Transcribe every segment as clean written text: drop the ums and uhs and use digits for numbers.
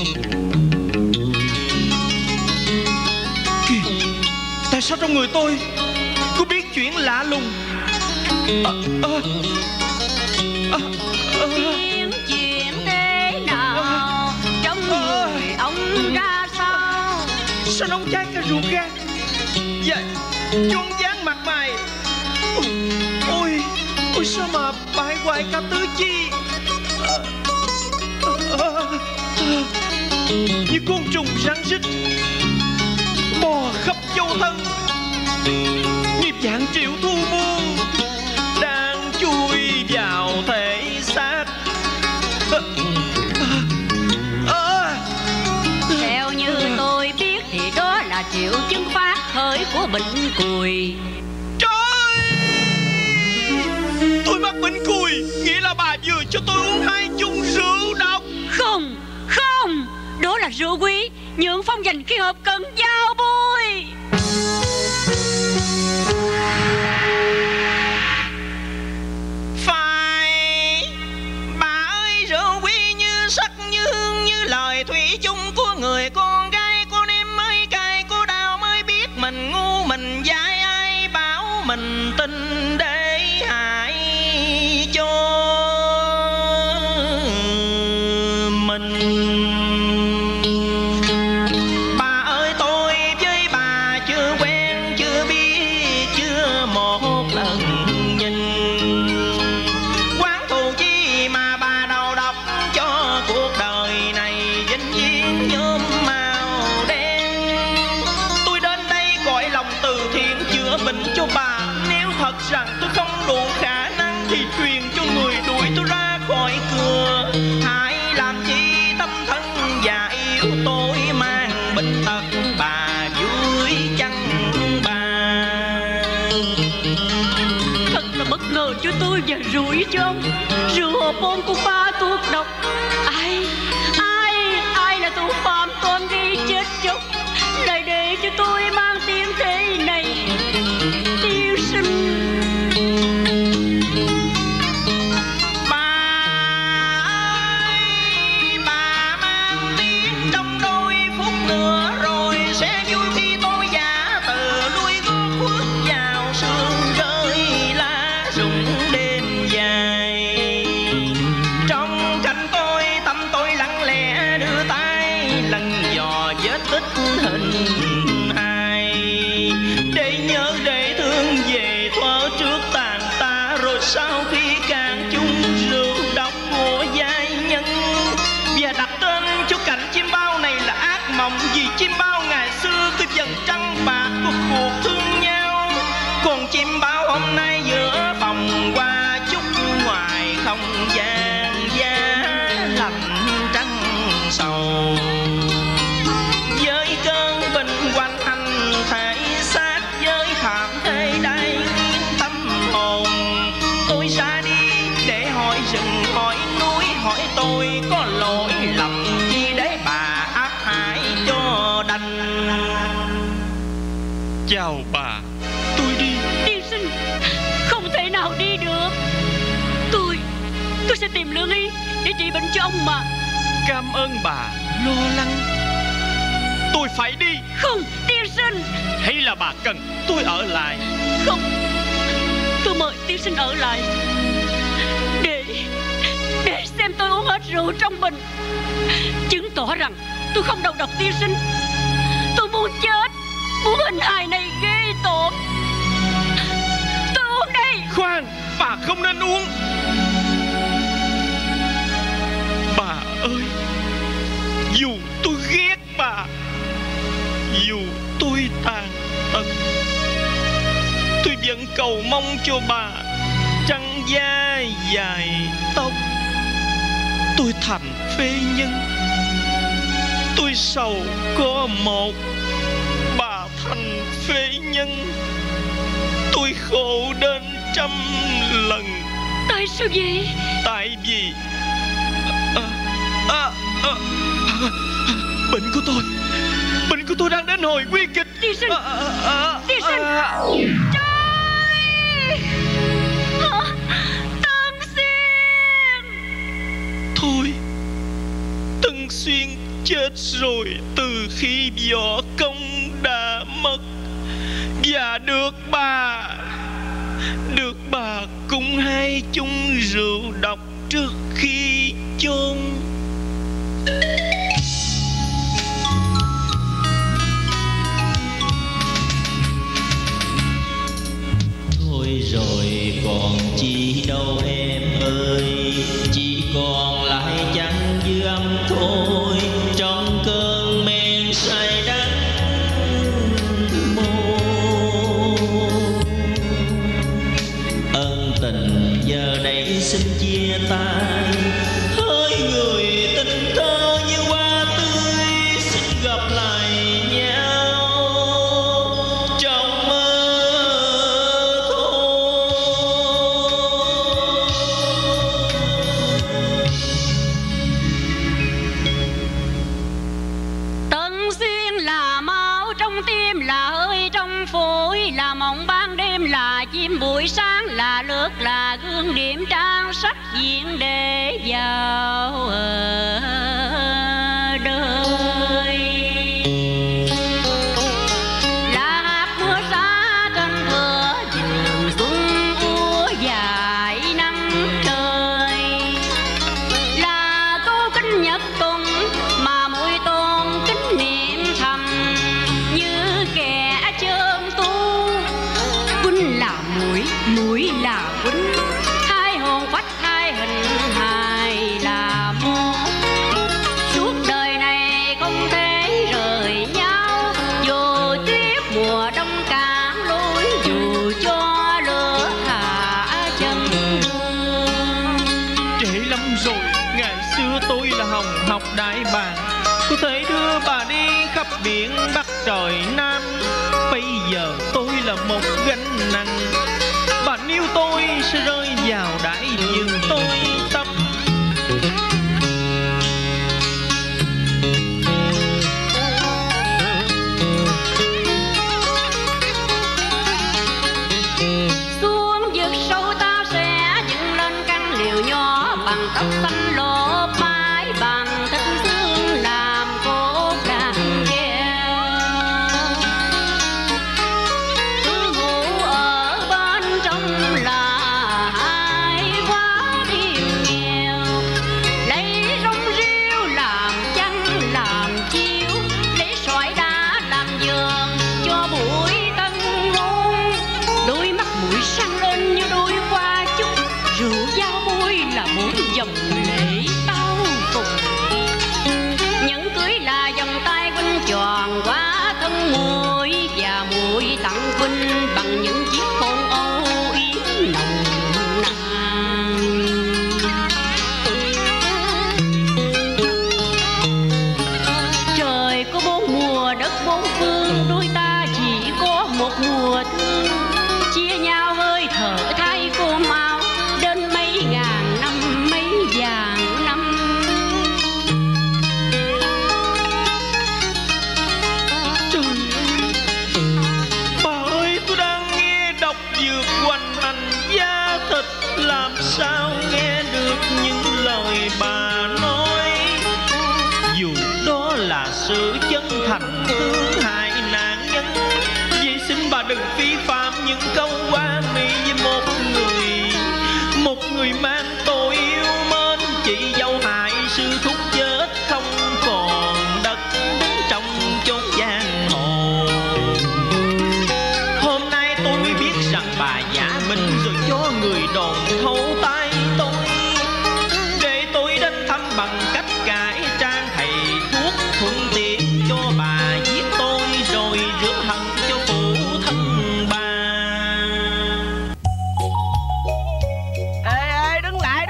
Kìa, tại sao trong người tôi có biết chuyện lạ lùng? Chuyện thế nào trong người ông ra sao? Sao nóng cháy cả ruột gan? Dạ, choáng váng mặt mày. Ôi sao mà bại hoại cả tứ chi. Như con trùng rắn rít bò khắp châu thân, như vạn triệu thu muôn đang chui vào thể xác. Theo như tôi biết thì đó là triệu chứng phát khởi của bệnh cùi. Trời! Tôi mắc bệnh cùi, nghĩa là bà vừa cho tôi uống 2 chung rượu độc. Không, đó là rượu quý, Nhượng Phong dành khi họp cần giao bôi. Phải, bà ơi, rượu quý như sắc như hương, như lời thủy chung của người con gái. Con em mới cay, cô đào mới biết mình ngu mình dại, ai bảo mình tin để hại cho mình. Bà ơi, tôi với bà chưa quen, chưa biết, chưa một lần nhìn. Quán thù chi mà bà đầu độc cho cuộc đời này vĩnh viễn nhuốm màu đen. Tôi đến đây gọi lòng từ thiện chữa bệnh cho bà. Nếu thật rằng tôi không đủ khả năng thì truyền cho người đuổi tôi ra khỏi cửa. Hãy làm chi tâm thân già yếu tôi mang bệnh tật, bà vui chăng bà? Thật là bất ngờ cho tôi và rủi cho ông. Rượu hộp ôn của ba thuốc độc. Ai là thủ phạm con gây chết chóc lại để cho tôi mang tiếng thế này? Tiên sinh, Bà ơi, bà mang tiếng trong đôi phút nữa rồi sẽ vui khi tôi giả từ đuôi gót khuất vào sương rơi lá rụng đêm dài. Trong cảnh tôi tâm tôi lặng lẽ đưa tay lần dò vết tích hình hài, để nhớ để thương về thuở trước tàn ta, rồi sau khi càng chung rượu độc của giai nhân. Và đặt tên cho cảnh chim bao này là ác mộng, vì chim bao ngày xưa cứ dần trăng bạc của cuộc thương nhau. Còn chim bao hôm nay giữa phòng qua chút ngoài không gian giá lạnh trăng sầu. Với cơn bình quanh hành thể xác, với thảm thế đây nghiến tâm hồn. Tôi ra đi để hỏi rừng hỏi núi, hỏi tôi có lỗi lầm gì để bà ác hại cho đành. Chào bà, tôi đi. tiên sinh, không thể nào đi được. Tôi sẽ tìm lương y để trị bệnh cho ông mà. Cảm ơn bà lo lắng. Tôi phải đi. Không, tiên sinh. Hay là bà cần tôi ở lại? Không, tôi mời tiên sinh ở lại để xem tôi uống hết rượu trong bình, chứng tỏ rằng tôi không đầu độc tiên sinh. Tôi muốn chết, muốn hình hài này ghê tởm. Tôi uống đây. Khoan, bà không nên uống. Bà ơi, dù tôi ghét bà, dù tôi tàn tật, tôi vẫn cầu mong cho bà trăng da dài tóc. Tôi thành phế nhân, tôi sầu có một bà thành phế nhân. Tôi khổ đến trăm lần. Tại sao vậy? Tại vì bệnh của tôi đang đến hồi nguy kịch. Tiên sinh, tiên sinh. Trời! Tân Xuyên! Thôi, Tân Xuyên chết rồi từ khi võ công đã mất. Và được bà cùng hai chung rượu độc trước khi chôn. Thôi rồi còn chi đâu em ơi, chỉ còn lại chẳng dư âm thôi. Trong cơn men say đắng môi, ân tình giờ đây xin chia tay. Hỡi người tình thơ như hoa tươi, xin gặp lại nhau trong mơ thôi. Tận xuyên là máu trong tim, là hơi trong phổi, là mộng ban đêm, là chim buổi sáng, là nước, là gương điểm trang sắc diện để vào đời. Là hạt mưa xa trên thửa vườn xuân úa dài nắng trời, là câu kinh nhật tuần mà mũi tôn kính niệm thầm như kẻ chơn tu. Huynh là mũi, mũi là huynh, hai hồn phách hai hình hài là một. Suốt đời này không thể rời nhau, dù tuyết mùa đông cạn lối, dù cho lửa hạ chân hương. Trễ lắm rồi, ngày xưa tôi là hồng học đại bàng, có thể đưa bà đi khắp biển Bắc trời Nam. Bây giờ tôi là một gánh nặng, bà níu tôi sẽ rơi vào đại dương tôi tâm. Xuống vực sâu ta sẽ dựng lên căn liều nhỏ, bằng tóc xanh lỗ mái, bằng thịt xương làm cốt đàn keo. Cứ ngủ ở bên trong là hai quá điềm nghèo, lấy rong rêu làm chăn làm chiếu, lấy sỏi đá làm giường cho buổi tân hôn. Đôi mắt mũi sáng lên như đôi hoa chúc, rượu giao môi là bốn dòng lệ bao cùng. Nhẫn cưới là vòng tay huynh tròn qua thân muội, và muội tặng huynh bằng những chiếc hôn âu yếm nồng nàn. Trời có bốn mùa đất bốn phương, đôi ta chỉ có một mùa thương. Chia nhau hơi thở thay cô mau, đến mấy ngàn năm mấy vàng năm. Trời ơi, bà ơi, tôi đang nghe đọc dược hoành hành da thịt, làm sao nghe được những lời bà nói. Dù đó là sự chân thành thương hại nạn nhân, vậy xin bà đừng phí phạm những câu qua mỹ với một người mang tôi yêu mến. Chị dâu hại sư thúc chết không còn đất đứng trong chốn giang hồ. Hôm nay tôi mới biết rằng bà giả mình rồi cho người đồn thấu tay tôi, để tôi đến thăm bằng cách cải trang thầy thuốc, thuận tiện cho bà giết tôi rồi rửa hận cho phụ thân bà. Ê, đứng lại.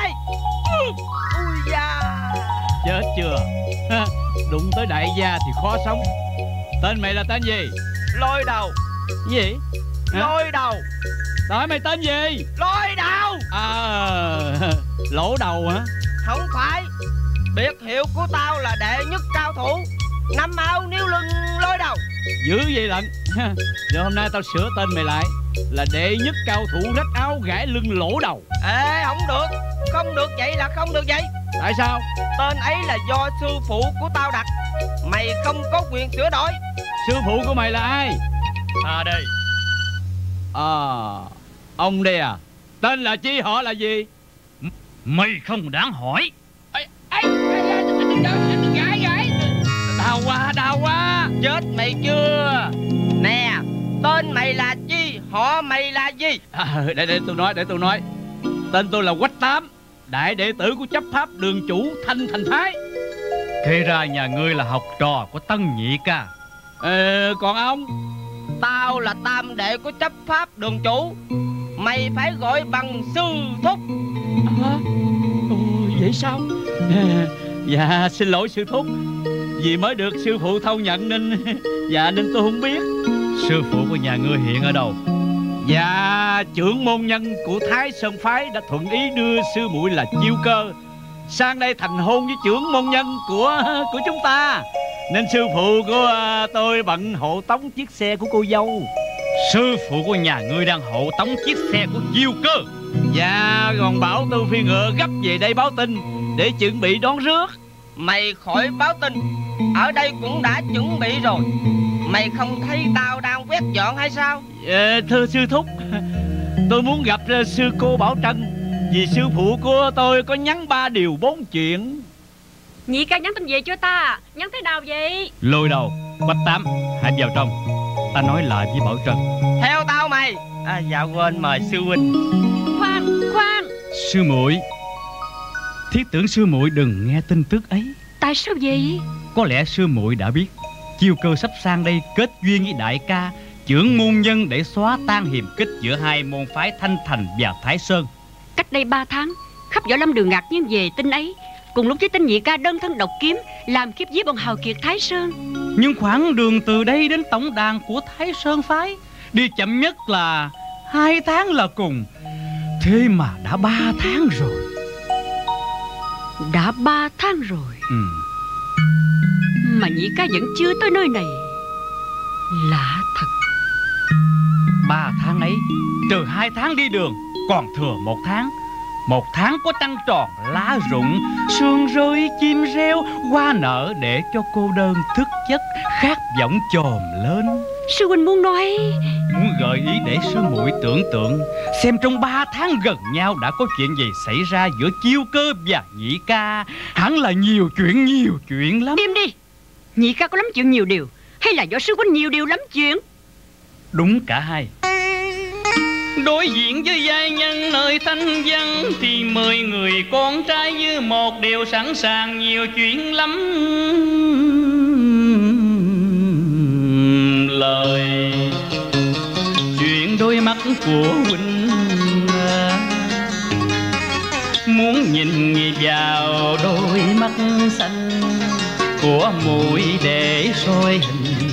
Ui da. Chết chưa? Đụng tới đại gia thì khó sống. Tên mày là tên gì? Lôi đầu. Gì? Hả? Lôi đầu. Hỏi mày tên gì? Lôi đầu. Lỗ đầu hả? Không phải. Biệt hiệu của tao là đệ nhất cao thủ, năm áo níu lưng lôi đầu. Dữ vậy lệnh. Giờ hôm nay tao sửa tên mày lại là đệ nhất cao thủ rách áo gãi lưng lỗ đầu. Ê, không được. Không được vậy là không được vậy. Tại sao? Tên ấy là do sư phụ của tao đặt. Mày không có quyền sửa đổi. Sư phụ của mày là ai? Ta đây. Ông đây à? Tên là chi, họ là gì? Mày không đáng hỏi. Đau quá. Chết mày chưa? Nè, tên mày là chi, họ mày là gì? Để tôi nói. Tên tôi là Quách Tám, đại đệ tử của chấp pháp đường chủ Thanh Thành Thái. Kể ra nhà ngươi là học trò của Tân Nhị Ca. Còn ông? Tao là tam đệ của chấp pháp đường chủ. Mày phải gọi bằng sư thúc. Vậy sao? Dạ xin lỗi sư thúc, vì mới được sư phụ thâu nhận nên tôi không biết. Sư phụ của nhà ngươi hiện ở đâu? Dạ trưởng môn nhân của Thái Sơn Phái đã thuận ý đưa sư muội là Chiêu Cơ sang đây thành hôn với trưởng môn nhân của chúng ta, nên sư phụ của tôi bận hộ tống chiếc xe của cô dâu. Sư phụ của nhà ngươi đang hộ tống chiếc xe của Chiêu Cơ? Dạ, còn bảo tôi phi ngựa gấp về đây báo tin để chuẩn bị đón rước. Mày khỏi báo tin, ở đây cũng đã chuẩn bị rồi. Mày không thấy tao đang quét dọn hay sao? Thưa sư thúc, tôi muốn gặp sư cô Bảo Trân, vì sư phụ của tôi có nhắn 3 điều 4 chuyện. Nhị ca nhắn tin về cho ta. Nhắn thế nào vậy? Lôi đầu, Quách Tám, hãy vào trong. Ta nói lại với Bảo Trân. Theo tao mày. Dạ quên, mời sư huynh. Khoan. Sư muội, thiết tưởng sư muội đừng nghe tin tức ấy. Tại sao vậy? Có lẽ sư muội đã biết Chiêu Cơ sắp sang đây kết duyên với đại ca trưởng môn nhân để xóa tan hiềm khích giữa hai môn phái Thanh Thành và Thái Sơn. Cách đây 3 tháng, khắp võ lâm đường ngạc nhiên về tin ấy, cùng lúc với tin Nhị ca đơn thân độc kiếm làm khiếp giết bọn hào kiệt Thái Sơn. Nhưng khoảng đường từ đây đến tổng đàn của Thái Sơn phái đi chậm nhất là 2 tháng là cùng. Thế mà đã 3 tháng rồi. Đã 3 tháng rồi mà Nhị ca vẫn chưa tới nơi này. Lạ thật. 3 tháng ấy trừ 2 tháng đi đường còn thừa 1 tháng. 1 tháng có trăng tròn, lá rụng, sương rơi, chim reo, hoa nở để cho cô đơn thức giấc, khát vọng chồm lên. Sư huynh muốn nói... Muốn gợi ý để sư muội tưởng tượng xem trong 3 tháng gần nhau đã có chuyện gì xảy ra giữa Chiêu Cơ và Nhị ca. Hẳn là nhiều chuyện lắm. Im đi. Nhị ca có lắm chuyện nhiều điều, hay là do sư huynh nhiều điều lắm chuyện? Đúng cả hai. Đối diện với giai nhân nơi thanh văn thì 10 người con trai như một đều sẵn sàng nhiều chuyện lắm lời. Chuyện đôi mắt của huynh muốn nhìn vào đôi mắt xanh của muội để soi hình.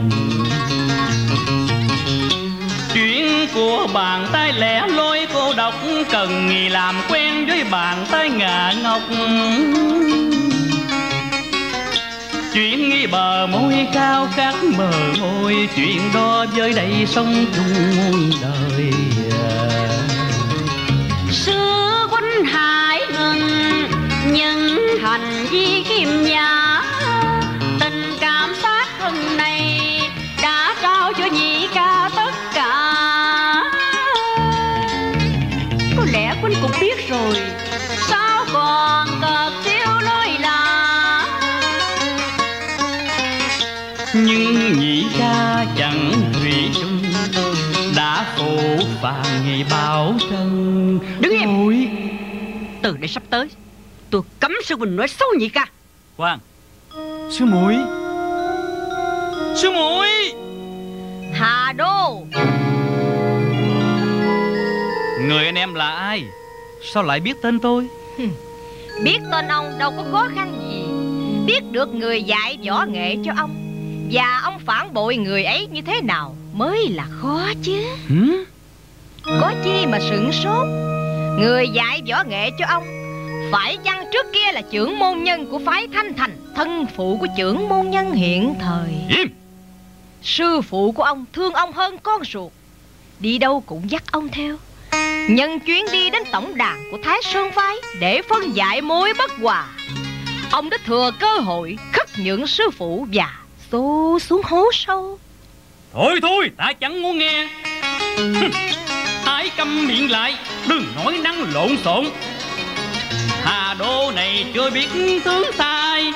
Chuyện của bàn tay lẻ loi cô độc cần nghỉ làm quen với bàn tay ngà ngọc. Chuyện nghi bờ môi cao cát mờ môi, chuyện đó với đây sống chung muôn đời. Sư huynh hãy ngừng những hành vi khiêm nhã, tình cảm sát thân này đã trao cho Nhị ca tất cả. Có lẽ huynh cũng biết rồi, sao còn cợt siêu lối là. Nhưng Nhị ca chẳng thủy chung đã phụ phàng ngày Bảo Trân. Đứng im. Từ đây sắp tới tôi cấm sư huynh nói xấu Nhị ca. Khoan, sư muội, sư muội. Hà Đô. Người anh em là ai? Sao lại biết tên tôi? Biết tên ông đâu có khó khăn gì. Biết được người dạy võ nghệ cho ông và ông phản bội người ấy như thế nào mới là khó chứ. Có chi mà sửng sốt. Người dạy võ nghệ cho ông phải chăng trước kia là trưởng môn nhân của phái Thanh Thành, thân phụ của trưởng môn nhân hiện thời? Im. Sư phụ của ông thương ông hơn con ruột, đi đâu cũng dắt ông theo. Nhân chuyến đi đến tổng đàn của Thái Sơn phái để phân giải mối bất hòa, ông đã thừa cơ hội khất nhượng sư phụ và xô xuống hố sâu. Thôi, ta chẳng muốn nghe. Hãy câm miệng lại, đừng nói năng lộn xộn. Hà Đô này chưa biết tướng tài.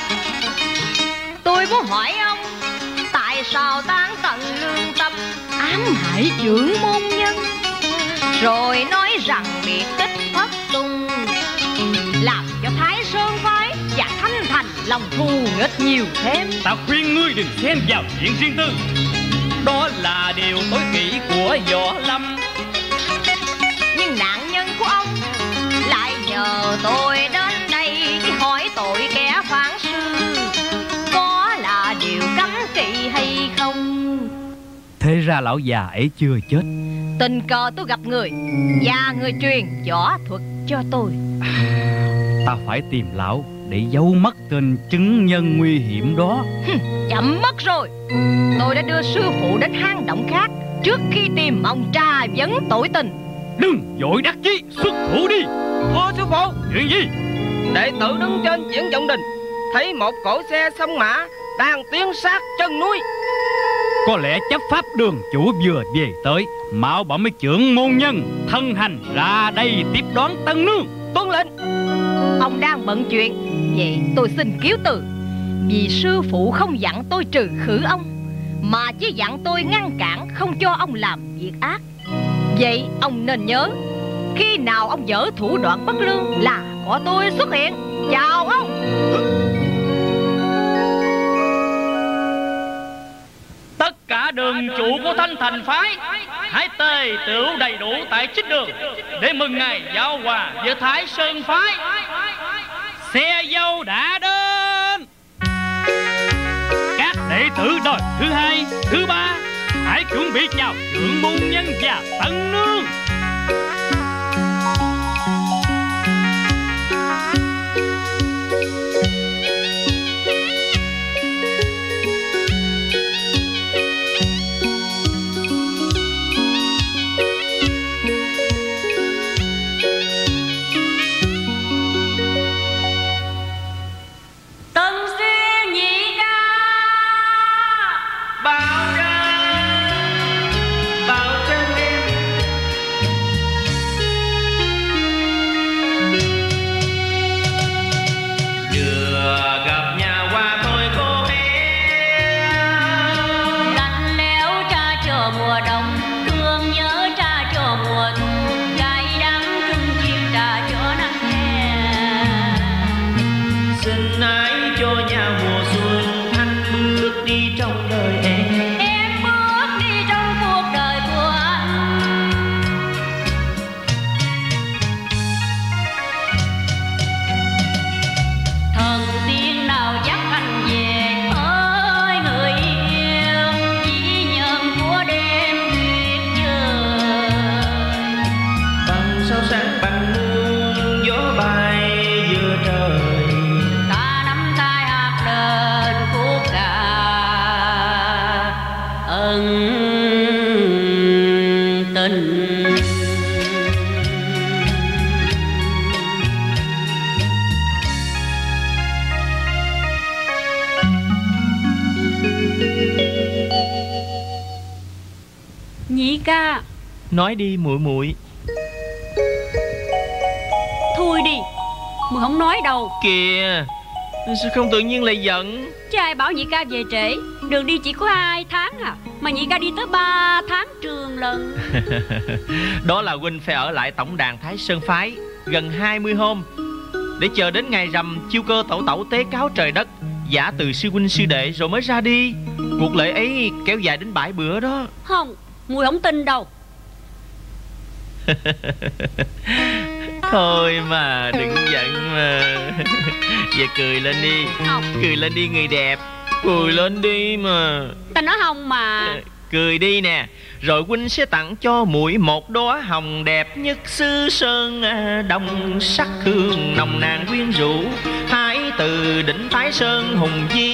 Tôi muốn hỏi ông, tại sao tán tận lương tâm ám hại trưởng môn nhân, rồi nói rằng biệt tích thất tung, làm cho Thái Sơn phái và Thanh Thành lòng thù nghịch nhiều thêm. Ta khuyên ngươi đừng xen vào chuyện riêng tư. Đó là điều tối kỵ của Võ Lâm. Nhưng nạn nhân của ông lại nhờ tôi đến đây để hỏi tội kẻ phản sư, có là điều cấm kỵ hay không? Thế ra lão già ấy chưa chết. Tình cờ tôi gặp người và người truyền võ thuật cho tôi. Ta phải tìm lão để giấu mất tên chứng nhân nguy hiểm đó. Chậm mất rồi. Tôi đã đưa sư phụ đến hang động khác trước khi tìm ông tra vấn tội tình. Đừng vội đắc chí, xuất thủ đi. Thưa sư phụ. Chuyện gì? Đệ tử đứng trên diễn vọng đình, thấy một cỗ xe sông mã đang tiến sát chân núi. Có lẽ chấp pháp đường chủ vừa về tới. Mạo bảo mấy trưởng môn nhân thân hành ra đây tiếp đón tân nương. Tuân lệnh. Ông đang bận chuyện, vậy tôi xin cáo từ. Vì sư phụ không dặn tôi trừ khử ông, mà chỉ dặn tôi ngăn cản không cho ông làm việc ác. Vậy ông nên nhớ, khi nào ông dở thủ đoạn bất lương là có tôi xuất hiện. Chào ông. Tất cả đường chủ của Thanh Thành phái hãy tề tựu đầy đủ tại Chích Đường để mừng ngày giao hòa với Thái Sơn phái. Xe dâu đã đến. Các đệ tử đời thứ hai, thứ ba hãy chuẩn bị chào trưởng môn nhân và tân nương. Nhị ca. Nói đi muội muội. Thôi đi, muội không nói đâu. Kìa, sao không tự nhiên lại giận? Chứ ai bảo nhị ca về trễ. Đường đi chỉ có 2 tháng à, mà nhị ca đi tới 3 tháng trường lần. Đó là huynh phải ở lại tổng đàn Thái Sơn phái gần 20 hôm, để chờ đến ngày rằm chiêu cơ tẩu tẩu tế cáo trời đất, giả từ sư huynh sư đệ rồi mới ra đi. Cuộc lễ ấy kéo dài đến 7 bữa đó. Không, muội không tin đâu. Thôi mà đừng giận mà. Vậy cười lên đi. Không. Cười lên đi người đẹp. Cười lên đi mà. Ta nói không mà. Cười đi nè. Rồi huynh sẽ tặng cho muội một đóa hồng đẹp nhất xứ Sơn, đồng sắc hương nồng nàn quyến rũ, hái từ đỉnh Thái Sơn hùng vĩ,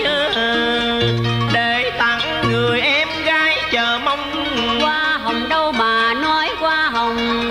để tặng người em gái chờ mong. Hoa hồng đâu mà nói hoa hồng,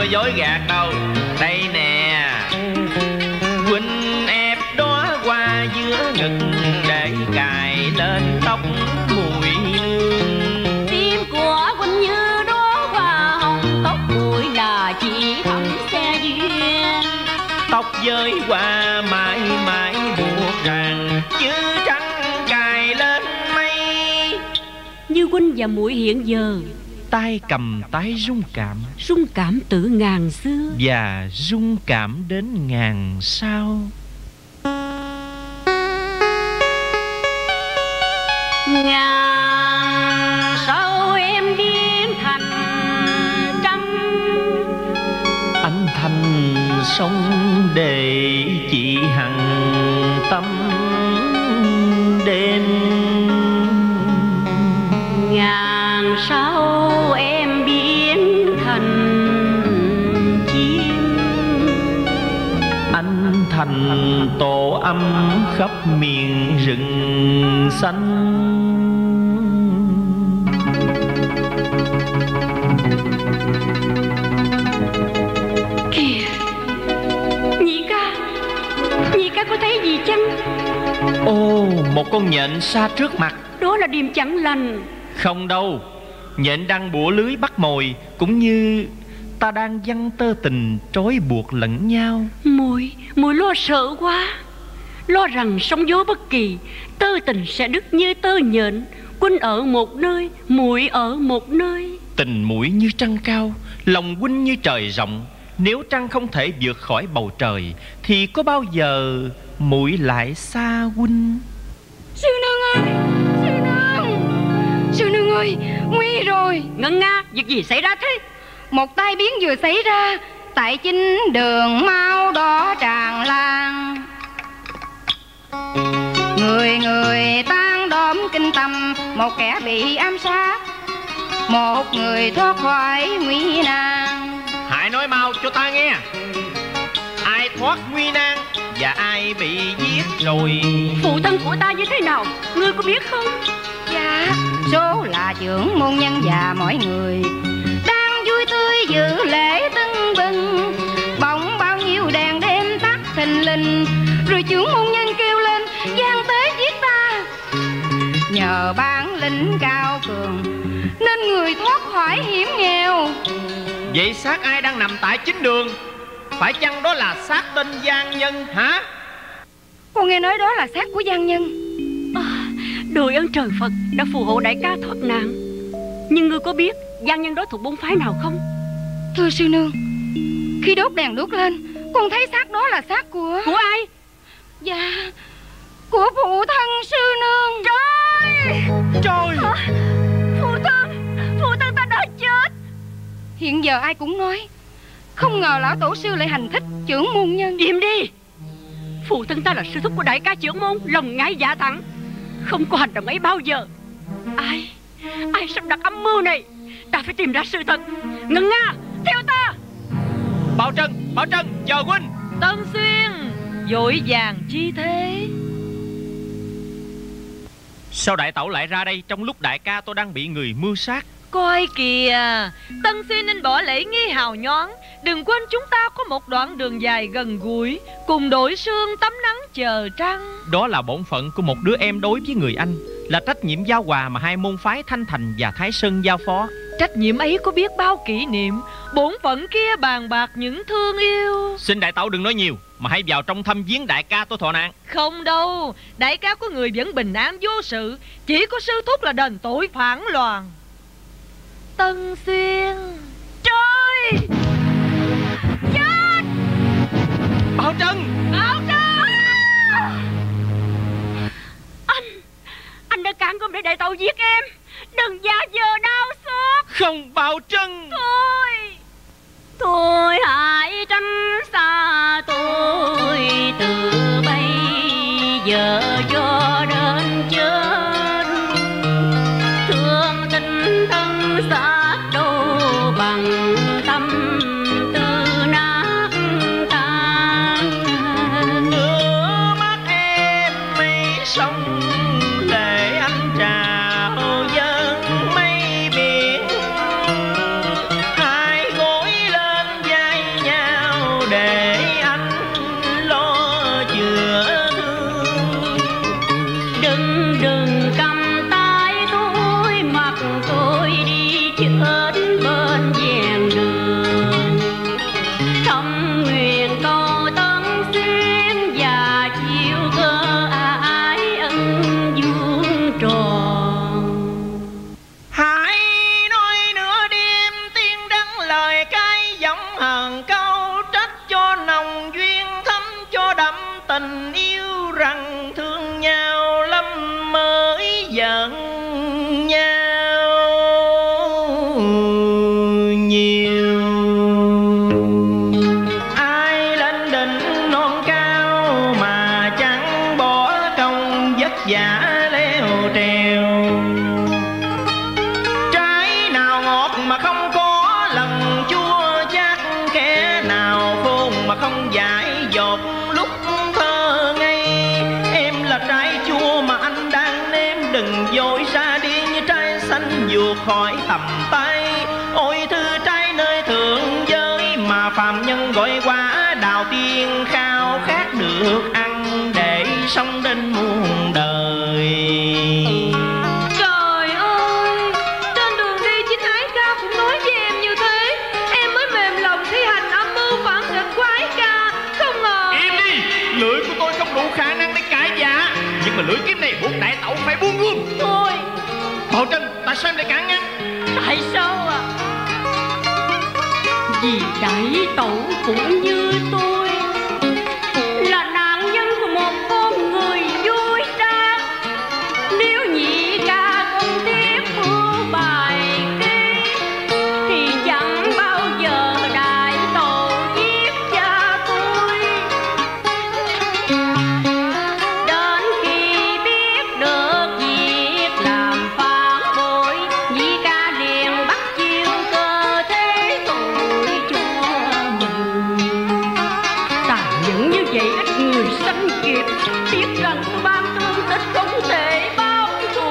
có dối gạt đâu. Đây nè, huynh ép đóa hoa giữa ngực để cài lên tóc mùi nương. Tim của huynh như đóa hoa hồng, tóc bụi là chỉ thắm xe duyên. Tóc với hoa mãi mãi buộc ràng như trăng cài lên mây. Như huynh và muội hiện giờ Tay cầm tay rung cảm từ ngàn xưa và rung cảm đến ngàn sao. ngàn sau em biến thành trăng. Anh thành sống để chị hằng tâm đêm. Ngàn sau em biến thành chim. Anh thành tổ ấm khắp miền rừng xanh. Kìa, nhị ca có thấy gì chăng? Ô, một con nhện xa trước mặt. Đó là điềm chẳng lành. Không đâu, nhện đang bủa lưới bắt mồi, cũng như ta đang giăng tơ tình trói buộc lẫn nhau. Mùi lo sợ quá. Lo rằng sóng gió bất kỳ, tơ tình sẽ đứt như tơ nhện. Huynh ở một nơi, muội ở một nơi. Tình muội như trăng cao, lòng huynh như trời rộng. Nếu trăng không thể vượt khỏi bầu trời, thì có bao giờ muội lại xa huynh? Sư nương ơi, sư nương ơi, nguy rồi. Ngân Nga, việc gì xảy ra thế? Một tai biến vừa xảy ra tại chính đường máu đỏ tràn lan. Người người tan đóm kinh tâm, một kẻ bị ám sát, một người thoát khỏi nguy nan. Hãy nói mau cho ta nghe, ai thoát nguy nan và ai bị giết rồi? Phụ thân của ta như thế nào, ngươi có biết không? Dạ, số là trưởng môn nhân và mọi người đang vui tươi dự lễ tưng bừng. Bỗng bao nhiêu đèn đêm tắt thình lình, rồi trưởng môn nhân kêu lên gian tế giết ta. Nhờ bản lĩnh cao cường nên người thoát khỏi hiểm nghèo. Vậy xác ai đang nằm tại chính đường? Phải chăng đó là xác tên Giang Nhân hả? Con nghe nói đó là xác của Giang Nhân. Đội ơn trời Phật đã phù hộ đại ca thoát nạn. Nhưng ngươi có biết Giang Nhân đó thuộc môn phái nào không? Thưa sư nương, khi đốt đèn đuốc lên, con thấy xác đó là xác của ai? Dạ, của phụ thân sư nương. Trời! Phụ thân ta đã chết. Hiện giờ ai cũng nói, không ngờ lão tổ sư lại hành thích trưởng môn nhân. Im đi! Phụ thân ta là sư thúc của đại ca trưởng môn, lòng ngái dạ thẳng, không có hành động ấy bao giờ. Ai sắp đặt âm mưu này? Ta phải tìm ra sự thật. Ngân Nga, theo ta. Bảo Trân, chờ huynh. Tân Xuyên, vội vàng chi thế? Sao đại tẩu lại ra đây trong lúc đại ca tôi đang bị người mưu sát? Coi kìa, Tân Xuyên nên bỏ lễ nghi hào nhoáng. Đừng quên chúng ta có một đoạn đường dài gần gũi, cùng đổi sương tắm nắng chờ trăng. Đó là bổn phận của một đứa em đối với người anh, là trách nhiệm giao hòa mà hai môn phái Thanh Thành và Thái Sơn giao phó. Trách nhiệm ấy có biết bao kỷ niệm, bổn phận kia bàn bạc những thương yêu. Xin đại tẩu đừng nói nhiều, mà hãy vào trong thăm viếng đại ca tôi thọ nạn. Không đâu, đại ca của người vẫn bình an vô sự, chỉ có sư thúc là đền tội phản loạn. Tân Xuyên. Trời! Chết! Bảo Trân! Anh đã cản không để đại tẩu giết em. Đừng giả vờ đau xót. Không, Bảo Trân! Thôi hãy tránh xa tôi từ bây giờ cho đến chết. Thương tình thân xác đâu bằng tâm tư nát tan. Nước mắt em mây sông lệ anh trào dâng mây biển. để anh lo chữa thương. Đừng cầm tay tôi, mặc tôi đi chết bên ven đường. Thâm nguyện cầu Tân Xuyên và chiều cơ ái ân vuông tròn. Hãy nói nửa đêm tiếng đắng lời cay, giọng hờn câu trách cho nồng duyên, thấm cho đậm tình yêu, rằng thương nhau lắm mới giận nhau nhiều. Ai lên đỉnh non cao mà chẳng bỏ công vất vả leo trèo. Trái nào ngọt mà không có lần chua chát, kẻ nào khôn mà không giải dột lúc thơ ngây. Em là trái chua mà anh đang nếm, đừng vội ra đi như trái xanh vụt khỏi tầm tay. Ôi thư trái nơi thượng giới mà phàm nhân gọi quả đào tiên, khao khát được ăn để sống đến muôn đời. Trời ơi, trên đường đi chính ái ca cũng nói với em như thế. Em mới mềm lòng thi hành âm mưu phản nghịch của ái ca. Không ngờ. Im đi, lưỡi của tôi không đủ khả năng để cãi giả, nhưng mà lưỡi kiếm này buộc đại tẩu phải buông luôn. Thôi, Bảo Trân, tại sao em lại cản ngăn? tại sao à? Vì đại tẩu cũng như tôi, là nạn nhân của một con người vui trang. Nếu nhị ca không tiếp mưu bài kế, thì chẳng bao giờ đại tẩu giết cha tôi. Đến khi biết được việc làm phản bội, nhị ca liền bắt chiêu cơ thế tội cho mình. Tàn nhẫn như vậy ít người sanh kịp, biết rằng ban thương tích không thể báo thù.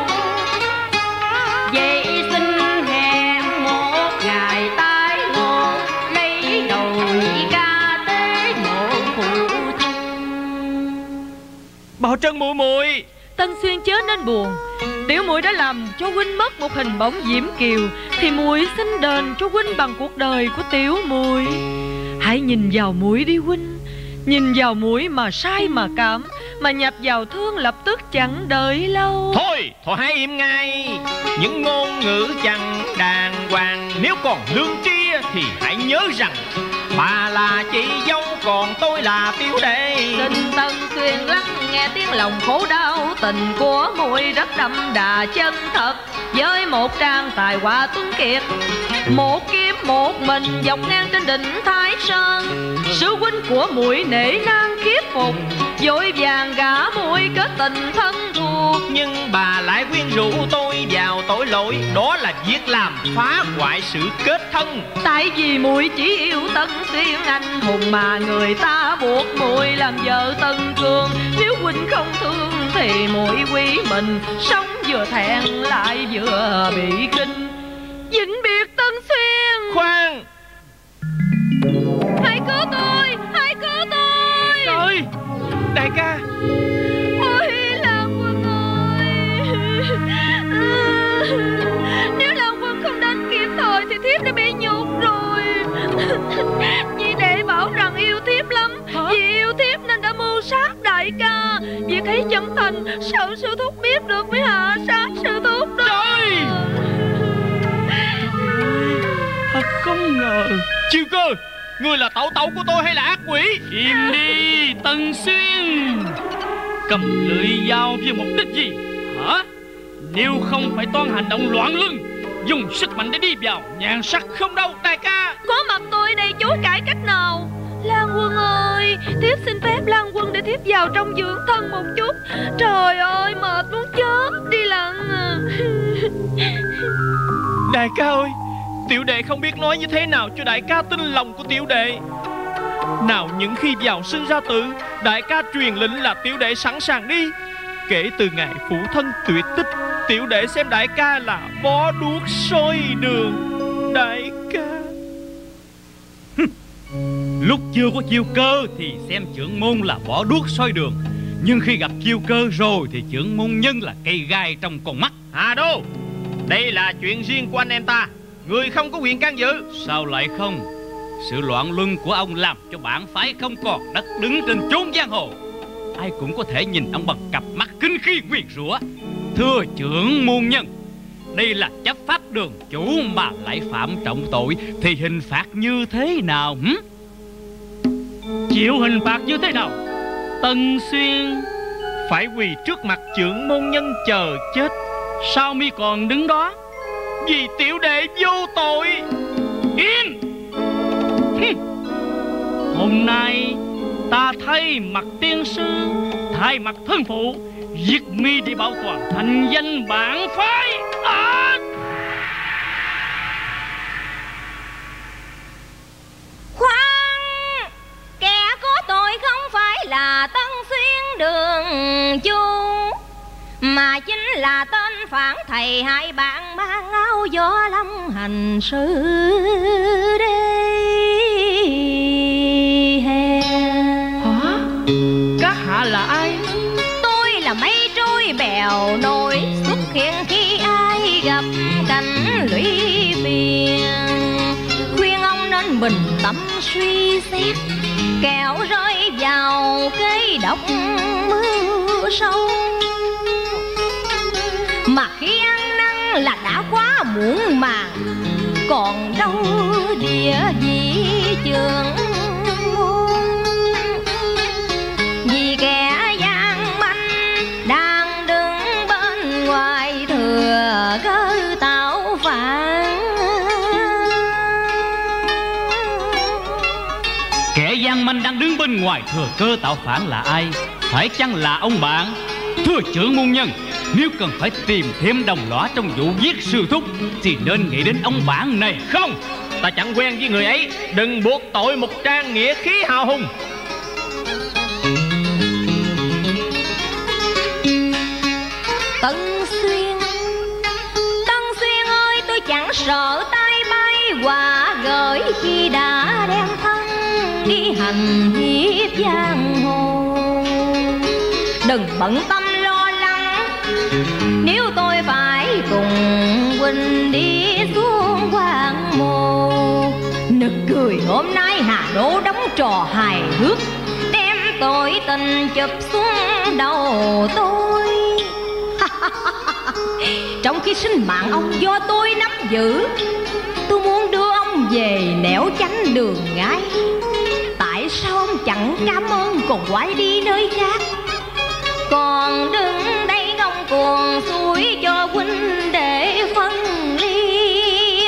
Vậy xin hẹn một ngày tái ngộ, lấy đầu nhị ca tế mộ phụ thân. Bảo Trân muội muội. Tân Xuyên chớ nên buồn. Tiểu muội đã làm cho huynh mất một hình bóng diễm kiều, thì muội xin đền cho huynh bằng cuộc đời của tiểu muội. Hãy nhìn vào muội đi huynh. Nhìn vào muội mà say mà cảm, mà nhập vào thương lập tức chẳng đợi lâu. Thôi hãy im ngay. Những ngôn ngữ chẳng đàng hoàng, nếu còn lương tri thì hãy nhớ rằng bà là chị dâu, còn tôi là tiểu đệ. Xin Tân Xuyên lắng nghe tiếng lòng khổ đau, tình của muội rất đậm đà chân thật. Với một trang tài hoa tuấn kiệt, một kiếm một mình dọc ngang trên đỉnh Thái Sơn. Sư huynh của muội nể nang kiếp phục, vội vàng gả muội kết tình thân thuộc. Nhưng bà lại quyến rũ tôi vào tội lỗi, đó là việc làm phá hoại sự kết thân. Tại vì muội chỉ yêu Tân Xuyên anh hùng, mà người ta buộc muội làm vợ Tân Cương. Nếu huynh không thương thì muội quý mình, sống vừa thẹn lại vừa bị kinh. Vĩnh biệt Tân Xuyên. Khoan, Hãy cứu tôi, hãy cứu tôi. trời, đại ca. Ôi Lan Quân ơi, nếu Lan Quân không đến kịp thời thì thiếp đã bị nhục rồi. Nhị đệ bảo rằng yêu thiếp lắm. Vì yêu thiếp nên đã mưu sát đại ca. Việc ấy chân thành, sợ sư thúc biết được mới hạ sát sư thúc đó. Trời, thật không ngờ. Chiêu Cơ, ngươi là tẩu tẩu của tôi hay là ác quỷ? Im đi Tân Xuyên. Cầm lưỡi dao vì mục đích gì hả? Nếu không phải toan hành động loạn luân, dùng sức mạnh để đi vào nhan sắc không đâu đại ca. Có mặt tôi đây chối cãi cách nào? Lan Quân ơi, thiếp xin phép Lan Quân để thiếp vào trong dưỡng thân một chút. Trời ơi, mệt muốn chết đi lận. Đại ca ơi, tiểu đệ không biết nói như thế nào cho đại ca tin lòng của tiểu đệ. Nào những khi vào sinh ra tử, đại ca truyền lệnh là tiểu đệ sẵn sàng đi. Kể từ ngày phụ thân tuyệt tích, tiểu đệ xem đại ca là bó đuốc soi đường. Đại ca Lúc chưa có chiêu cơ thì xem trưởng môn là bỏ đuốc soi đường, nhưng khi gặp chiêu cơ rồi thì trưởng môn nhân là cây gai trong con mắt. Hà Đô, đây là chuyện riêng của anh em ta, người không có quyền can dự. Sao lại không? Sự loạn luân của ông làm cho bản phái không còn đất đứng trên chốn giang hồ. Ai cũng có thể nhìn ông bằng cặp mắt kinh khi nguyền rủa. Thưa trưởng môn nhân, đây là chấp pháp đường chủ mà lại phạm trọng tội thì hình phạt như thế nào? Chịu hình phạt như thế nào? Tân Xuyên phải quỳ trước mặt trưởng môn nhân chờ chết. Sao mi còn đứng đó? Vì tiểu đệ vô tội. Im! Hôm nay ta thay mặt tiên sư, thay mặt thân phụ, giết mi để bảo toàn thành danh bản phái. Khoan! Kẻ có tội không phải là Tân Xuyên Đường Chu, mà chính là tên phản thầy hai bạn mang áo gió lâm hành sự đây. Hả? Các hạ là ai? Tôi là mây trôi bèo nổi, xuất hiện khi ai gặp cảnh lũy phiền. Khuyên ông nên bình tâm suy xét, kẻo rơi vào cái độc mưa sâu. Mà khi ăn năn là đã quá muộn màng, còn đâu địa vị trường môn. Vì kẻ gian manh đang đứng bên ngoài thừa cơ tạo phản. Kẻ gian manh đang đứng bên ngoài thừa cơ tạo phản là ai? Phải chăng là ông bạn? Thưa trưởng môn nhân, nếu cần phải tìm thêm đồng lõa trong vụ giết sư thúc thì nên nghĩ đến ông bạn này. Không, ta chẳng quen với người ấy. Đừng buộc tội một trang nghĩa khí hào hùng. Tân Xuyên ơi, tôi chẳng sợ tay bay quả gửi khi đã đem thân đi hành hiếp giang hồ. Đừng bận tâm lo lắng, nếu tôi phải cùng huynh đi xuống Hoàng Mồ. Nực cười hôm nay Hà Đô đóng trò hài hước, đem tội tình chụp xuống đầu tôi. Trong khi sinh mạng ông do tôi nắm giữ, tôi muốn đưa ông về nẻo chánh đường ngay. Tại sao ông chẳng cảm ơn còn quay đi nơi khác, còn đứng đây ngông cuồng xuôi cho huynh để phân ly?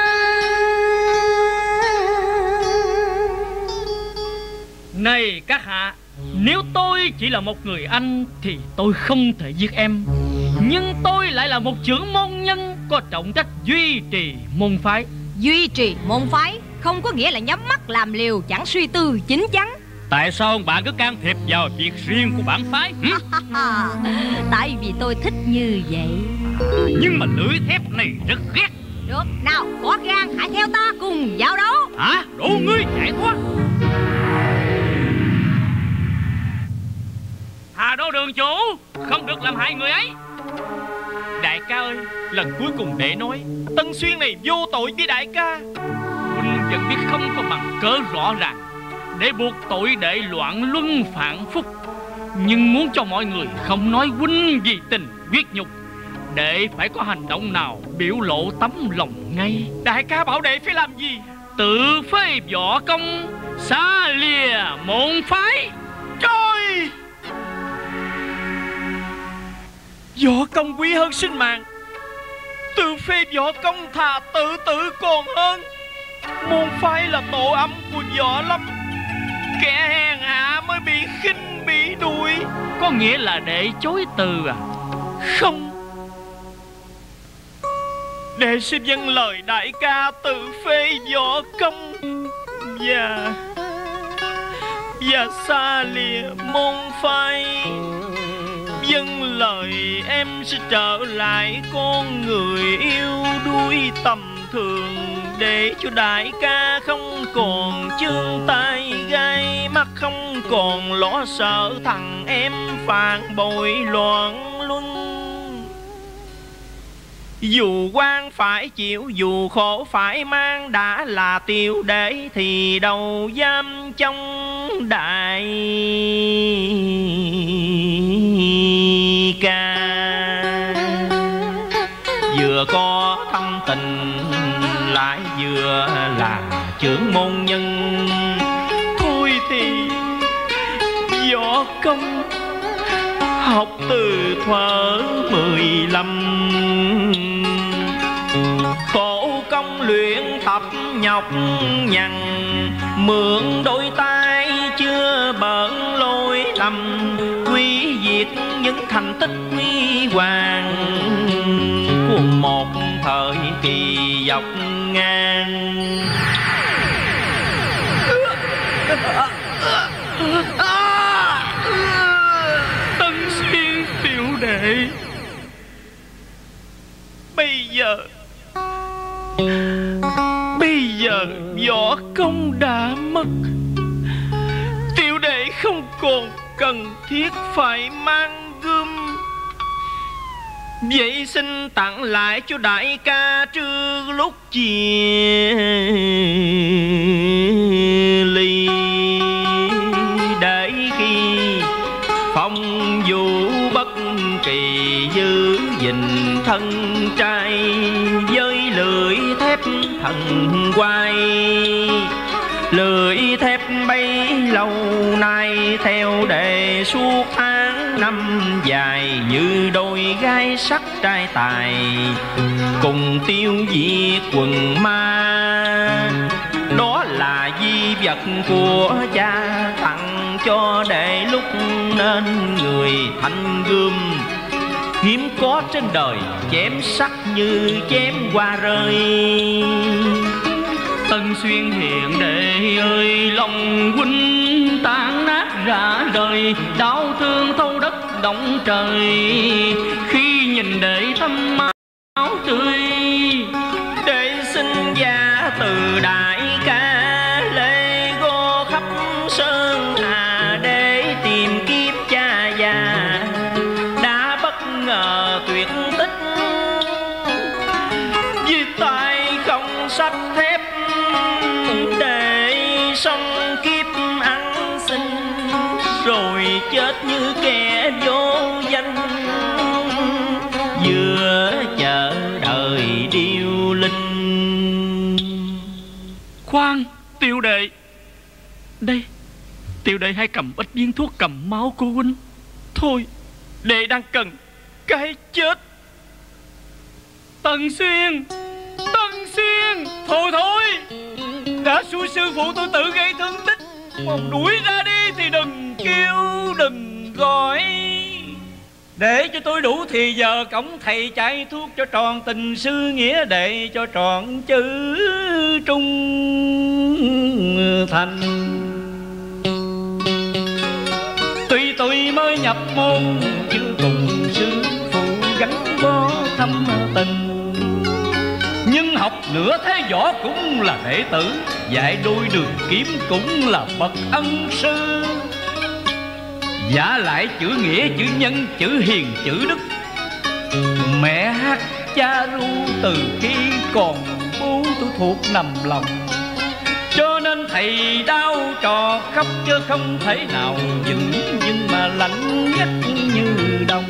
Này các hạ, nếu tôi chỉ là một người anh thì tôi không thể giết em. Nhưng tôi lại là một trưởng môn nhân có trọng trách duy trì môn phái. Duy trì môn phái không có nghĩa là nhắm mắt làm liều chẳng suy tư chín chắn. Tại sao ông bạn cứ can thiệp vào việc riêng của bản phái? Tại vì tôi thích như vậy. Nhưng mà lưỡi thép này rất ghét. Được, nào có gan hãy theo ta cùng vào đấu. Hả? Đồ ngươi chạy thoát. Hà Đô đường chủ, không được làm hại người ấy. Đại ca ơi, lần cuối cùng để nói, Tân Xuyên này vô tội với đại ca. Huynh vẫn biết không có bằng cớ rõ ràng để buộc tội đệ loạn luân phản phúc, nhưng muốn cho mọi người không nói huynh vì tình quyết nhục, đệ phải có hành động nào biểu lộ tấm lòng ngay. Đại ca bảo đệ phải làm gì? Tự phế võ công, xa lìa môn phái. Trời! Võ công quý hơn sinh mạng, tự phê võ công thà tự tử còn hơn. Môn phái là tổ ấm của võ lâm, kẻ hèn hạ mới bị khinh bị đuổi. Có nghĩa là đệ chối từ à? Không, đệ sẽ vâng lời đại ca tự phê võ công và xa lìa môn phái. Vâng lời em sẽ trở lại con người yêu đuối tầm thường, để cho đại ca không còn chân tay không còn lo sợ thằng em phản bội loạn luân. Dù quan phải chịu, dù khổ phải mang, đã là Tiêu Đệ thì đâu dám trong đại ca. Vừa có thâm tình lại vừa là trưởng môn nhân, thôi thì võ công học từ thuở 15, khổ công luyện tập nhọc nhằn, mượn đôi tay chưa bận lỗi lầm, quý diệt những thành tích huy hoàng của một thời kỳ dọc ngang. Tân Xuyên tiểu đệ, bây giờ võ công đã mất, tiểu đệ không còn cần thiết phải mang gươm. Vậy xin tặng lại cho đại ca trước lúc chia ly, để khi phong vũ bất kỳ giữ gìn thân trai, với lưỡi thép thần quay. Lưỡi thép bấy lâu nay theo đệ suốt tháng năm dài, như đôi gai sắt trai tài cùng tiêu diệt quần ma. Đó là di vật của cha tặng cho đệ lúc nên người thanh gươm, hiếm có trên đời chém sắt như chém hoa rơi. Tân Xuyên hiện đệ ơi, lòng huynh tan nát rã rời, đau thương thâu đất động trời, khi nhìn đệ thâm máu tươi. Đệ xin gia từ đại ca lê go khắp sơn hà, để tìm kiếm cha già đã bất ngờ tuyệt tích, vì tay không sắt thép để sống kiếp ăn xin, rồi chết như kẻ vô danh vừa chờ đời điêu linh. Khoan, tiểu đệ, đây, tiểu đệ hãy cầm ít viên thuốc cầm máu của huynh. Thôi, đệ đang cần cái chết. Tân Xuyên, thôi, đã xui sư phụ tôi tự gây thương tích, còn đuổi ra đi thì đừng kêu đừng gọi, để cho tôi đủ thì giờ cổng thầy chạy thuốc cho tròn tình sư nghĩa đệ, cho tròn chữ trung thành. Tuy tôi mới nhập môn chứ cùng sư phụ gắn bó thâm tình, nhưng học nửa thế võ cũng là đệ tử, dạy đôi đường kiếm cũng là bậc ân sư. Giả lại chữ nghĩa, chữ nhân, chữ hiền, chữ đức, mẹ hát cha ru từ khi còn bố tôi thuộc nằm lòng, cho nên thầy đau trò khóc chứ không thể nào dừng, nhưng mà lạnh ngắt như đông.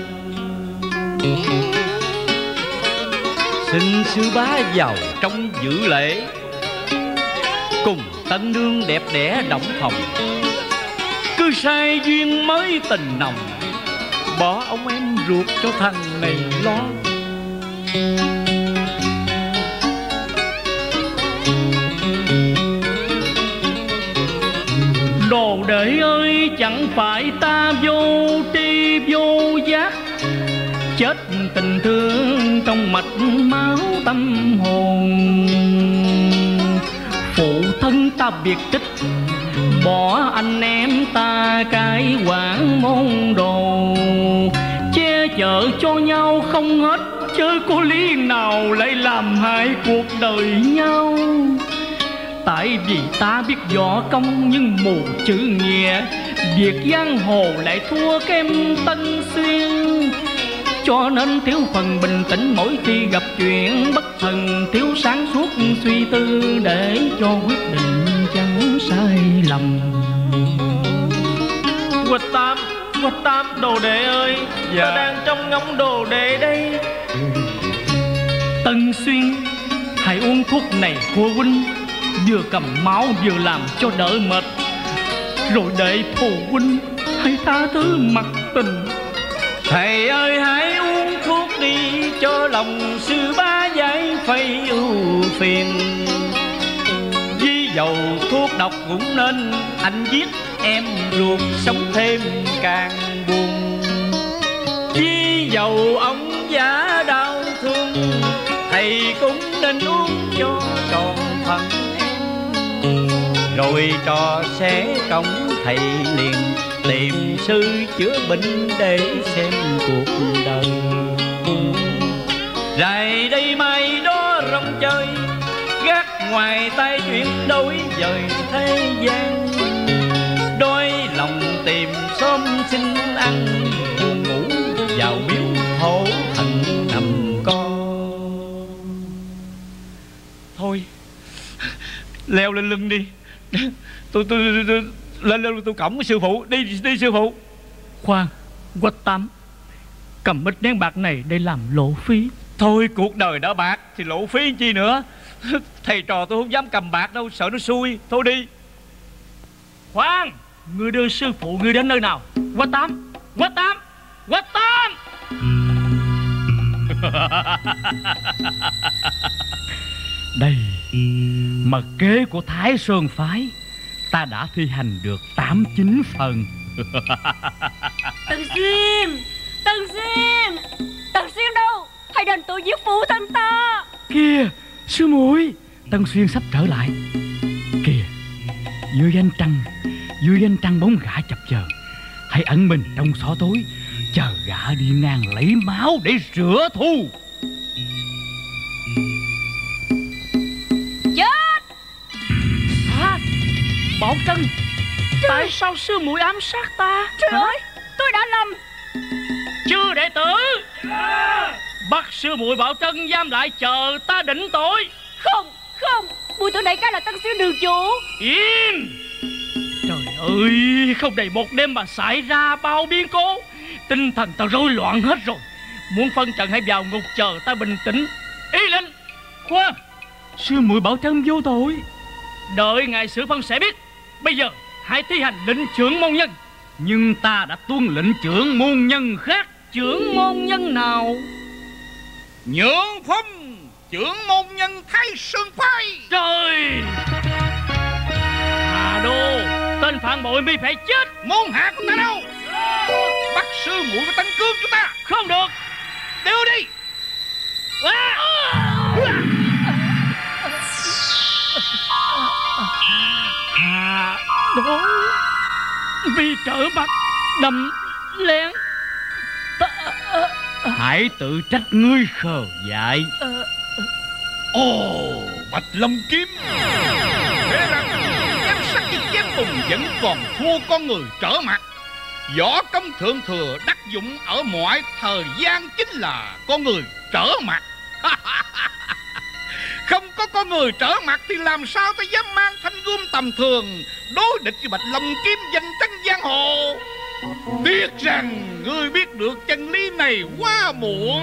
Xin sư bá vào trong dự lễ, cùng tân nương đẹp đẽ động phòng, cứ sai duyên mới tình nồng, bỏ ông em ruột cho thằng này lo. Đồ đệ ơi, chẳng phải ta vô tri vô giác, chết tình thương trong mạch máu tâm hồn. Phụ thân ta biệt tích, bỏ anh em ta cái quảng môn đồ, che chở cho nhau không hết, chớ có lý nào lại làm hại cuộc đời nhau. Tại vì ta biết võ công nhưng mù chữ nghĩa, việc giang hồ lại thua kém Tân Xuyên. Cho nên thiếu phần bình tĩnh mỗi khi gặp chuyện bất thần, thiếu sáng suốt suy tư để cho quyết định chẳng sai lầm. Quách Tam đồ đệ ơi, ta đang trông ngóng đồ đệ đây. Tân Xuyên, hãy uống thuốc này của huynh, vừa cầm máu vừa làm cho đỡ mệt, rồi để phụ huynh hãy tha thứ mặt tình. Thầy ơi hãy uống thuốc đi, cho lòng sư bá giải phây ưu phiền. Vì dầu thuốc độc cũng nên anh giết em ruột, sống thêm càng buồn. Vì dầu ông giả đau thương, thầy cũng nên uống cho tròn phận em. Rồi trò sẽ cổng thầy liền tìm sư chữa bệnh để xem cuộc đời. Rày đây mai đó rong chơi, gác ngoài tay chuyện đối dời thế gian. Đôi lòng tìm xóm xin ăn, buồn ngủ vào miếu thổ thần nằm con. Thôi leo lên lưng đi. Tôi lên tôi cõng sư phụ. Đi sư phụ. Khoan, Quách Tám, cầm ít nén bạc này để làm lộ phí. Thôi cuộc đời đã bạc thì lộ phí chi nữa. Thầy trò tôi không dám cầm bạc đâu, sợ nó xui. Thôi đi. Khoan, người đưa sư phụ người đến nơi nào? Quách Tám, Quách Tám, Quách Tám. Đây, mật kế của Thái Sơn phái ta đã thi hành được 8-9 phần. Tân Xuyên, Tân Xuyên, Tân Xuyên đâu? Hãy đền tội giết phụ thân ta. Kìa, sư muội, Tân Xuyên sắp trở lại. Kìa, dưới ánh trăng bóng gã chập chờn. Hãy ẩn mình trong xó tối, chờ gã đi ngang lấy máu để rửa thù. Chết! Hả? Bảo Trân, tại sao sư muội ám sát ta? Trời ơi, tôi đã lầm. Chưa đệ tử, bắt sư muội Bảo Trân giam lại chờ ta định tội. Không, mùi tưởng đại ca là Tân Xuyên đường chủ. Im! Trời ơi, không đầy một đêm mà xảy ra bao biến cố. Tinh thần ta rối loạn hết rồi. Muốn phân trần hãy vào ngục chờ ta bình tĩnh. Ý lệnh. Khoan, sư muội Bảo Trân vô tội. Đợi ngày xử phân sẽ biết. Bây giờ hãy thi hành lệnh trưởng môn nhân. Nhưng ta đã tuân lệnh trưởng môn nhân khác. Trưởng môn nhân nào? Nhượng phong trưởng môn nhân Thái Sơn phái. Trời! Hà Đô, tên phản bội mi phải chết. Môn hạ của ta đâu? Bắt sư muội của Tân Cương chúng ta. Không được. Đưa đi. Hà Đô, vì trở mặt đâm lén. Hãy tự trách ngươi khờ dại. Ồ, Bạch Long Kiếm. Thế rằng em sắc với chém bùng vẫn còn thua con người trở mặt. Võ công thượng thừa đắc dụng ở mọi thời gian chính là con người trở mặt. Không có con người trở mặt thì làm sao ta dám mang thanh gươm tầm thường đối địch với Bạch Long Kiếm danh chấn giang hồ. Tiếc rằng ngươi biết được chân lý này quá muộn.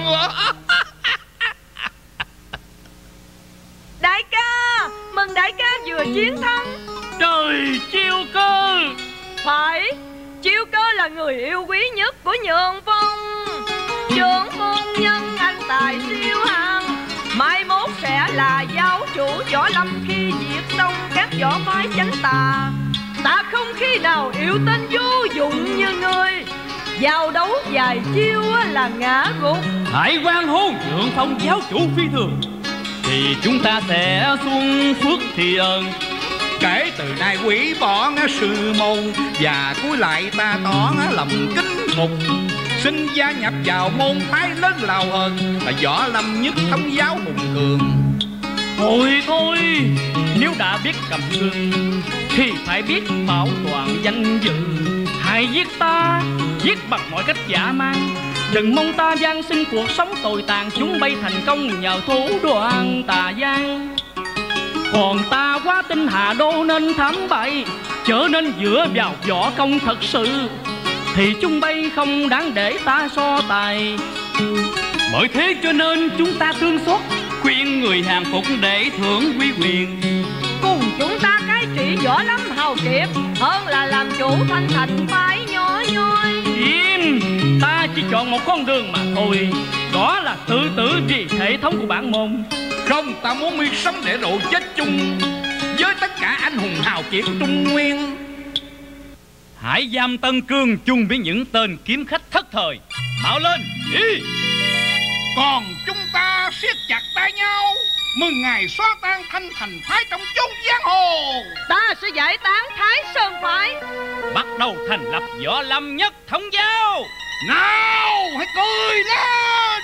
Đại ca, mừng đại ca vừa chiến thắng. Trời, Chiêu Cơ. Phải, Chiêu Cơ là người yêu quý nhất của Nhượng Phong. Trưởng môn nhân anh tài siêu hạng, mai mốt sẽ là giáo chủ võ lâm khi diệt xong các võ phái chánh tà. Ta không khi nào yêu tên vô dụng như ngươi. Giao đấu vài chiêu là ngã gục. Hãy hoan hô Nhượng Phong giáo chủ phi thường, thì chúng ta sẽ xuống phước thì ơn. Kể từ nay quỷ bỏ sư môn, và cuối lại ta tỏ lòng kính phục. Xin gia nhập vào môn phái lớn lao hơn, là võ lâm nhất thống giáo hùng cường. Thôi, nếu đã biết cầm cương thì phải biết bảo toàn danh dự. Hãy giết ta, giết bằng mọi cách dã man, đừng mong ta gian sinh cuộc sống tồi tàn. Chúng bay thành công nhờ thủ đoạn tà gian. Còn ta quá tin Hà Đô nên thám bại, trở nên dựa vào võ công thật sự, thì chúng bay không đáng để ta so tài. Bởi thế cho nên chúng ta thương xót, khuyên người hàng phục để thưởng quy quyền. Cùng chúng ta cái trị võ lâm hào kiệt, hơn là làm chủ thanh thành phái nhỏ nhoi. Im, ta chỉ chọn một con đường mà thôi, đó là tự tử vì hệ thống của bản môn. Không, ta muốn mi sống để độ chết chung với tất cả anh hùng hào kiệt Trung Nguyên. Hãy giam Tân Cương chung với những tên kiếm khách thất thời. Mau lên đi. Còn chúng ta siết chặt tay nhau, mừng ngày xóa tan thanh thành phái trong chốn giang hồ. Ta sẽ giải tán Thái Sơn phái, bắt đầu thành lập võ lâm nhất thống giáo. Nào hãy cười lên.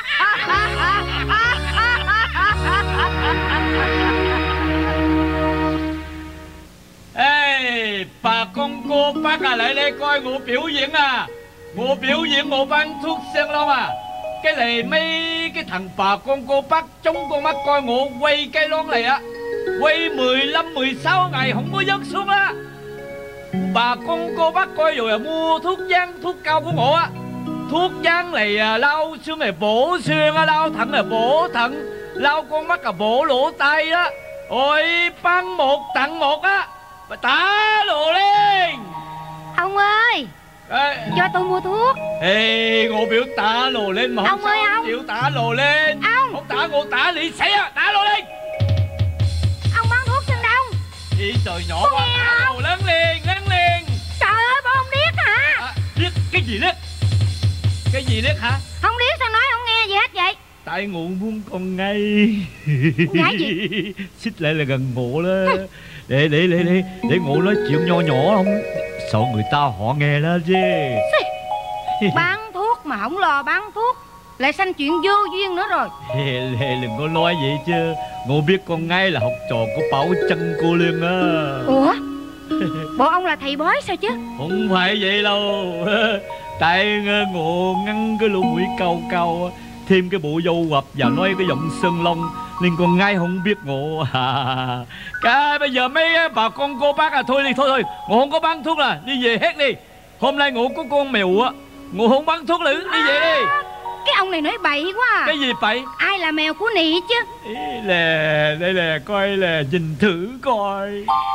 Ê, bà con cô bác à, lại đây coi ngộ biểu diễn à. Ngộ biểu diễn ngộ bán thuốc Sen Long à. Cái này mấy cái thằng bà con cô bác chống con mắt coi ngộ quay cây lon này á, quay 15-16 ngày không có dứt xuống á. Bà con cô bác coi rồi à, mua thuốc giang thuốc cao của ngộ á. Thuốc giang này à, lau xương này bổ xương á, lau thận này bổ thận, lau con mắt là bổ lỗ tai á. Ôi bán một tặng một á, bà tả lộ lên. Ông ơi, cho tôi mua thuốc. Ê, ngộ biểu tả lồ lên mà ông ơi, ông chịu tả lồ lên. Ông không tả ngộ tả lì xẻ à, tả lồ lên. Ông bán thuốc Sơn Đông. Ý trời, nhỏ quá, tả lồ lớn liền. Trời ơi, bộ ông điếc hả? Điếc cái gì điếc? Cái gì điếc hả? Không điếc sao nói không nghe gì hết vậy? Tại ngộ muốn con ngay. Ngay gì? Xích lại là gần ngộ đó. Để ngộ nói chuyện nho nhỏ không, sợ người ta họ nghe đó chứ. Bán thuốc mà không lo bán thuốc, lại sanh chuyện vô duyên nữa rồi. Đừng có nói vậy chứ. Ngộ biết con ngay là học trò của Bảo Chân cô Liên á. Ủa, bộ ông là thầy bói sao chứ? Không phải vậy đâu. Tại ngộ ngăn cái lỗ mũi cao cao, thêm cái bộ dâu quặp và nói cái giọng Sơn Long, nên con ngay không biết ngộ. Cái bây giờ mấy bà con cô bác à, thôi đi, thôi ngộ không có bán thuốc là đi về hết đi. Hôm nay ngộ có con mèo á, ngộ không bán thuốc nữa, đi về đi. Cái ông này nói bậy quá à. Cái gì bậy? Ai là mèo của nị chứ? Ý là đây là coi là nhìn thử coi.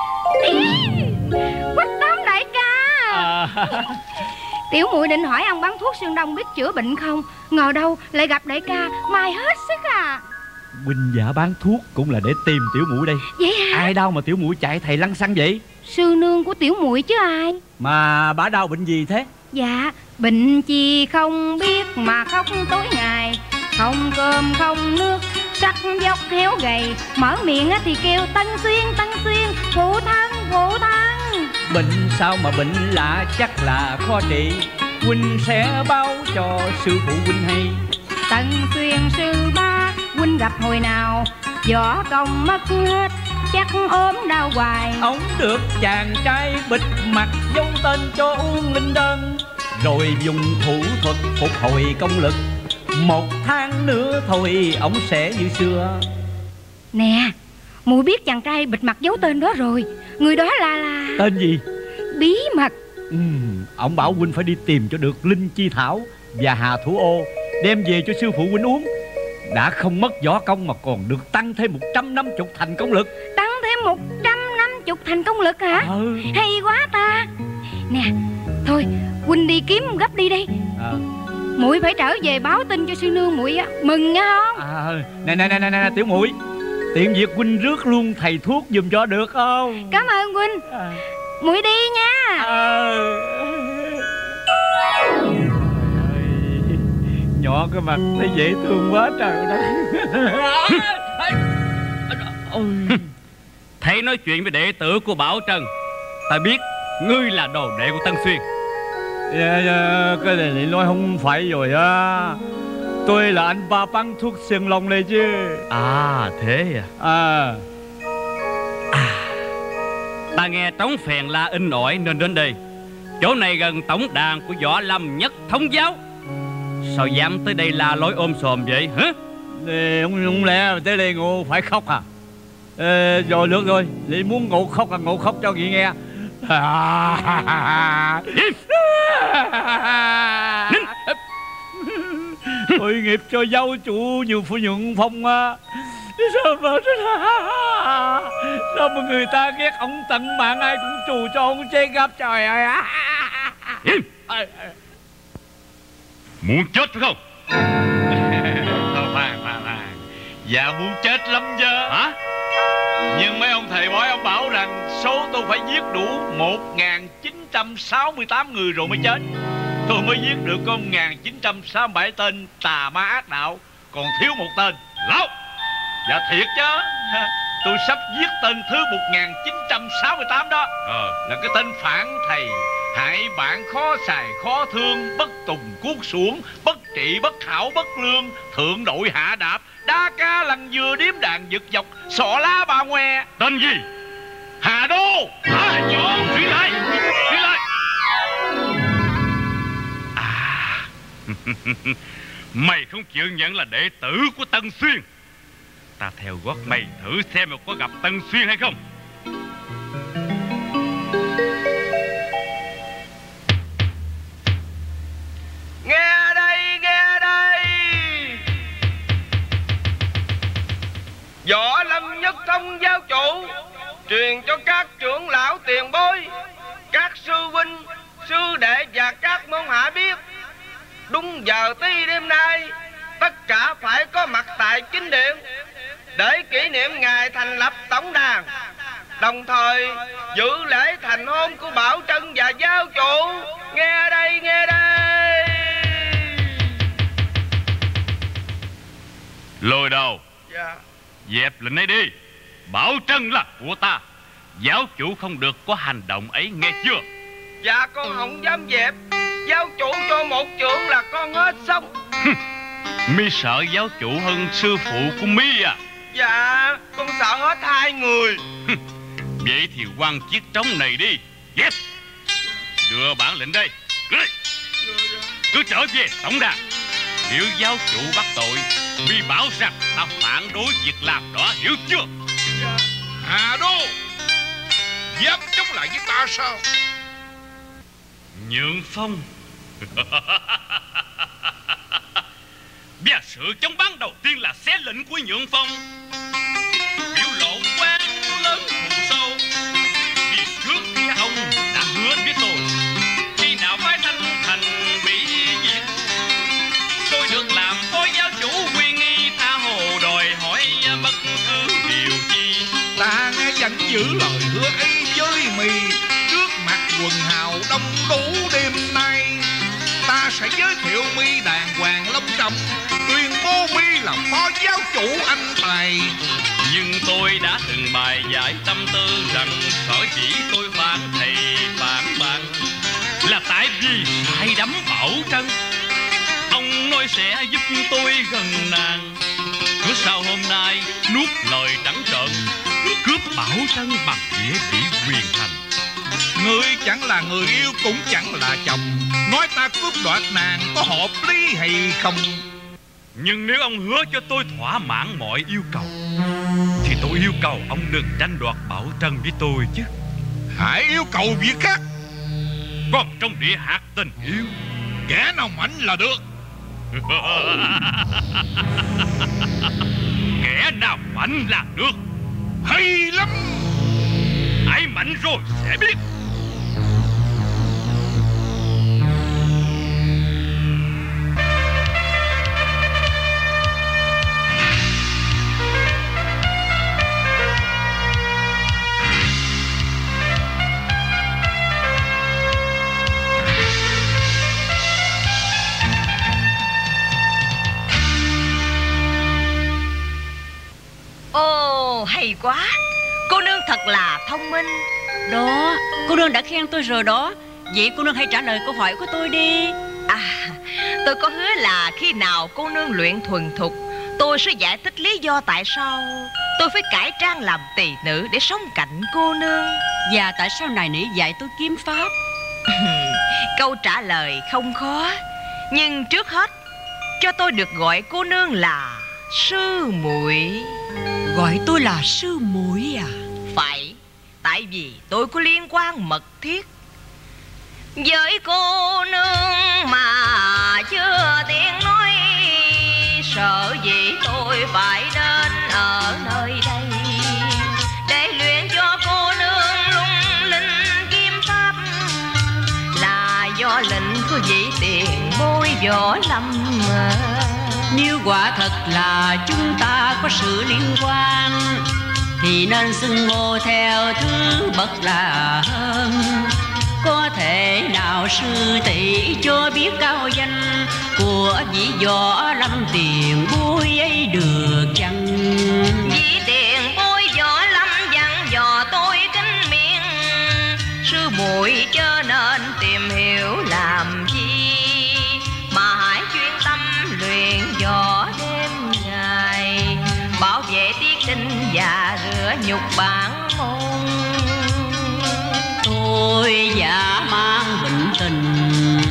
Quách Tám đại ca. Tiểu muội định hỏi ông bán thuốc Sơn Đông biết chữa bệnh không, ngờ đâu lại gặp đại ca mai hết sức à. Huynh giả bán thuốc cũng là để tìm tiểu muội đây. Vậy hả? Ai đâu mà tiểu muội chạy thầy lăng xăng vậy? Sư nương của tiểu muội chứ ai. Mà bả đau bệnh gì thế? Dạ, bệnh chi không biết mà khóc tối ngày, không cơm không nước, sắc dốc héo gầy, mở miệng thì kêu Tân Xuyên phụ thân. Bệnh sao mà bệnh lạ, chắc là khó trị, huynh sẽ báo cho sư phụ huynh hay. Tân Xuyên sư ba huynh gặp hồi nào, võ công mất hết, chắc ốm đau hoài. Ông được chàng trai bịt mặt dấu tên cho uống linh đơn, rồi dùng thủ thuật phục hồi công lực. 1 tháng nữa thôi ông sẽ như xưa. Nè, muội biết chàng trai bịt mặt giấu tên đó rồi. Người đó là Tên gì? Bí mật. Ông bảo huynh phải đi tìm cho được Linh Chi Thảo và Hà Thủ Ô, đem về cho sư phụ huynh uống. Đã không mất võ công mà còn được tăng thêm 150 thành công lực. Tăng thêm 150 thành công lực hả? Hay quá ta. Nè, thôi huynh đi kiếm gấp đi đi. Muội phải trở về báo tin cho sư nương muội á, mừng nha không? Nè tiểu muội, tiện việc huynh rước luôn thầy thuốc giùm cho được không? Cảm ơn huynh. Muội đi nha. Nhỏ cái mặt nó dễ thương quá trời đất. Thầy nói chuyện với đệ tử của Bảo Trần, ta biết ngươi là đồ đệ của Tân Xuyên. Cái này nói không phải rồi á. Tôi là anh ba bán thuốc Sơn Long đây chứ. À thế à. Ta nghe trống phèn la in ỏi nên đến đây. Chỗ này gần tổng đàn của Võ Lâm Nhất Thống giáo. Sao dám tới đây la lối ôm sòm vậy hả? Ông lẽ tới đây ngộ phải khóc à? Rồi được rồi, Lị muốn ngộ khóc là ngộ khóc cho Nghị nghe. Tội nghiệp cho giáo chủ nhiều phu nhuận phong á. Sao mà người ta ghét ông tận mạng, ai cũng trù cho ông chê gấp trời ơi. Muốn chết phải không? Khoan. Dạ muốn chết lắm chứ. Hả? Nhưng mấy ông thầy bói ông bảo rằng số tôi phải giết đủ 1968 người rồi mới chết. Tôi mới giết được có 1967 tên tà ma ác đạo, còn thiếu một tên lão. Dạ thiệt chứ. Tôi sắp giết tên thứ 1968 đó. Là cái tên phản thầy, hại bạn khó xài khó thương, bất tùng cuốc xuống, bất trị bất khảo bất lương, thượng đội hạ đạp, đa ca lằn dừa điếm đàn giật dọc, sọ lá bà ngoe. Tên gì? Hà Đô. Suy lại. Mày không chịu nhận là đệ tử của Tân Xuyên. Ta theo gót mày thử xem mà có gặp Tân Xuyên hay không. Nghe đây. Võ Lâm Nhất Thống giáo chủ truyền cho các trưởng lão tiền bối, các sư huynh, sư đệ và các môn hạ biết, đúng giờ tí đêm nay tất cả phải có mặt tại chính điện để kỷ niệm ngày thành lập tổng đàn, đồng thời dự lễ thành hôn của Bảo Trân và giáo chủ. Nghe đây. Lôi đầu. Dạ. Dẹp lệnh ấy đi. Bảo Trân là của ta. Giáo chủ không được có hành động ấy, nghe chưa? Dạ con không dám dẹp. Giáo chủ cho một chưởng là con hết xong. Mi sợ giáo chủ hơn sư phụ của Mi à? Dạ con sợ hết hai người. Vậy thì quăng chiếc trống này đi. Dẹp. Đưa bản lệnh đây. Cứ trở về tổng đàn. Nếu giáo chủ bắt tội, Mi bảo rằng ta phản đối việc làm đó, hiểu chưa? Dạ. Hà Đô, dám chống lại với ta sao? Nhượng Phong. Và sự chống bán đầu tiên là xé lệnh của Nhượng Phong, biểu lộ quan lớn thù sâu. Vì trước kia ông đã hứa với tôi, khi nào phái Thanh Thành bị diệt, tôi được làm phó giáo chủ quy nghi, tha hồ đòi hỏi bất cứ điều chi. Ta nghe vẫn giữ lời hứa ấy với Mi trước mặt quần hào đông đủ đêm nay. Ta sẽ giới thiệu Mi đàng hoàng long trọng, tuyên bố Mi là phó giáo chủ anh tài. Nhưng tôi đã từng bài giải tâm tư rằng sở dĩ tôi phản thầy phản bạn là tại vì sai đắm Bảo Trân. Ông nói sẽ giúp tôi gần nàng, cứ sao hôm nay nuốt lời trắng trợn, cướp Bảo Trân bằng nghĩa chỉ quyền thành. Ngươi chẳng là người yêu cũng chẳng là chồng, nói ta cướp đoạt nàng có hợp lý hay không? Nhưng nếu ông hứa cho tôi thỏa mãn mọi yêu cầu, thì tôi yêu cầu ông đừng tranh đoạt Bảo Trân với tôi chứ. Hãy yêu cầu việc khác. Còn trong địa hạt tình yêu, kẻ nào mạnh là được. Kẻ nào mạnh là được. Hay lắm. Hãy mạnh rồi sẽ biết. Ồ, hay quá. Cô nương thật là thông minh. Đó, cô nương đã khen tôi rồi đó. Vậy cô nương hãy trả lời câu hỏi của tôi đi. Tôi có hứa là khi nào cô nương luyện thuần thục, tôi sẽ giải thích lý do tại sao Tôi phải cải trang làm tỳ nữ để sống cạnh cô nương. Và tại sao nài nỉ dạy tôi kiếm pháp? Câu trả lời không khó. Nhưng trước hết, cho tôi được gọi cô nương là sư muội. Gọi tôi là sư muội à? Phải, tại vì tôi có liên quan mật thiết với cô nương mà chưa tiện nói. Sợ gì tôi phải đến ở nơi đây để luyện cho cô nương lung linh kiếm pháp, là do lệnh của vị tiền bối Võ Lâm. Nếu quả thật là chúng ta có sự liên quan thì nên xưng hô theo thứ bậc là hơn. Có thể nào sư tỷ cho biết cao danh của vị Võ Lâm tiền bối ấy được chăng? Vị tiền bối Võ Lâm dặn dò tôi kính miệng, sư muội chớ nên tìm hiểu làm gì, mà hãy chuyên tâm luyện võ đêm ngày, bảo vệ tiết tinh và rửa nhục bản môn. Tôi giả mang bình tình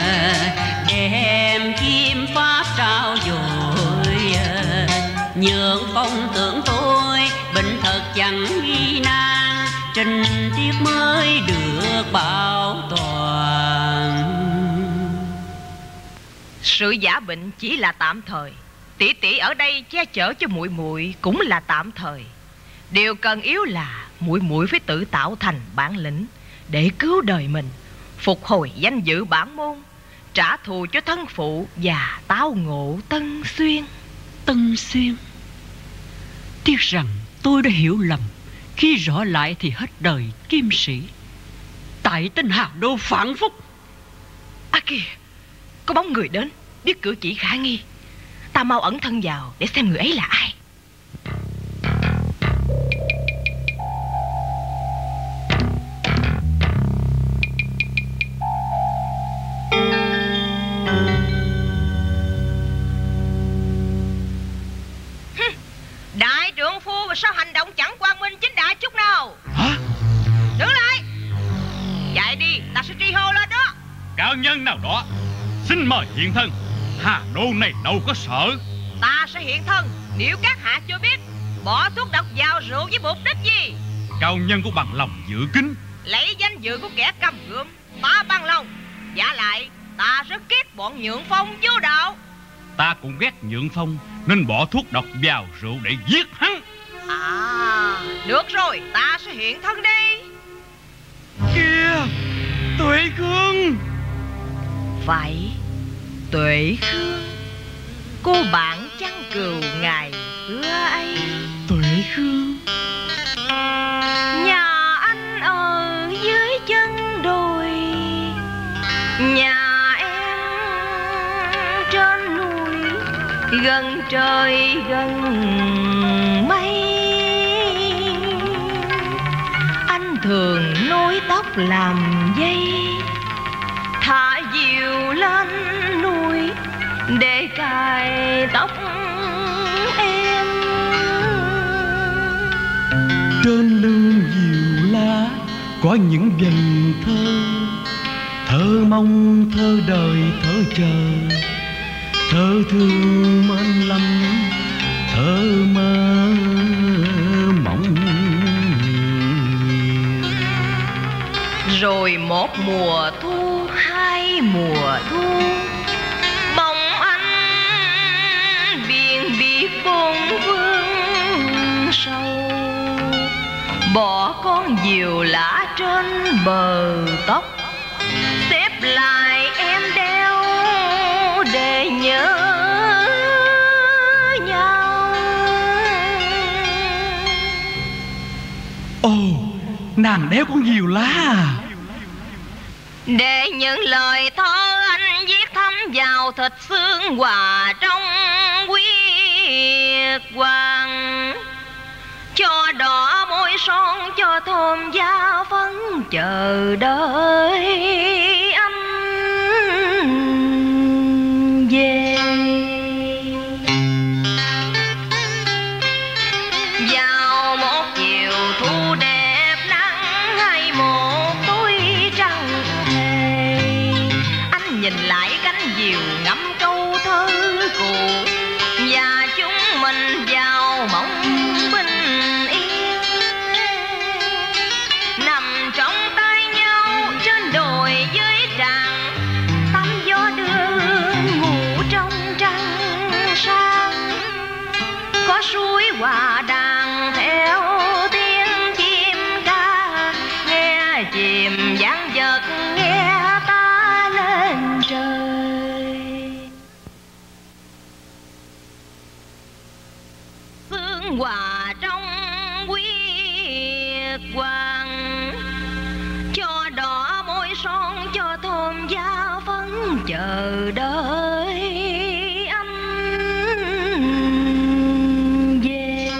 đem kiếm pháp trao dồi, nhượng phong tưởng tôi bình thật chẳng nghi nan, trình tiết mới được bảo toàn. Sự giả bệnh chỉ là tạm thời, tỷ tỷ ở đây che chở cho muội muội cũng là tạm thời. Điều cần yếu là muội muội phải tự tạo thành bản lĩnh để cứu đời mình, phục hồi danh dự bản môn, trả thù cho thân phụ và tao ngộ Tân Xuyên. Tân Xuyên? Tiếc rằng tôi đã hiểu lầm khi rõ lại thì hết đời kim sĩ. Tại tên hào đô phản phúc. À kìa, có bóng người đến, biết cử chỉ khả nghi. Ta mau ẩn thân vào để xem người ấy là ai. Đại trượng phu mà sao hành động chẳng quang minh chính đại chút nào? Hả? Đứng lại. Chạy đi, ta sẽ tri hô lên đó. Cao nhân nào đó xin mời hiện thân. Hà đô này đâu có sợ. Ta sẽ hiện thân nếu các hạ chưa biết bỏ thuốc độc vào rượu với mục đích gì. Cao nhân của bằng lòng giữ kín, lấy danh dự của kẻ cầm gươm, ta bằng lòng. Giả lại ta rất ghét bọn Nhượng Phong vô đạo. Ta cũng ghét Nhượng Phong nên bỏ thuốc độc vào rượu để giết hắn. À, được rồi, ta sẽ hiện thân đi. Kìa, Tuệ Khương. Phải, Tuệ Khương, cô bạn chăn cừu ngày xưa ấy. Tuệ Khương. Nhà anh ở dưới chân đồi, nhà em trên núi, gần trời gần mây. Anh thường nối tóc làm dây, thả diều lên núi để cài tóc em. Trên lưng diều lá có những dần thơ, thơ mong, thơ đời, thơ chờ, thơ thương mến lắm, thơ mơ mộng nhiều. Rồi một mùa thu, hai mùa thu, bỗng anh biển biệt bốn phương sâu, bỏ con diều lá trên bờ tóc, xếp lại em đeo để nhớ nhau. Ồ, nàng đeo con diều lá à? Để những lời thơ anh viết thấm vào thịt xương hòa trong huyết hoàng, cho đỏ môi son, cho thơm da phấn, chờ đợi anh về. hòa trong quyết hoàng, cho đỏ môi son cho thơm da phấn chờ đợi anh về.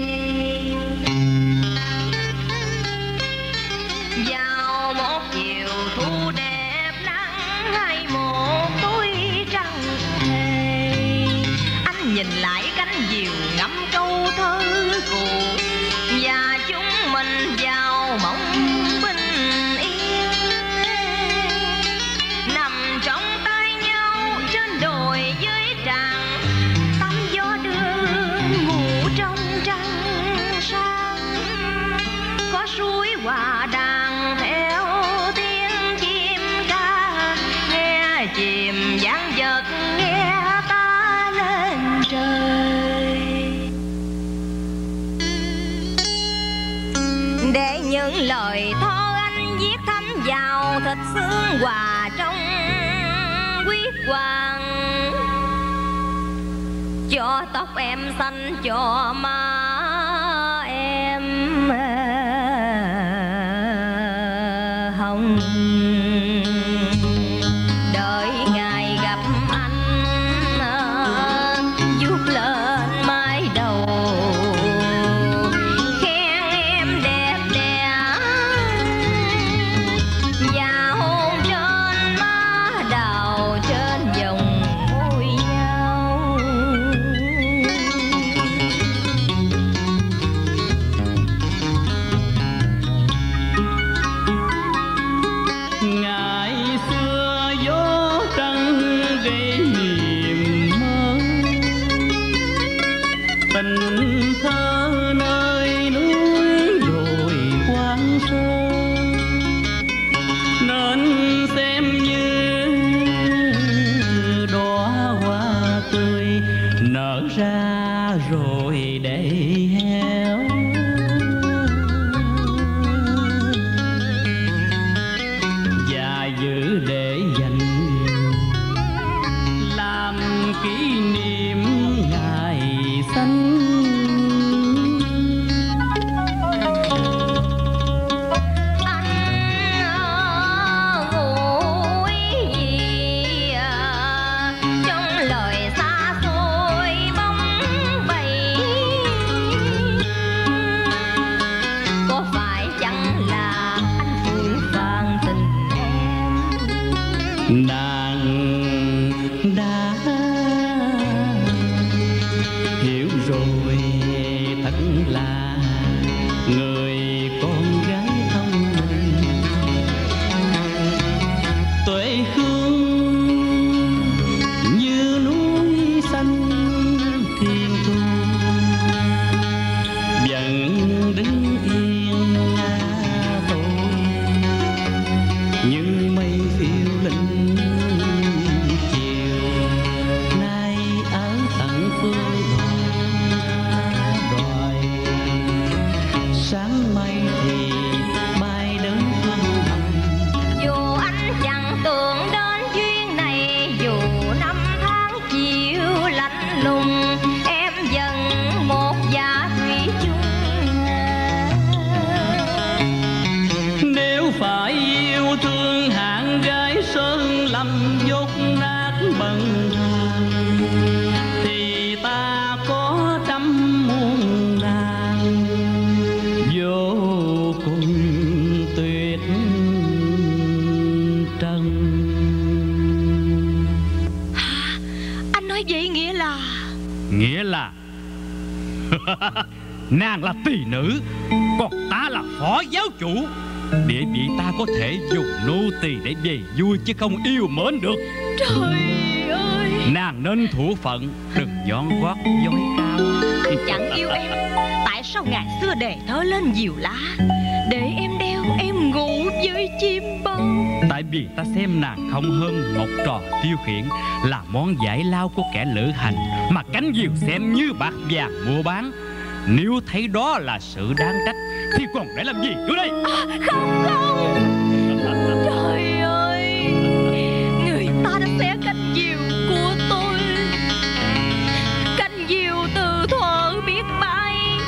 Vào một chiều thu đẹp nắng hay một tối trăng thề, anh nhìn lại cánh diều ngắm câu thơ cụ, và chúng mình vào mộng bình yên, nằm trong tay nhau trên đồi với tràng, tắm gió đưa ngủ trong trăng sáng. Có suối hòa đàn theo tiếng chim ca, nghe chìm vang vật nghe ta lên trời. Để những lời thơ anh viết thấm vào thịt xương hòa trong quyết hoàng, cho tóc em xanh cho má em hồng. Đợi ngày gặp anh vuốt lên mái đầu, khen em đẹp đẽ và hôn trên má đào trên vòng môi nhau. Ngày xưa gió trăng gây niềm mơ, tình thơ nơi núi đồi quang sơ, nên xem như đóa hoa tươi nở ra rồi để héo. Và giữ để dành làm kỷ niệm ngày xanh. Trong lời xa xôi bóng bầy, có phải chẳng là anh phượng vàng tình em? Nàng đã hiểu rồi, thật là người con gái thông minh, tuệ hương như núi xanh thiên thu, vẫn đứng yên ngã tôi như mây phiêu linh chiều, nay ở tận phương đồi. Sáng mây thì bay đến phương hồng, Dù anh chẳng tưởng đến duyên này, dù năm tháng chiều lạnh lùng, em vẫn một giá thủy chung. nếu phải yêu thương hạng gái sơn lâm dốt nát bần hàng, thì ta có trăm muôn nàng vô cùng tuyệt trần. Anh nói vậy nghĩa là? Nghĩa là nàng là tỳ nữ, còn ta là phó giáo chủ. Địa vị ta có thể dùng nô tỳ để về vui, chứ không yêu mến được. Trời ơi, Nàng nên thủ phận, đừng nhón gót dối cao. chẳng yêu em, tại sao ngày xưa đề thơ lên diều lá, để em đeo em ngủ với chim bao? Tại vì ta xem nàng không hơn một trò tiêu khiển, là món giải lao của kẻ lữ hành, mà cánh diều xem như bạc vàng mua bán. Nếu thấy đó là sự đáng trách, thì còn để làm gì nữa đây? Không không, trời ơi, người ta đã xé cánh diều của tôi, cánh diều từ thuở biết bay,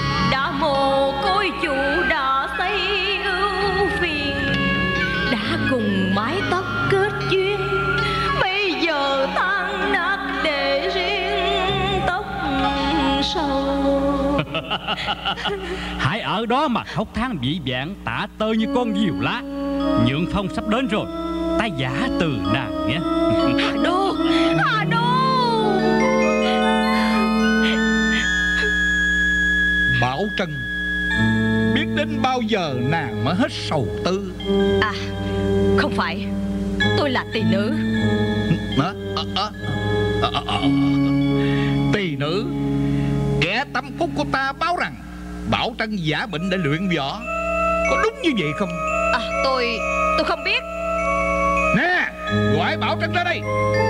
mái tóc kết duyên, bây giờ tan nát để riêng tóc sầu. Hãy ở đó mà khóc than vĩ vãn, tả tơi như con diều lá. Nhượng phong sắp đến rồi, ta giả từ nàng nhé. Hà Đô, Hà Đô. Bảo Trân, biết đến bao giờ nàng mới hết sầu tư? À, không phải, tôi là tỳ nữ. Tỳ nữ? Kẻ tâm phúc của ta báo rằng Bảo Trân giả bệnh để luyện võ, có đúng như vậy không? À, tôi không biết. Nè, gọi Bảo Trân ra đây.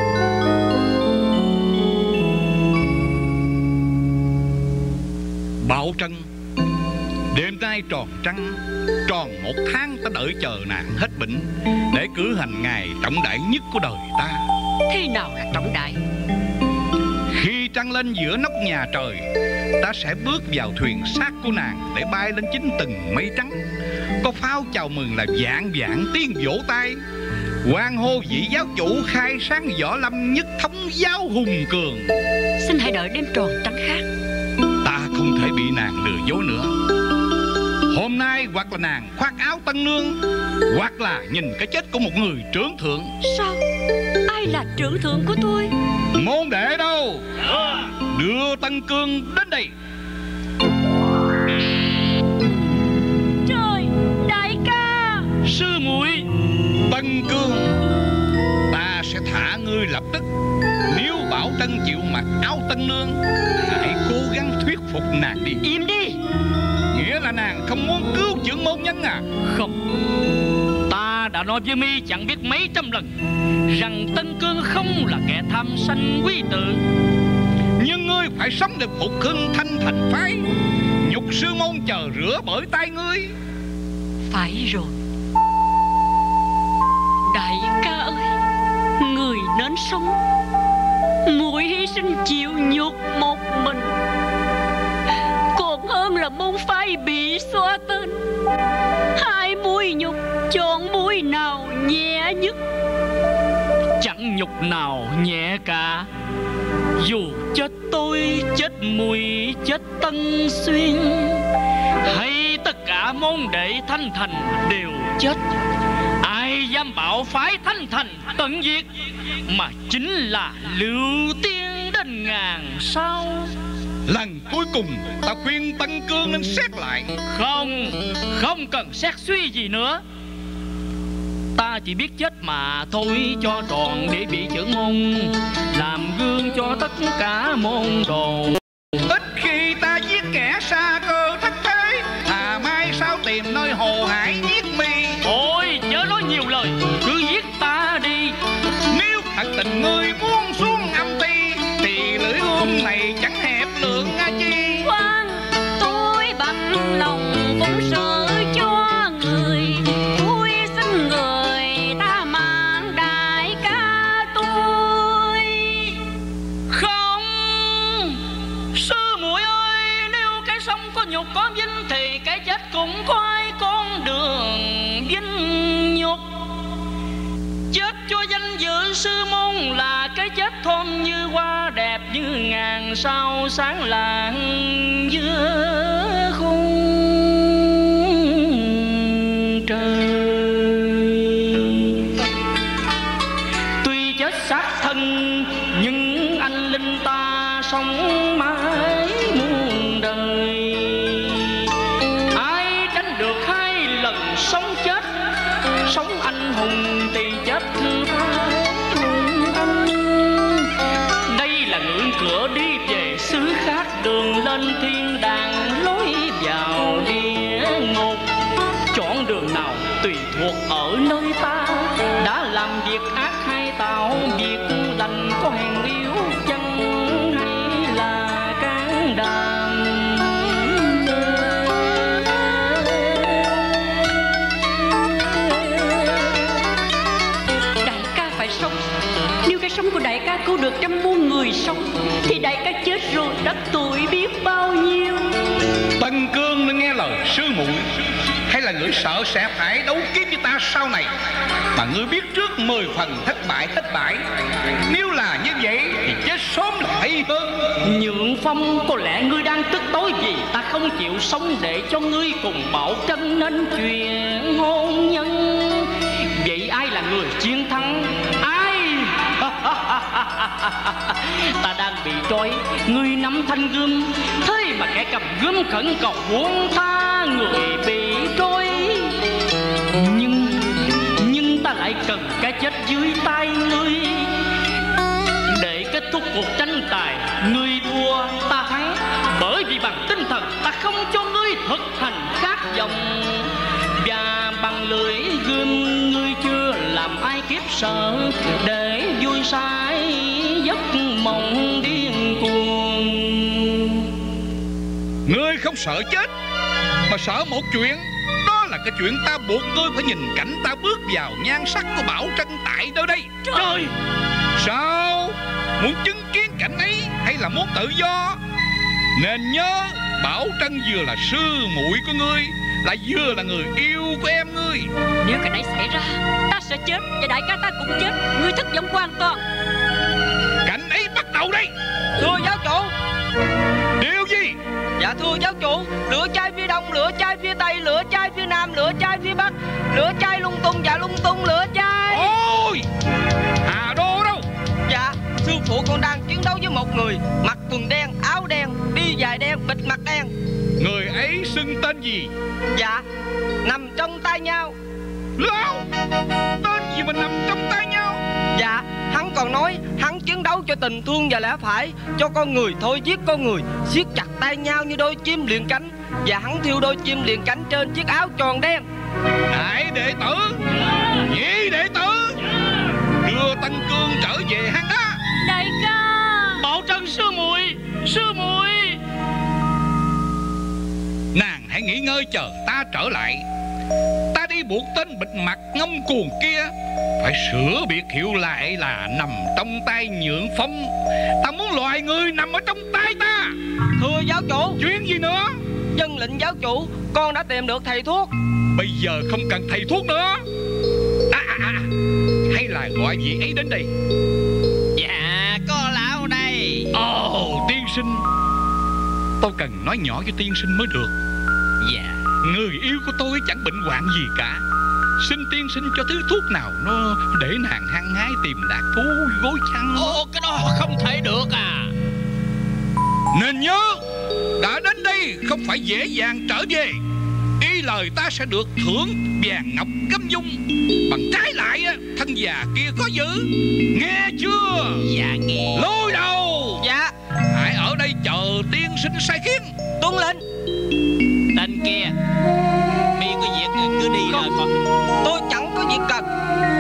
Bảo Trân, đêm nay tròn trăng, tròn 1 tháng ta đợi chờ nàng hết bệnh để cử hành ngày trọng đại nhất của đời ta. Thế nào là trọng đại? Khi trăng lên giữa nóc nhà trời, ta sẽ bước vào thuyền xác của nàng để bay lên chính từng mây trắng. Có pháo chào mừng là vạn vạn tiếng vỗ tay, hoan hô vị giáo chủ khai sáng võ lâm nhất thống giáo hùng cường. Xin hãy đợi đêm tròn trắng khác. Ta không thể bị nàng lừa dối nữa. Hôm nay hoặc là nàng khoác áo tân nương, hoặc là nhìn cái chết của một người trưởng thượng. Sao? Ai là trưởng thượng của tôi? Môn đệ đâu? Đưa Tân Cương đến đây. Trời, đại ca. Sư muội. Tân Cương, ta sẽ thả ngươi lập tức. Nếu Bảo Trân chịu mặc áo tân nương, hãy cố gắng thuyết phục nàng đi. Im đi. Nghĩa là nàng không muốn cứu trưởng môn nhân à? Không, ta đã nói với mi chẳng biết mấy trăm lần rằng Tân Cương không là kẻ tham sanh quý tử. Nhưng ngươi phải sống để phục hưng Thanh Thành phái. Nhục sư môn chờ rửa bởi tay ngươi. Phải rồi. Đại ca ơi, người nên sống. Muội hy sinh chịu nhục một mình, còn hơn là môn phái bị xóa tên. Hai mũi nhục, chọn mũi nào nhẹ nhất? Chẳng nhục nào nhẹ cả. Dù chết tôi, chết Mùi, chết Tân Xuyên, hay tất cả môn đệ Thanh Thành đều chết, ai dám bảo phái Thanh Thành tận diệt, mà chính là Lưu Tiên đến ngàn sao. Lần cuối cùng ta khuyên Tân Cương nên xét lại. Không cần xét suy gì nữa. Ta chỉ biết chết mà thôi cho tròn, để bị trưởng môn làm gương cho tất cả môn đồ. Ít khi ta giết kẻ xa cơ thất thế, thà mai sao tìm nơi hồ hải giết mi. Ôi chớ nói nhiều lời, cứ giết ta đi. Nếu thật tình ngươi muốn xuống âm ti, thì lưỡi ươm này chẳng hẹp lượng nga chi. Khoan, tôi bằng lòng phụng sự cho người, tôi xin người ta mang đại ca tôi. Không, sư muội ơi, nếu cái sống có nhục có vinh thì cái chết cũng có ai con đường vinh nhục. Chết cho danh dự sư môn là cái chết thơm như hoa, đẹp như ngàn sao sáng lạng giữa khung trời. Tuy chết xác thân nhưng anh linh ta sống mãi muôn đời. Ai tránh được hai lần sống chết, sống anh hùng thì chết thái hùng anh. Đây là ngưỡng cửa đi về xứ khác, đường lên thiên đàng lối vào địa ngục. Chọn đường nào tùy thuộc ở nơi ta, đã làm việc ác hay tạo việc lành, có hèn yếu chăng hay là can đảm. Đại ca phải sống. Nếu cái sống của đại ca cứu được trăm muôn người sống, thì đại ca chết rồi đắc tội biết bao nhiêu. Tân Cương nên nghe lời sư muội. hay là ngươi sợ sẽ phải đấu kiếm với ta sau này, mà ngươi biết trước 10 phần thất bại. Nếu là như vậy thì chết sớm là hay hơn. Nhượng Phong, có lẽ ngươi đang tức tối vì ta không chịu sống để cho ngươi cùng Bảo Trân nên chuyện hôn nhân. Vậy ai là người chiến thắng? Ai? Ta đang bị trói, ngươi nắm thanh gươm, thế mà kẻ cầm gươm khẩn cầu buông tha người bị trói. Nhưng ta lại cần cái chết dưới tay ngươi để kết thúc cuộc tranh tài. Ngươi thua, ta thắng, bởi vì bằng tinh thần ta không cho ngươi thực hành khát vọng. Và bằng lưỡi gươm ngươi chưa làm ai kiếp sợ, để vui say giấc mộng điên cuồng. Ngươi không sợ chết, mà sợ một chuyện. Đó là cái chuyện ta buộc ngươi phải nhìn cảnh ta bước vào nhan sắc của Bảo Trân tại nơi đây. Trời! Sao? Muốn chứng kiến cảnh ấy hay là muốn tự do? Nên nhớ, Bảo Trân vừa là sư muội của ngươi, lại vừa là người yêu của em ngươi. Nếu cái này xảy ra, ta sẽ chết và đại ca ta cũng chết. Ngươi thất vọng hoàn toàn. Cảnh ấy bắt đầu đây. Thưa giáo chủ. Điều gì? Dạ thưa giáo chủ, lửa cháy phía đông, lửa cháy phía tây, lửa cháy phía nam, lửa cháy phía bắc, lửa cháy lung tung và lung tung lửa cháy. Ôi! Hà Đô đâu? Dạ, sư phụ con đang chiến đấu với một người mặc quần đen, áo đen, đi giày đen, bịt mặt đen. Người ấy xưng tên gì? Dạ, nằm trong tay nhau. Lão! Tên gì mà nằm trong tay nhau? Dạ, hắn còn nói hắn chiến đấu cho tình thương và lẽ phải, cho con người thôi giết con người, siết chặt tay nhau như đôi chim liền cánh. Và hắn thiêu đôi chim liền cánh trên chiếc áo tròn đen. Đại đệ tử, nhị đệ tử, đưa Tân Cương trở về hang đá. Đại ca! Bảo Trân sư muội, sư muội. Nàng hãy nghỉ ngơi chờ ta trở lại. Ta đi buộc tên bịt mặt ngông cuồng kia phải sửa biệt hiệu lại là nằm trong tay Nhượng Phong. Ta muốn loài người nằm ở trong tay ta. Thưa giáo chủ. Chuyện gì nữa? Dân lệnh giáo chủ, con đã tìm được thầy thuốc. Bây giờ không cần thầy thuốc nữa. Hay là gọi vị ấy đến đây. Dạ, có lão đây. Ồ, tiên sinh. Tôi cần nói nhỏ với tiên sinh mới được. Dạ. Người yêu của tôi chẳng bệnh hoạn gì cả. Xin tiên sinh cho thứ thuốc nào nó để nàng hăng hái tìm lạc thú gối chăn. Ồ, cái đó không thể được à. Nên nhớ, đã đến đây không phải dễ dàng trở về. Y lời ta sẽ được thưởng vàng ngọc cấm dung. Bằng trái lại thân già kia có giữ. Nghe chưa? Dạ nghe. Lôi đầu. Dạ. Hãy ở đây chờ tiên sinh sai khiến. Tuân lệnh. Tên kia, mi có việc cứ đi rồi con. Tôi chẳng có việc cần.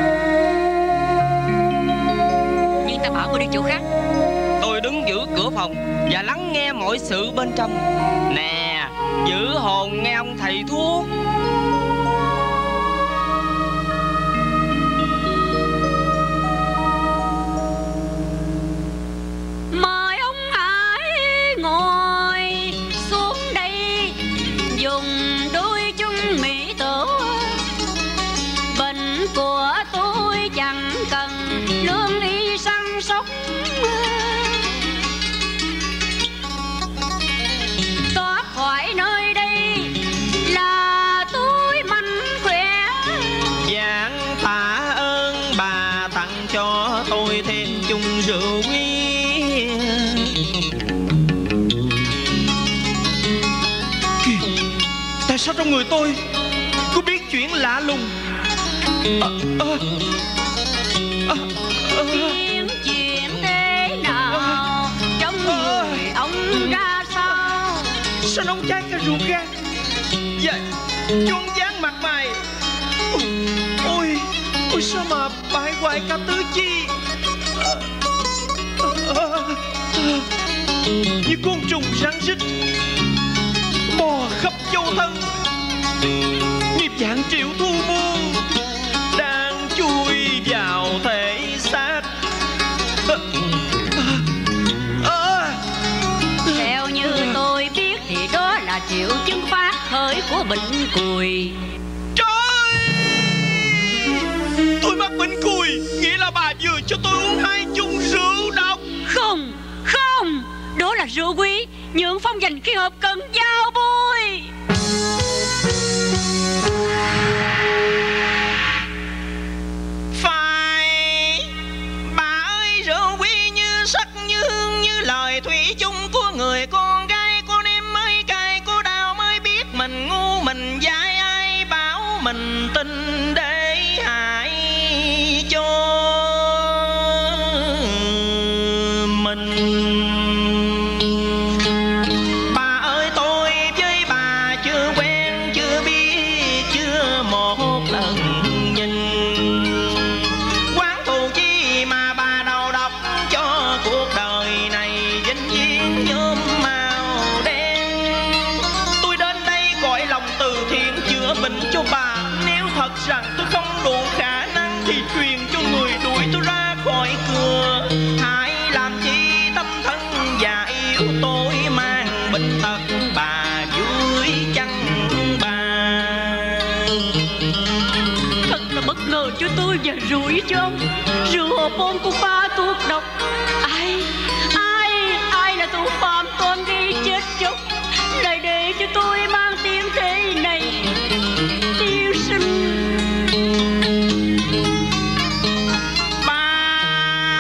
Nhưng ta bảo cô đi chỗ khác. Tôi đứng giữ cửa phòng và lắng nghe mọi sự bên trong. Nè, giữ hồn nghe ông thầy thuốc. Mời ông hãy ngồi xuống đây, dùng đôi chân mỹ tử. Bệnh của tôi chẳng cần lương y săn sóc. Thoát khỏi nơi đây là tôi mạnh khỏe. Giảng tạ ơn bà tặng cho tôi thêm chung rượu quý. Tại sao trong người tôi có biết chuyện lạ lùng? Chuyện thế nào trong người ông ra sao? Sao nóng cháy cả ruột gan? Dạ, chuông dáng mặt mày. Ôi sao mà bại hoại cả tứ chi. Như con trùng rắn rít bò khắp châu thân. Nghiệp dạng triệu thu muôn đang chui vào thể xác. Theo như tôi biết thì đó là triệu chứng phát khởi của bệnh cùi. Trời! Tôi mắc bệnh cùi, nghĩa là bà vừa cho tôi uống 2 chung rượu độc. Không, không, đó là rượu quý, nhượng phong dành khi hợp cần giao bôi. Phải, bà ơi, rượu quý như sắc như hương như lời thủy chung của người con gái. Cô nêm mới cay, cô đau mới biết mình ngu mình dại, ai bảo mình tin để hại cho mình. Bà ơi, tôi với bà chưa quen, chưa biết, chưa một lần nhìn. Quán thù chi mà bà đầu độc cho cuộc đời này vĩnh viễn nhuốm màu đen. Tôi đến đây gọi lòng từ thiện chữa bệnh cho bà. Nếu thật rằng tôi không đủ khả năng thì truyền cho người đuổi tôi ra khỏi cửa. Hãy làm chi tâm thân già yếu tôi mang bệnh tật, bà vui chăng bà. Thật là bất ngờ cho tôi và rủi cho ông. Rượu hộp ôn của ba thuốc độc. Ai là thủ phạm toàn đi chết chóc, lại để cho tôi mang tiếng thế này. Tiên sinh, Bà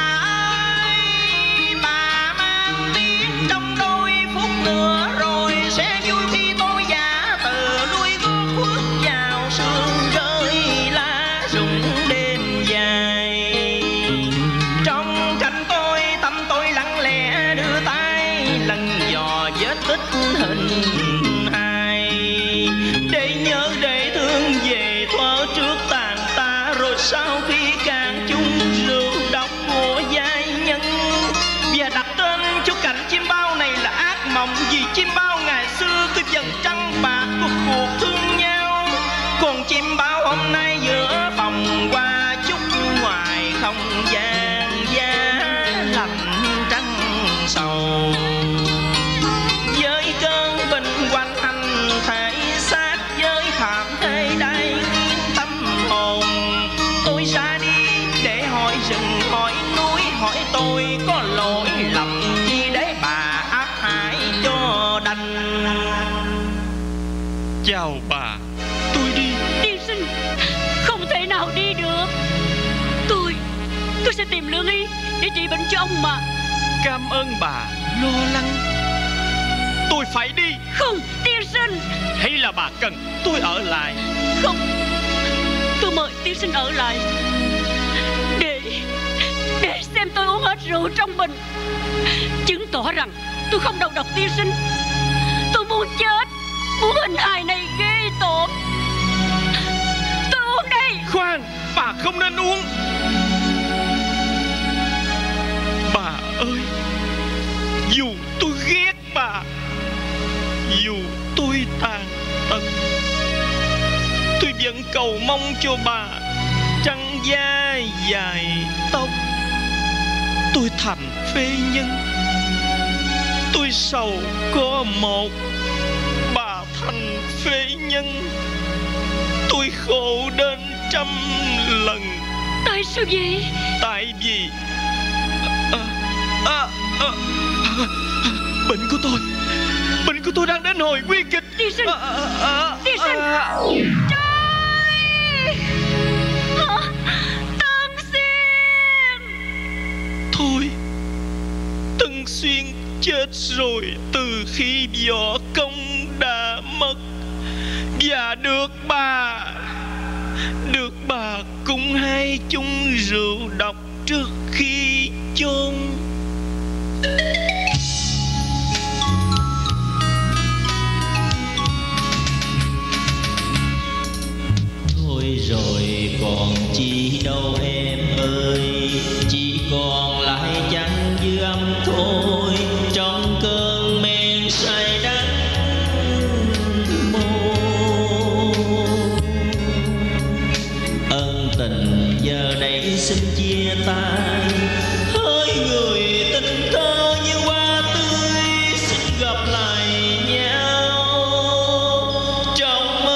ơi, bà mang tiếng trong đôi phút nữa rồi sẽ vui khi tôi giả từ lui gót khuất vào sương rơi lá rụng đêm dài. Trong cạnh tôi tâm tôi lặng lẽ đưa tay lần dò vết tích hình ai, để nhớ để thương về thuở trước tàn ta, rồi sau khi càng chung rượu độc của giai nhân. Và đặt tên cho cảnh chim bao này là ác mộng, vì chim bao ngày xưa cứ dần trăng bạc của cuộc thương nhau. Còn chim bao hôm nay giữa phòng qua chút ngoài không gian giá lạnh trăng sầu. Với cơn bình quanh hành thể xác, với thảm thế đây tâm hồn. Tôi ra đi để hỏi rừng hỏi núi, hỏi tôi có lỗi lầm chi để bà ác hại cho đành. Chào bà, tôi đi. tiên sinh, không thể nào đi được. Tôi sẽ tìm lương y để trị bệnh cho ông mà. Cảm ơn bà lo lắng. Tôi phải đi. Không, tiên sinh. Hay là bà cần tôi ở lại? Không, tôi mời tiên sinh ở lại để xem tôi uống hết rượu trong bình, chứng tỏ rằng tôi không đầu độc tiên sinh. Tôi muốn chết, muốn hình hài này ghê tởm. Tôi uống đây. Khoan, bà không nên uống. Bà ơi, dù tôi ghét bà, dù tôi tàn tật, tôi vẫn cầu mong cho bà trăng da dài tóc. Tôi thành phế nhân, tôi sầu có một, bà thành phế nhân. Tôi khổ đến trăm lần. Tại sao vậy? Tại vì bệnh của tôi đang đến hồi nguy kịch. Tiên sinh, tiên sinh. Trời! Tân Xuyên! Thôi, Tân Xuyên chết rồi từ khi võ công đã mất, và được bà cùng 2 chung rượu độc trước khi chôn. Thôi rồi còn chi đâu em ơi, chỉ còn lại chẳng dư âm thôi. Trong cơn men say đắng môi, ân tình giờ đây xin chia tay. Hỡi người tình thơ như hoa tươi, xin gặp lại nhau trong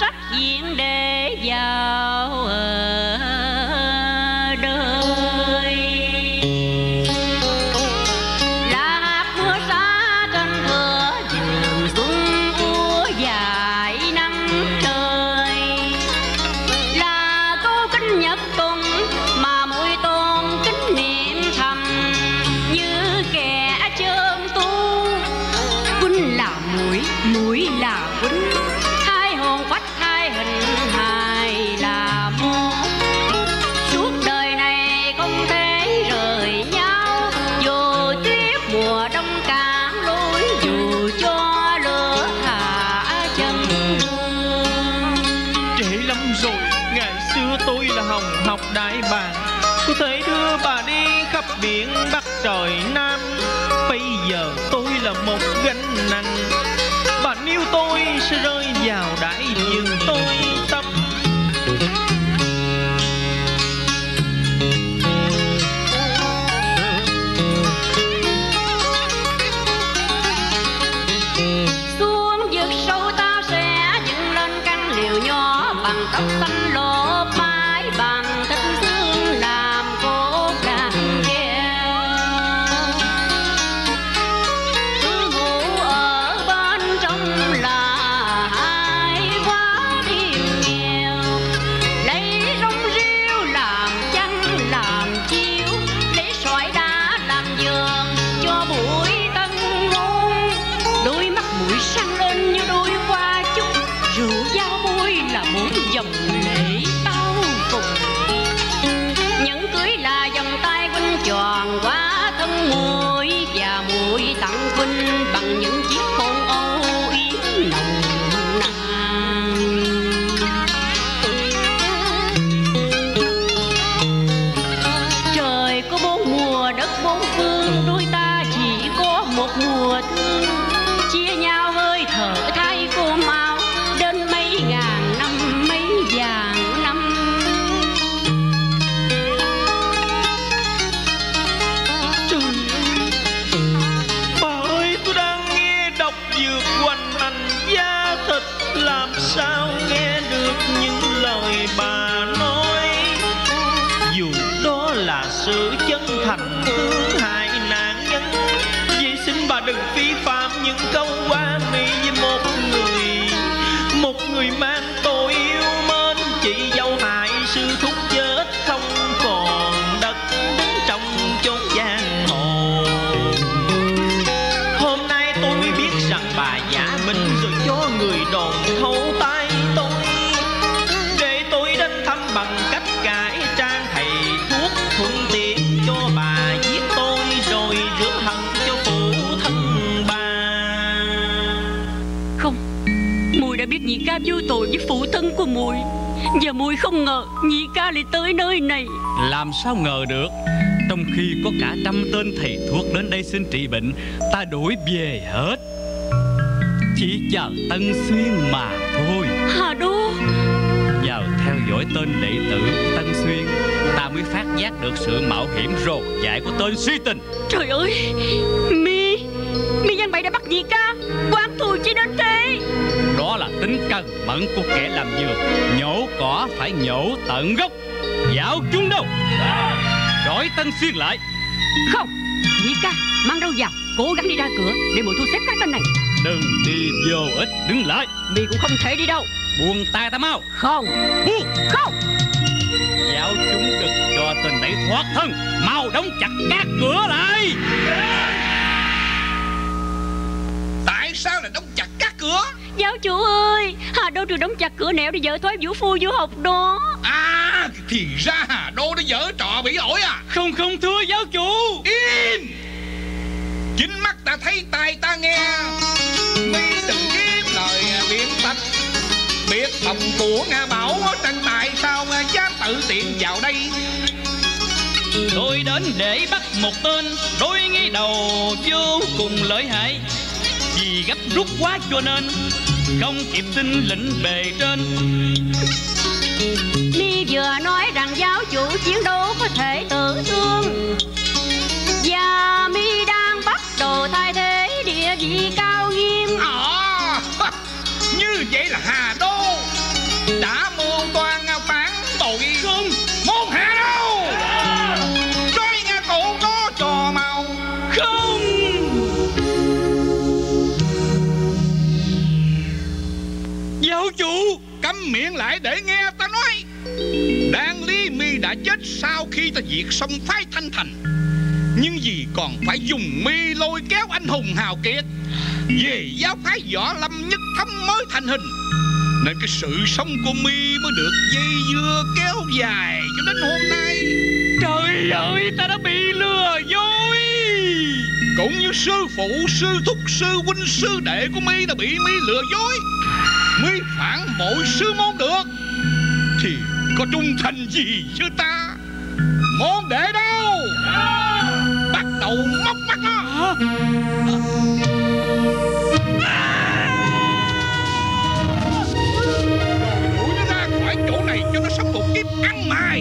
bắt diện để vào đời. Là hạt mưa xa trên thửa vườn xuân úa dài năm trời. Là câu kinh nhật tùng mà mỗi tôn kính niệm thầm như kẻ chơn tu. Huynh là muội, muội là huynh, hai hồn phách hai hình hài là một. Suốt đời này không thể rời nhau, dù tuyết mùa đông cạn lối, dù cho lửa hạ chân đường. Trễ lắm rồi, ngày xưa tôi là hồng học đại bàng, có thể đưa bà đi khắp biển Bắc trời Nam. Bây giờ tôi là một gánh nặng, bà níu tôi sẽ rơi vào đại dương tôi tâm. Xuống vực sâu ta sẽ dựng lên căn liều nhỏ bằng tóc xanh lốp mái, bằng thịt xương làm cốt đàn keo. Cứ ngủ ở bên trong là hai quá điềm nghèo, lấy rong rêu làm chăn làm chiếu, lấy sỏi đá làm giường cho buổi tân hôn. Đôi mắt mũi sáng lên như đôi hoa chúc, rượu giao môi là bốn dòng lệ bao cùng. Nhẫn cưới là vòng tay huynh tròn qua thân muội, và muội tặng huynh bằng những chiếc hôn âu yếm nồng nàn. Trời có bốn mùa đất bốn phương, đôi ta chỉ có một mùa thương. Chia nhau hơi thở thay cô mau, đến mấy ngàn năm mấy vàng năm. Trời ơi, bà ơi, tôi đang nghe đọc dược hoành hành da thịt, làm sao nghe được những lời bà nói. Dù đó là sự chân thành thương hại nạn nhân, vậy xin bà đừng vi phạm những câu qua mỹ với một người mang tôi yêu mến. Chị dâu hại sư thúc chết không còn đất đứng trong chốn giang hồ. Hôm nay tôi mới biết rằng bà giả bệnh rồi cho người đồn thấu tay tôi, để tôi đến thăm bằng cách cải trang thầy thuốc, thuận tiện cho bà giết tôi rồi rửa hận cho phụ thân bà. Không, muội đã biết nhị ca vô tội với phụ thân của muội, và muội không ngờ nhị ca lại tới nơi này. Làm sao ngờ được, trong khi có cả trăm tên thầy thuốc đến đây xin trị bệnh, ta đuổi về hết. Chỉ chờ Tân Xuyên mà thôi. Hà Đô. Nhờ theo dõi tên đệ tử Tân Xuyên, ta mới phát giác được sự mạo hiểm rột dại của tên si tình. Trời ơi, mi gian bậy đã bắt nhị ca, oán thù chi đến thế. Đó là tính cần mẫn của kẻ làm dược, nhổ cỏ phải nhổ tận gốc. Dạo chúng đâu, trói Tân Xuyên lại. Không, nhị ca, mang đâu vào, cố gắng đi ra cửa để muội thu xếp các tên này. Đừng đi vô ích, đứng lại. Mi cũng không thể đi đâu. Buông tay ta mau. Không. Buông. Không. Dạo chúng đừng cho tên này thoát thân, mau đóng chặt các cửa lại. Tại sao lại đóng chặt các cửa? Giáo chủ ơi, Hà Đô trường đóng chặt cửa nẻo để vợ thoái vũ phu vũ học đó. À, thì ra Hà Đô đã dở trò bỉ ổi à? Không thưa giáo chủ. Im. Chính mắt ta thấy, tai ta nghe. Mi đừng kiếm lời biện tạch, biệt phòng của Nga Bảo tranh tại sao dám tự tiện vào đây. Tôi đến để bắt một tên đối nghi đầu vô cùng lợi hại, vì gấp rút quá cho nên không kịp xin lệnh bề trên. Mi vừa nói rằng giáo chủ chiến đấu có thể tử thương, và Mi đang bắt đầu thay thế địa vị cao nghiêm. Như vậy là Hà Đô Câm miệng lại để nghe ta nói. Đan Lý Mi đã chết sau khi ta diệt xong phái Thanh Thành, nhưng vì còn phải dùng mi lôi kéo anh hùng hào kiệt về giáo phái Võ Lâm Nhất Thống mới thành hình, nên cái sự sống của mi mới được dây dưa kéo dài cho đến hôm nay. Trời ơi, ta đã bị lừa dối. Cũng như sư phụ, sư thúc, sư huynh, sư đệ của mi đã bị mi lừa dối. Mi phản bội sư môn được thì có trung thành gì với ta? Môn đệ đâu? Bắt đầu móc mắt nó. Đuổi nó ra khỏi chỗ này cho nó sống một kiếp ăn mày.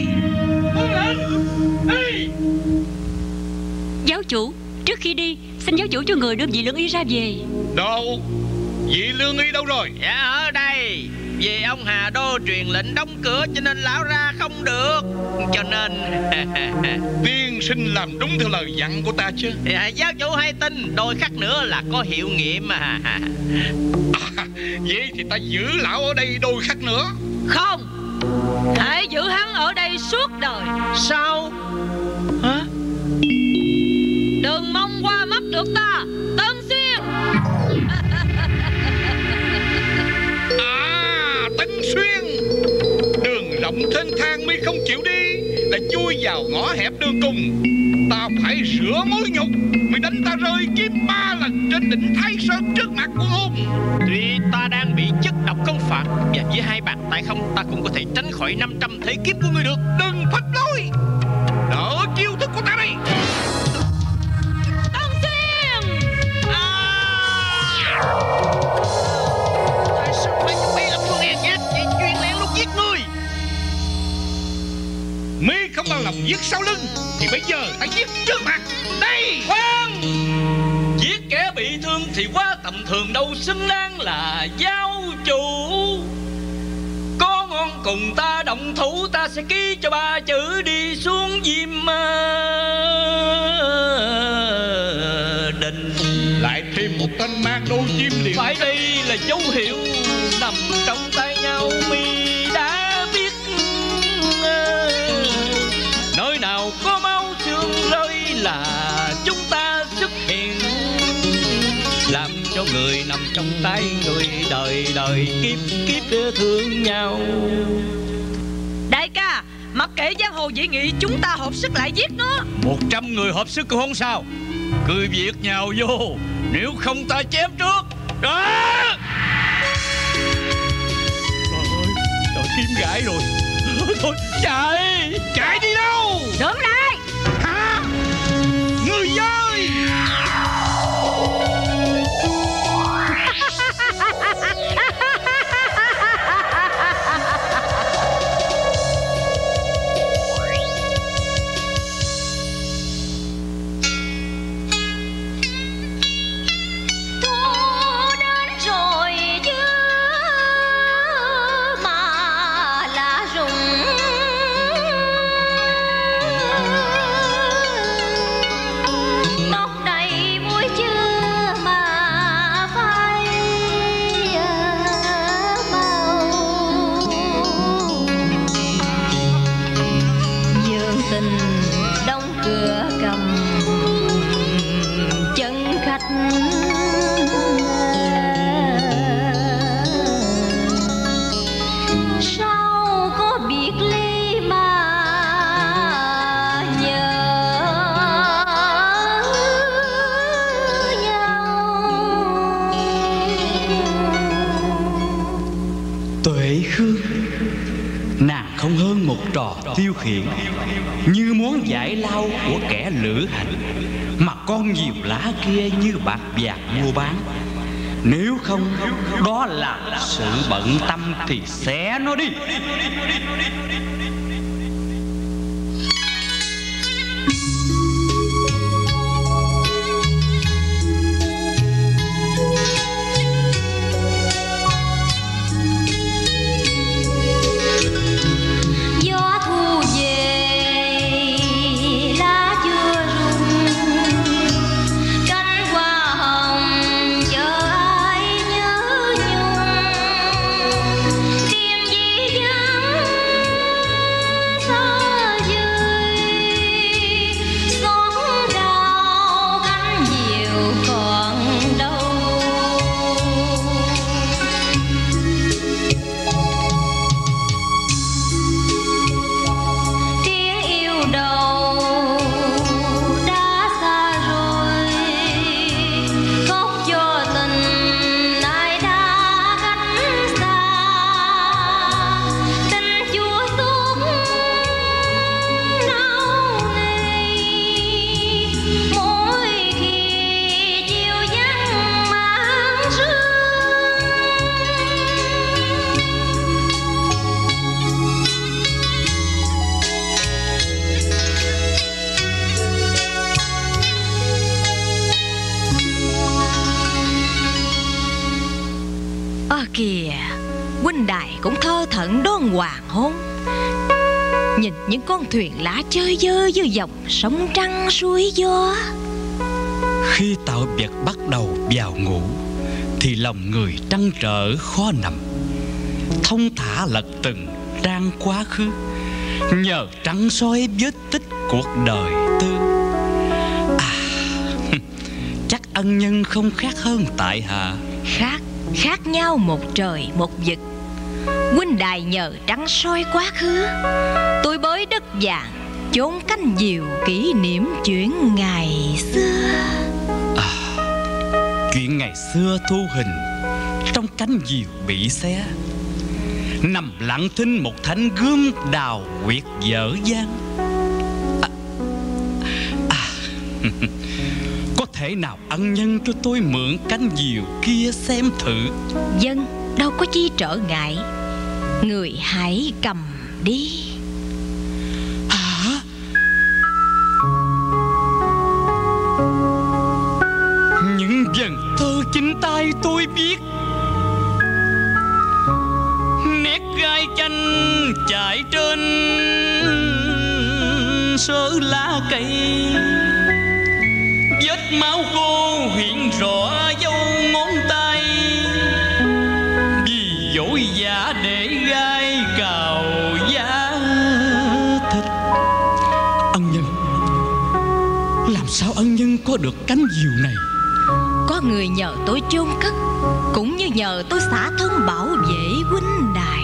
Giáo chủ, trước khi đi, xin giáo chủ cho người đưa vị Lương Y ra về. Đâu? Vị Lương Y đâu rồi? Dạ ở đây. Vì ông Hà Đô truyền lệnh đóng cửa cho nên lão ra không được. Cho nên tiên sinh làm đúng theo lời dặn của ta chứ? dạ, giáo chủ hay tin đôi khắc nữa là có hiệu nghiệm mà. Vậy thì ta giữ lão ở đây đôi khắc nữa. Không, hãy giữ hắn ở đây suốt đời. Sao? Hả? Đừng mong qua mắt được ta, Tân Xuyên. Tân Xuyên, đường rộng thênh thang mi không chịu đi, đã chui vào ngõ hẹp đường cùng. Ta phải rửa mối nhục. Mày đánh ta rơi kiếm 3 lần trên đỉnh Thái Sơn trước mặt của hùng. Tuy ta đang bị chất độc công phạt, và với 2 bàn tay không ta cũng có thể tránh khỏi 500 thế kiếp của ngươi được. Đừng phách lối, đỡ chiêu thức của ta đây. Tân Xuyên. Tại sao phải cho mi là phương hèn nhát vậy, chuyên lén lúc giết ngươi? Mi không bao lòng giết sau lưng thì bây giờ ta giết trước mặt. Đây. Khoan, giết kẻ bị thương thì quá tầm thường, đâu xứng đáng là giáo chủ. Có ngon cùng ta động thủ, ta sẽ ký cho 3 chữ đi xuống Diêm Đình. Lại thêm một tên mang đôi chim liền. Phải đây là dấu hiệu nằm trong tay nhau. Mi đã biết nơi nào có máu xương rơi là chúng ta xuất hiện, làm cho người nằm trong tay người, đời đời kiếp kiếp thương nhau. Đại ca, mặc kệ giang hồ dị nghị, chúng ta hợp sức lại giết nó. 100 người hợp sức cũng không sao. Cứ việc nhào vô, nếu không ta chém trước. Đó. Trời ơi, trời tim gãy rồi. Thôi chạy. Chạy đi đâu? Đứng lại. Hả? Người ơi! Không hơn một trò tiêu khiển, như món giải lao của kẻ lữ hành, mà con diều lá kia như bạc vàng mua bán. Nếu không, đó là sự bận tâm thì xé nó đi. Tiên con hoàng hôn, nhìn những con thuyền lá chơi dơ giữa dòng sóng trăng suối gió. Khi tạo vật bắt đầu vào ngủ thì lòng người trăn trở khó nằm, thông thả lật từng trang quá khứ, nhờ trăng soi vết tích cuộc đời tư. Chắc ân nhân không khác hơn tại hạ. Khác nhau một trời một vực. Huynh đài nhờ trăng soi quá khứ, tôi bới đất vàng chốn cánh diều kỷ niệm chuyện ngày xưa. Chuyện ngày xưa thu hình trong cánh diều bị xé, nằm lặng thinh một thanh gươm đào quyệt dở dang. Có thể nào ân nhân cho tôi mượn cánh diều kia xem thử? Dân đâu có chi trở ngại, người hãy cầm đi. Những dần thơ chính tay tôi viết, nét gai chanh trải trên sớ lá cây, vết máu khô hiện rõ dấu ngón tay, vì dối giả để gai cào giá thịt. Ân nhân, làm sao ân nhân có được cánh diều này? Có người nhờ tôi chôn cất, cũng như nhờ tôi xả thân bảo vệ huynh đài.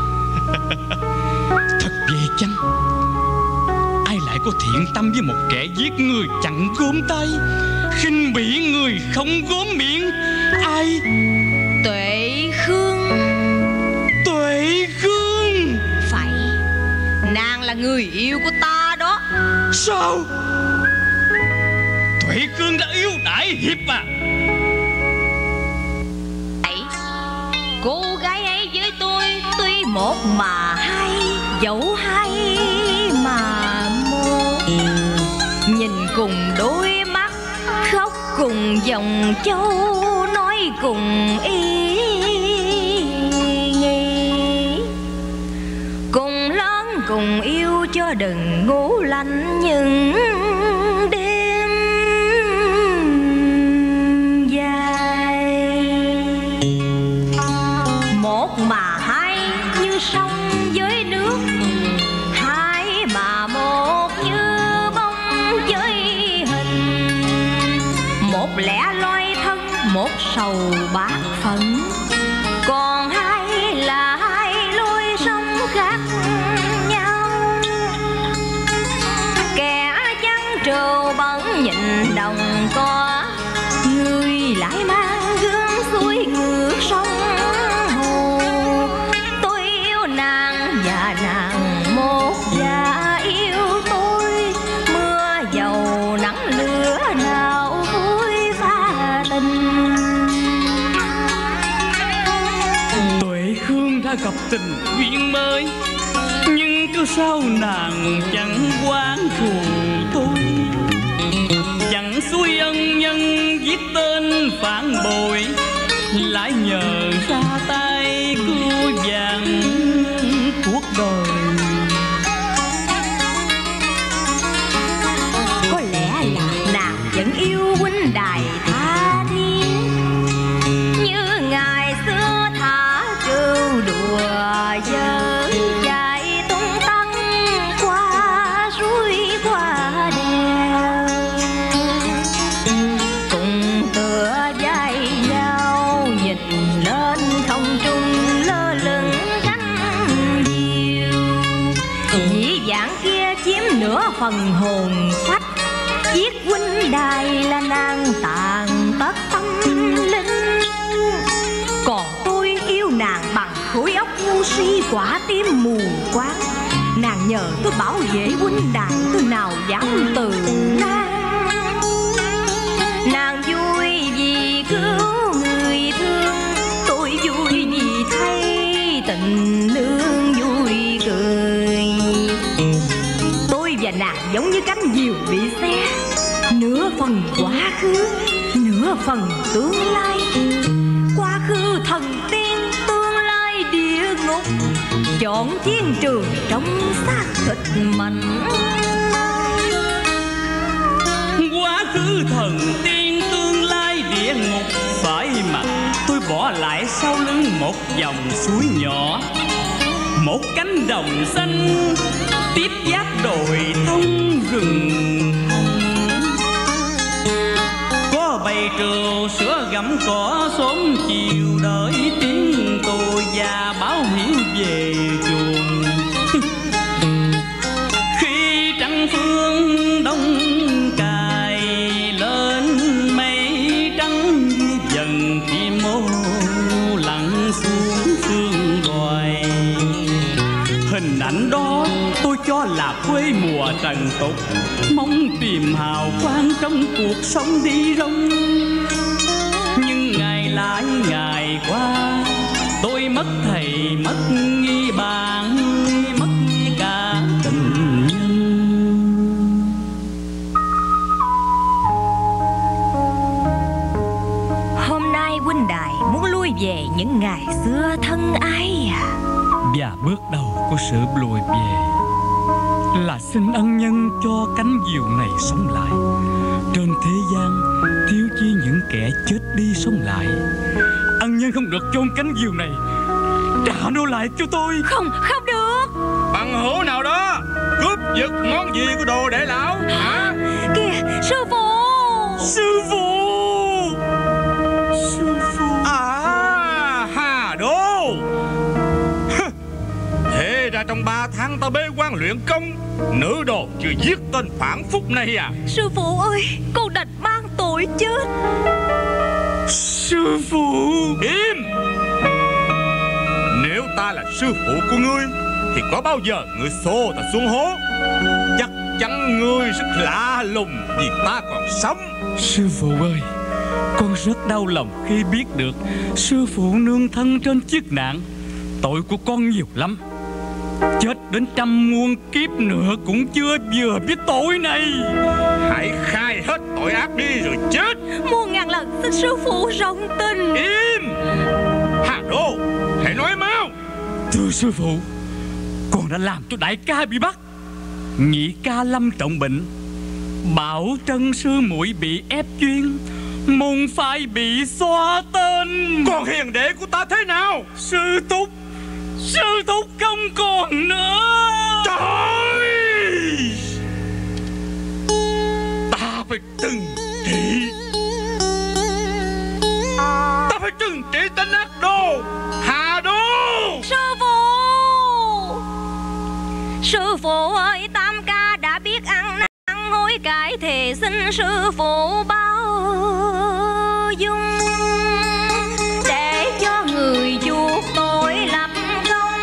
Thật vậy chăng? Ai lại có thiện tâm với một kẻ giết người chẳng gốm tay, khinh bỉ người không gốm miệng? Ai? Tuệ Khương. Tuệ Khương? Phải, nàng là người yêu của ta đó. Sao? Tuệ Khương đã yêu Đại Hiệp à? Cô gái ấy với tôi tuy một mà hai, dẫu hai mà một. Nhìn cùng đôi mắt, khóc cùng dòng châu, nói cùng ý nghĩ. Cùng lớn cùng yêu cho đừng ngủ lạnh những đêm dài. Một mà hai như sông với nước, hai mà một như bóng với hình. Một lẻ loi thân, một sầu bát phận, còn hai là hai lối sống khác nhau. Kẻ trắng trầu bẩn nhìn đồng có, người lại mang gương suối ngược sông. Và nàng một và yêu tôi, mưa dầu nắng lửa nào vui pha tình. Tuệ Khương đã gặp tình duyên mới, nhưng cứ sao nàng chẳng quán thù tôi, chẳng xui ân nhân viết tên phản bội, lại nhờ ra tay cứu vàng cuộc đời. Có lẽ là nàng vẫn yêu huynh đài tha thiết, như ngày xưa thả trêu đùa giỡn, chạy tung tăng qua suối qua đèo, cùng tựa vai nhau nhìn lên không trung lơ lửng cánh diều. Dĩ vãng kia chiếm nửa phần hồn phách, giết huynh đài là nàng tàn tất tâm linh. Còn tôi yêu nàng bằng khối óc ngu si quả tim mù quáng. Nàng nhờ tôi bảo vệ huynh đài, tôi nào dám từ nan. Nàng vui vì cứu người thương, tôi vui vì thấy tình nương vui cười. Tôi và nàng giống như cánh diều bị xé, nửa phần quá khứ, nửa phần tương lai. Quá khứ thần tiên, tương lai địa ngục, chọn chiến trường trong xác thịt mình. Quá khứ thần tiên tương lai địa ngục, phải mặt tôi bỏ lại sau lưng một dòng suối nhỏ, một cánh đồng xanh tiếp giáp đồi thông rừng. Có bầy trâu sữa gặm cỏ sớm chiều, đợi tiếng tôi già báo hiếu về chuồng. Khi trăng phương đông cài lên mây trắng, dần chim mô lặn xuống phương đoài. Hình ảnh đó tôi cho là quê mùa trần tục, mong tìm hào quang trong cuộc sống đi rong. Nhưng ngày lại ngày qua, tôi mất thầy mất nghi bạn, mất cả tình nhân. Hôm nay huynh đài muốn lui về những ngày xưa thân ái à? Và bước đầu của sự lùi về là xin ân nhân cho cánh diều này sống lại. Trên thế gian thiếu chi những kẻ chết đi sống lại. Ân nhân không được chôn cánh diều này, trả nó lại cho tôi. Không, không được. Bằng hữu nào đó cướp giật món gì của đồ đệ lão hả? Kìa, sư phụ. Sư phụ. Sư phụ. À, Hà Đô. Thế ra trong 3 tháng ta bế quan luyện công, nữ đồ chưa giết tên phản phúc này à? Sư phụ ơi, con đành mang tội chết. Sư phụ. Im. Nếu ta là sư phụ của ngươi thì có bao giờ ngươi xô ta xuống hố? Chắc chắn ngươi rất lạ lùng vì ta còn sống. Sư phụ ơi, con rất đau lòng khi biết được sư phụ nương thân trên chiếc nạn. Tội của con nhiều lắm, chết đến 100 muôn kiếp nữa cũng chưa vừa biết tội này. Hãy khai hết tội ác đi rồi chết. Muôn ngàn lần xin sư phụ rộng tình. Im. Hà Đô, hãy nói mau. Thưa sư phụ, con đã làm cho đại ca bị bắt, nhị ca lâm trọng bệnh, Bảo Trân sư muội bị ép chuyên, môn phái bị xóa tên. Còn hiền đệ của ta thế nào? Sư Thúc không còn nữa. Trời! Ta phải trừng trị. Ta phải trừng trị tên ác đồ Hà Đô. Sư phụ ơi, Tam ca đã biết ăn năn hối cải, thề xin sư phụ bao dung để cho người chuộc tội lập công.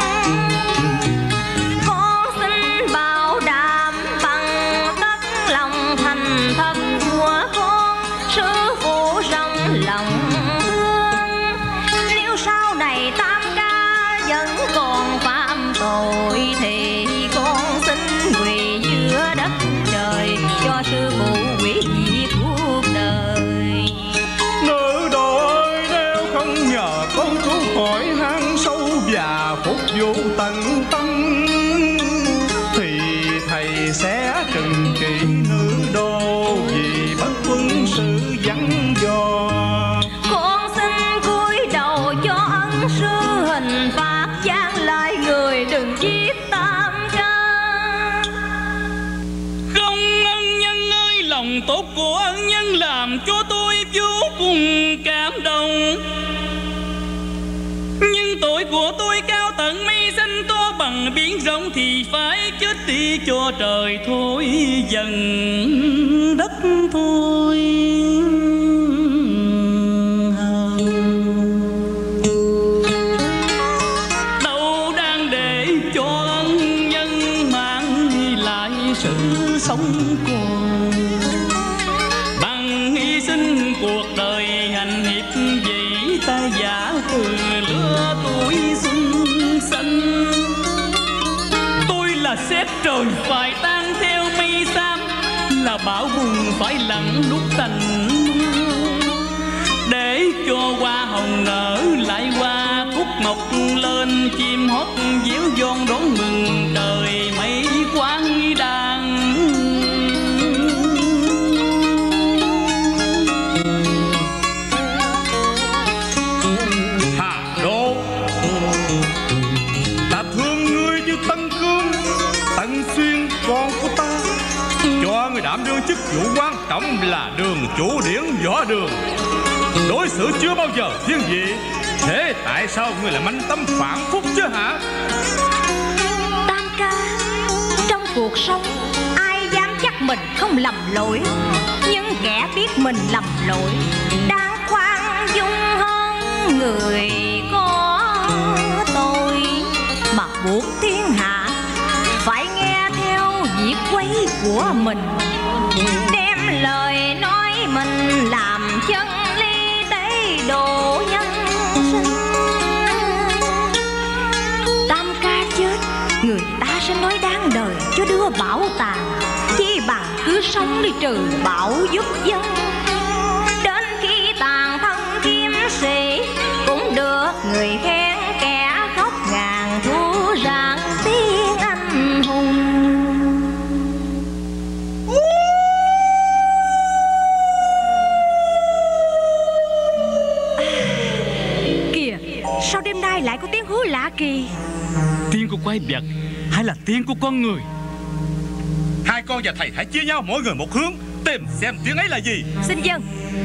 Con xin bảo đảm bằng tất lòng thành thật của con, sư phụ rộng lòng thương. Nếu sau này Tam ca vẫn còn phạm tội thì con xin quỳ giữa đất trời cho sư phụ quý vị cuộc đời. Nữ đồ ơi, nếu không nhờ con cứu khỏi hang sâu và phục vụ tận tâm thì thầy sẽ trừng trị nữ đô vì bất tuân sự dặn dò. Con xin cúi đầu cho ân sư hình phạt giáng lại người đừng giết Tam ca. Không, ân nhân ơi, lòng tốt của ân nhân làm cho tôi vô cùng cảm động. Nhưng tội của tôi cao tận mây xanh to bằng biển rộng thì phải chết đi cho trời thôi dần đất thôi. Đâu đang để cho ân nhân mang lại sự sống còn, bằng hy sinh cuộc đời hành hiệp vì ta giả từ lứa tuổi xuân xanh. Tôi là sét trời phải tan theo mây xám, là bão bùng phải lặng lúc tành, để để cho hoa hồng nở lại hoa cúc mọc lên, chim hót diễu dôn đón mừng đời mấy quán đàn. Hà Đô, ta thương ngươi như Tân Cương, Tân Xuyên con của ta, cho người đảm đương chức vụ quan trọng là đường chủ điển võ đường. Đối xử chưa bao giờ thiên vị, thế tại sao ngươi lại manh tâm phản phúc chứ hả? Tam ca, trong cuộc sống ai dám chắc mình không lầm lỗi, nhưng kẻ biết mình lầm lỗi đáng khoan dung hơn người có tội, mà buộc thiên hạ phải nghe theo việc quấy của mình, đem lời nói mình làm chân ly để độ nhân sinh. Tam ca chết, người ta sẽ nói đáng đời cho đưa bảo tàng, chi bằng cứ sống đi trừ bão giúp dân. Đến khi tàn thân kiếm sĩ cũng được người khen, kẻ khóc ngàn thua rạng tiếng anh hùng. Kìa, sao đêm nay lại có tiếng hú lạ kỳ? Tiếng của quái vật hay là tiếng của con người? Hai con và thầy hãy chia nhau mỗi người một hướng, tìm xem tiếng ấy là gì. Xin dân.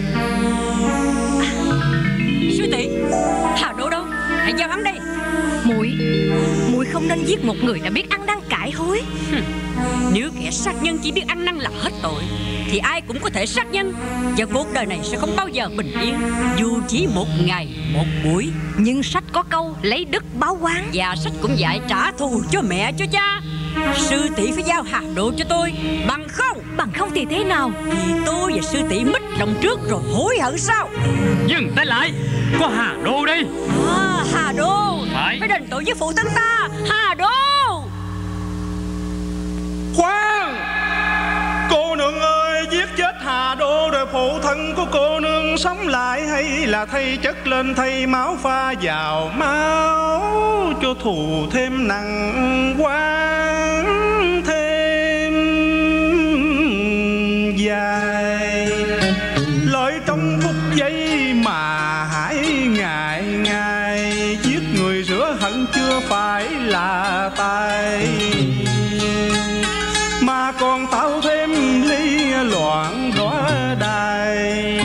Sư tỷ, Hà Đô đâu? Hãy giao hắn đây. Muội không nên giết một người đã biết ăn năn cải hối. Nếu kẻ sát nhân chỉ biết ăn năn là hết tội, thì ai cũng có thể sát nhân, và cuộc đời này sẽ không bao giờ bình yên, dù chỉ một ngày một buổi. Nhưng sách có câu lấy đức báo oán, và sách cũng dạy trả thù cho mẹ cho cha. Sư tỷ phải giao Hà Đô cho tôi, bằng không thì thế nào? Thì tôi và sư tỷ mít lòng trước rồi hối hận sao? Dừng tay lại, có Hà Đô đây. Hà Đô phải đền tội với phụ thân ta. Hà Đô. Khoan, cô nương ơi, giết chết Hà Đô rồi phụ thân của cô nương sống lại, hay là thay chất lên thay máu pha vào máu cho thù thêm nặng quán thêm dài. Lợi trong phút giây mà hãy ngại ngại, giết người rửa hận chưa phải là tài, mà còn tạo thêm ly loạn đóa đài,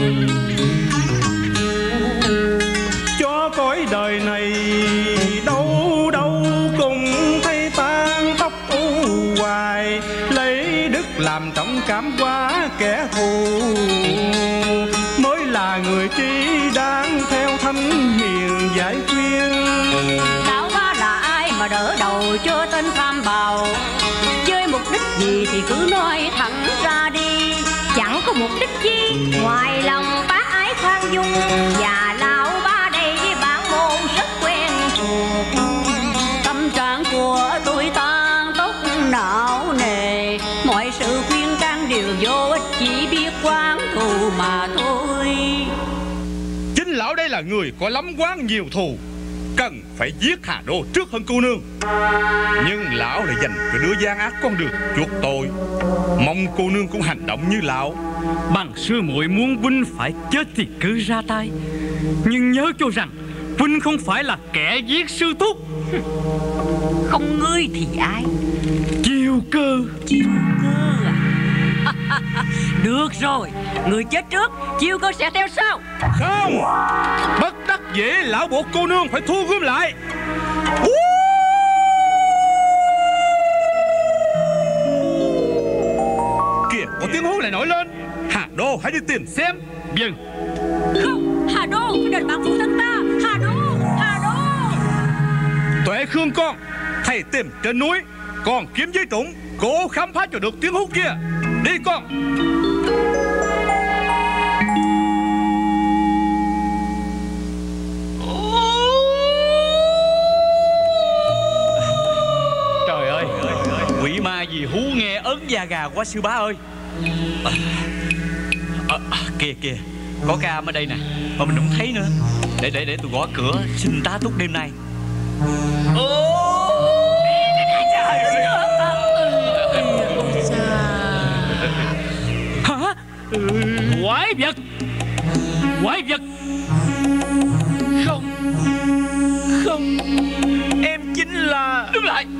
cho cõi đời này đâu đâu cùng thấy tan tóc u hoài, lấy đức làm trọng cảm hóa kẻ thù, mới là người trí đáng theo thánh hiền giải khuyên. Lão ba là ai mà đỡ đầu cho tên tham bào, với mục đích gì thì cứ nói thẳng ra đi. Chẳng có mục đích gì ngoài lòng bác ái khoan dung, và lão ba đây với bản môn rất quen thuộc. Tâm trạng của tôi tan tốc não nề, mọi sự khuyên can đều vô ích, chỉ biết quán thù mà thôi. Chính lão đây là người có lắm quán nhiều thù, cần phải giết Hà Đô trước hơn cô nương. Nhưng lão lại dành cho đứa gian ác con đường chuộc tội, mong cô nương cũng hành động như lão. Bằng sư muội muốn huynh phải chết thì cứ ra tay, nhưng nhớ cho rằng huynh không phải là kẻ giết sư thúc. Không ngươi thì ai? Chiêu Cơ. Chiêu Cơ à? Được rồi, người chết trước, Chiêu Cơ sẽ theo sau. Không, bất đắc dĩ lão buộc cô nương phải thu gom lại. Kìa, có tiếng hú lại nổi lên. Hà Đô, hãy đi tìm xem. Vâng. Không, Hà Đô phải đền mạng phụ thân ta. Hà Đô, Hà Đô. Tuệ Khương con, thầy tìm trên núi, còn kiếm giấy trũng, cố khám phá cho được tiếng hú kia. Đi con. Trời ơi, quỷ ma gì hú nghe ớn da gà quá sư bá ơi. Kìa kìa, Có cam ở đây nè, mà mình không thấy nữa. Để tôi gõ cửa xin tá túc đêm nay. Hả? Quái vật! Quái vật! Không, không, em chính là... Đứng lại!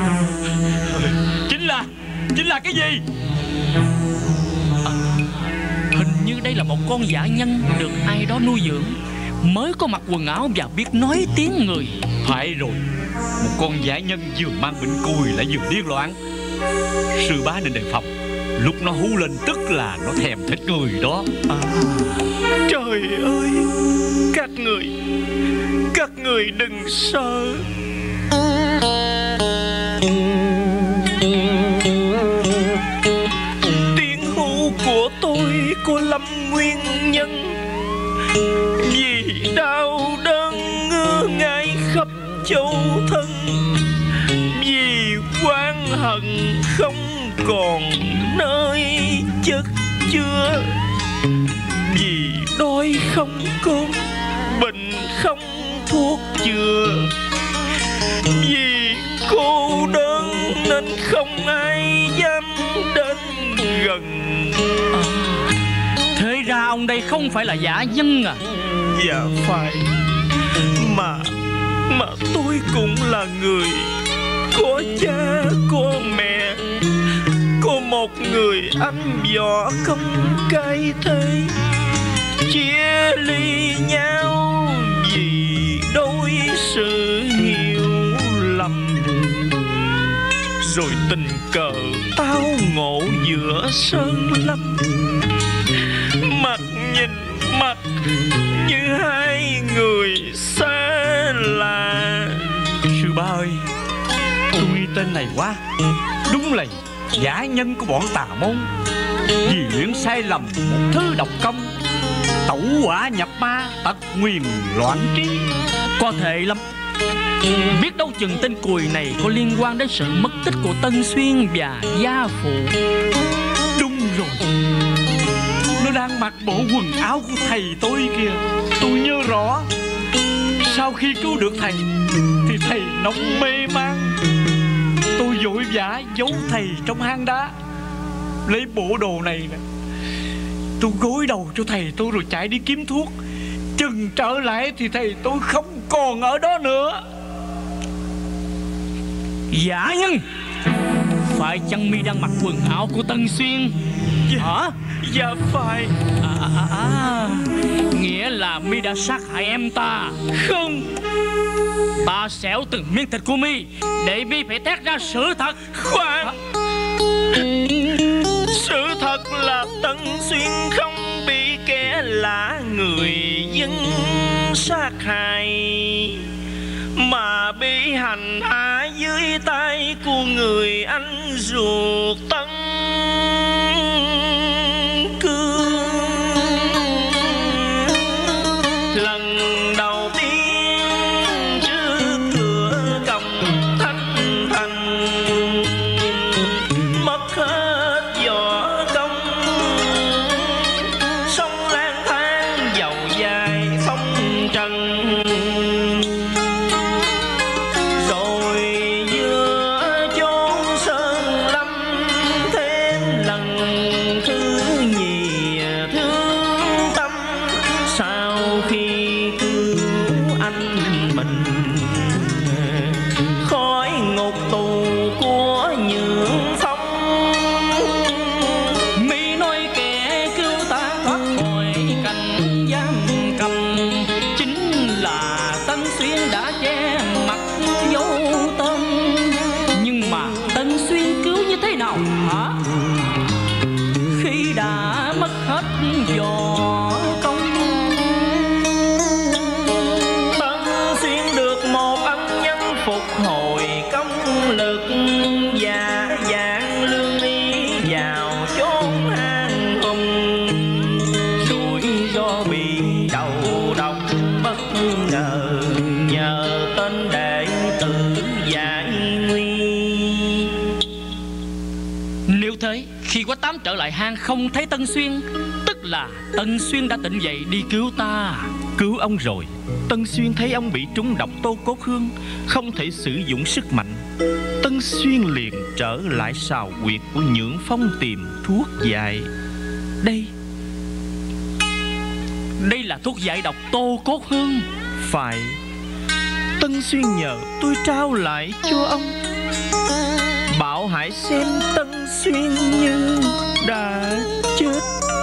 Chính là cái gì? Hình như đây là một con dã nhân được ai đó nuôi dưỡng, mới có mặc quần áo và biết nói tiếng người. Phải rồi, một con dã nhân vừa mang bệnh cùi lại vừa điên loạn. Sư bá nên đề phòng. Lúc nó hú lên tức là nó thèm thịt người đó. Trời ơi, các người đừng sợ. Tiếng hú của tôi có lâm nguyên nhân, vì đau đớn ngứa ngáy khắp châu thân, vì oán hận không còn nơi chất chứa, vì đói không cơm, bệnh không thuốc chữa, vì cô đơn nên không ai dám đến gần. Thế ra ông đây không phải là dã nhân à? Dạ phải. Mà tôi cũng là người có cha có mẹ, có một người anh võ công cay thế, chia ly nhau vì đôi sự hiểu lầm, rồi tình cờ tao ngộ giữa sơn lâm, mặt nhìn mặt như hai người xa lạ. Sư ba ơi, tôi nghi tên này quá. Đúng là dã nhân của bọn tà môn, vì luyện sai lầm một thứ độc công, tẩu hỏa nhập ma, tật nguyền loạn trí. Có thể lắm. Biết đâu chừng tên cùi này có liên quan đến sự mất tích của Tân Xuyên và gia phụ. Đúng rồi, nó đang mặc bộ quần áo của thầy tôi kìa. Tôi nhớ rõ. Sau khi cứu được thầy thì thầy nóng mê man. Tôi vội vã giấu thầy trong hang đá, lấy bộ đồ này nè, tôi gối đầu cho thầy tôi rồi chạy đi kiếm thuốc. Chừng trở lại thì thầy tôi không còn ở đó nữa. Dã nhân! Phải chăng mi đang mặc quần áo của Tân Xuyên? Hả? Dạ phải. Nghĩa là mi đã sát hại em ta? Không. Ta xẻo từng miếng thịt của mi để mi phải thét ra sự thật. Khoan. Sự thật là Tân Xuyên không bị kẻ lạ người dân sát hại, mà bị hành hạ dưới tay của người anh ruột Tân Cương. Lần đầu tiên trước cửa cổng Thanh Thành, mất hết võ công, sống lang thang dầu dài phong trần. Khi Quách Tám trở lại hang không thấy Tân Xuyên, tức là Tân Xuyên đã tỉnh dậy đi cứu ta. Cứu ông rồi, Tân Xuyên thấy ông bị trúng độc Tô Cốt Hương, không thể sử dụng sức mạnh. Tân Xuyên liền trở lại sào huyệt của Nhượng Phong tìm thuốc giải. Đây là thuốc giải độc Tô Cốt Hương. Phải. Tân Xuyên nhờ tôi trao lại cho ông. Bảo hãy xem Tân Xuyên như đã chết.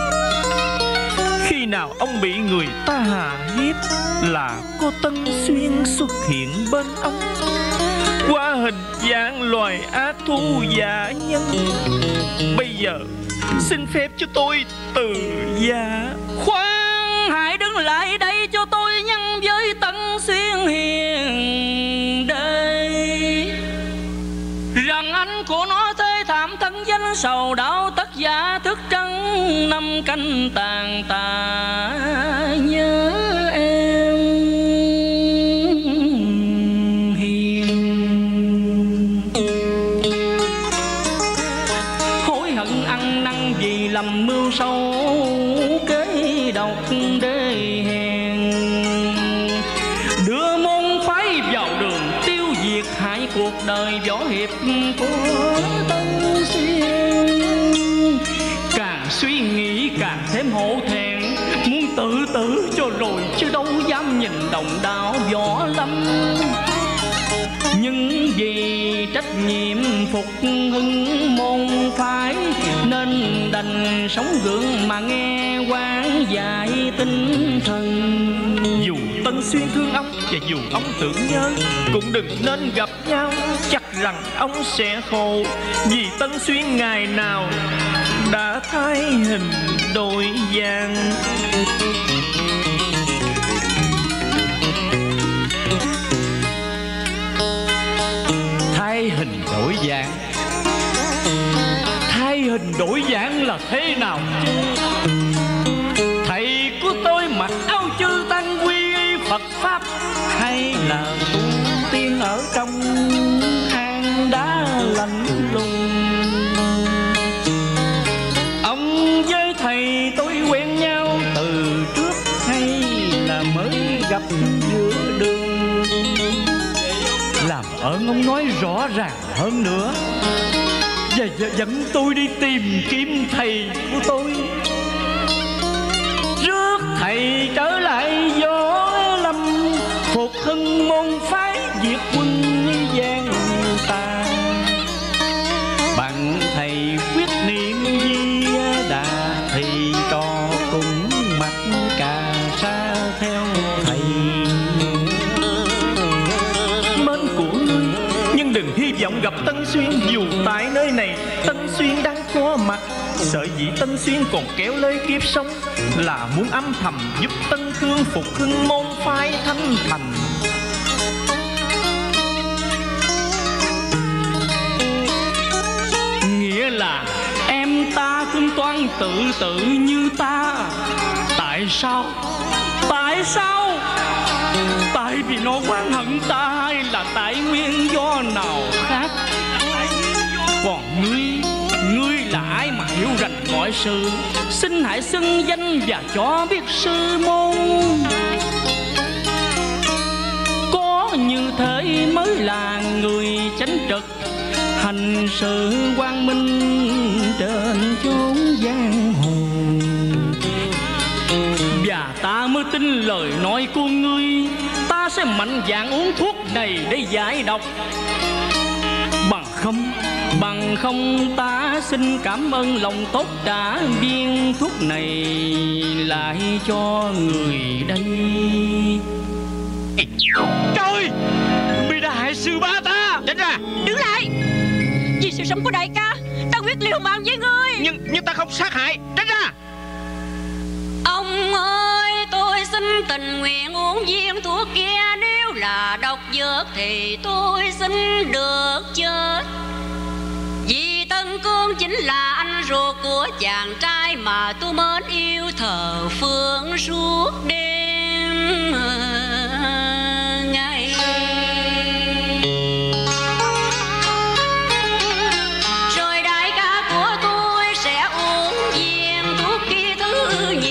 Khi nào ông bị người ta hà hiếp là có Tân Xuyên xuất hiện bên ông, qua hình dạng loài ác thú giả nhân. Bây giờ xin phép cho tôi từ gia. Khoan, hãy đứng lại đây cho tôi nhắn với Tân Xuyên hiền đây rằng anh của nó thế thảm thân danh sầu đau tất giả thức trắng năm canh tàn tà nhớ em hiền. Hối hận ăn năn vì lầm mưu sâu kế độc đê hèn, đưa môn phái vào đường tiêu diệt hại cuộc đời võ hiệp của Tân Xuyên. Càng suy nghĩ càng thêm hổ thẹn, muốn tự tử cho rồi chứ đâu dám nhìn đồng đạo võ lâm. Nhưng vì trách nhiệm phục hưng môn phái nên đành sống gượng mà nghe quan dạy tinh thần. Dù Tân Xuyên thương ông và dù ông tưởng nhớ, cũng đừng nên gặp nhau. Chắc rằng ông sẽ khổ vì Tân Xuyên ngày nào đã thay hình đổi dạng. Thay hình đổi dạng? Thay hình đổi dạng là thế nào chứ? Thầy của tôi mặc áo chư tăng quy y Phật Pháp, hay là tu tiên ở trong hang đá lạnh lùng? Ông với thầy tôi quen nhau từ trước hay là mới gặp giữa đường? Làm ơn ông nói rõ ràng hơn nữa và dẫn tôi đi tìm kiếm thầy của tôi. Rước thầy trở lại võ lâm, phục hưng môn phái diệt quân gian tà. Bằng thầy quyết niệm Di Đà thì trò cũng mặc cà sa theo thầy. Mến của ngươi, nhưng đừng hy vọng gặp Tân Xuyên. Dù tại nơi này Tân Xuyên đang có mặt, sợ dĩ Tân Xuyên còn kéo lê kiếp sống là muốn âm thầm giúp Tân Cương phục hưng môn phái thanh thành. Nghĩa là em ta cũng toan tự tử như ta. Tại sao? Tại sao? Tại vì nó oán hận ta hay là tại nguyên do nào khác? Còn ngươi là ai mà hiểu rành mọi sự? Xin hãy xưng danh và cho biết sư môn. Có như thế mới là người chánh trực, hành sự quang minh trên chốn giang hồ. Và ta mới tin lời nói của ngươi. Ta sẽ mạnh dạn uống thuốc này để giải độc. Bằng không ta xin cảm ơn lòng tốt trả viên thuốc này lại cho người đây. Trời, mày đã hại sư bá ta. Tránh ra. Đứng lại. Vì sự sống của đại ca, ta quyết liều mạng với ngươi. Nhưng ta không sát hại. Tránh ra. Ông ơi, tôi xin tình nguyện uống viên thuốc kia. Nếu là độc dược thì tôi xin được chết. Vì Tân Cương chính là anh ruột của chàng trai mà tôi mến yêu thờ phượng suốt đêm ngày. Rồi đại ca của tôi sẽ uống viên thuốc kia thứ nhì.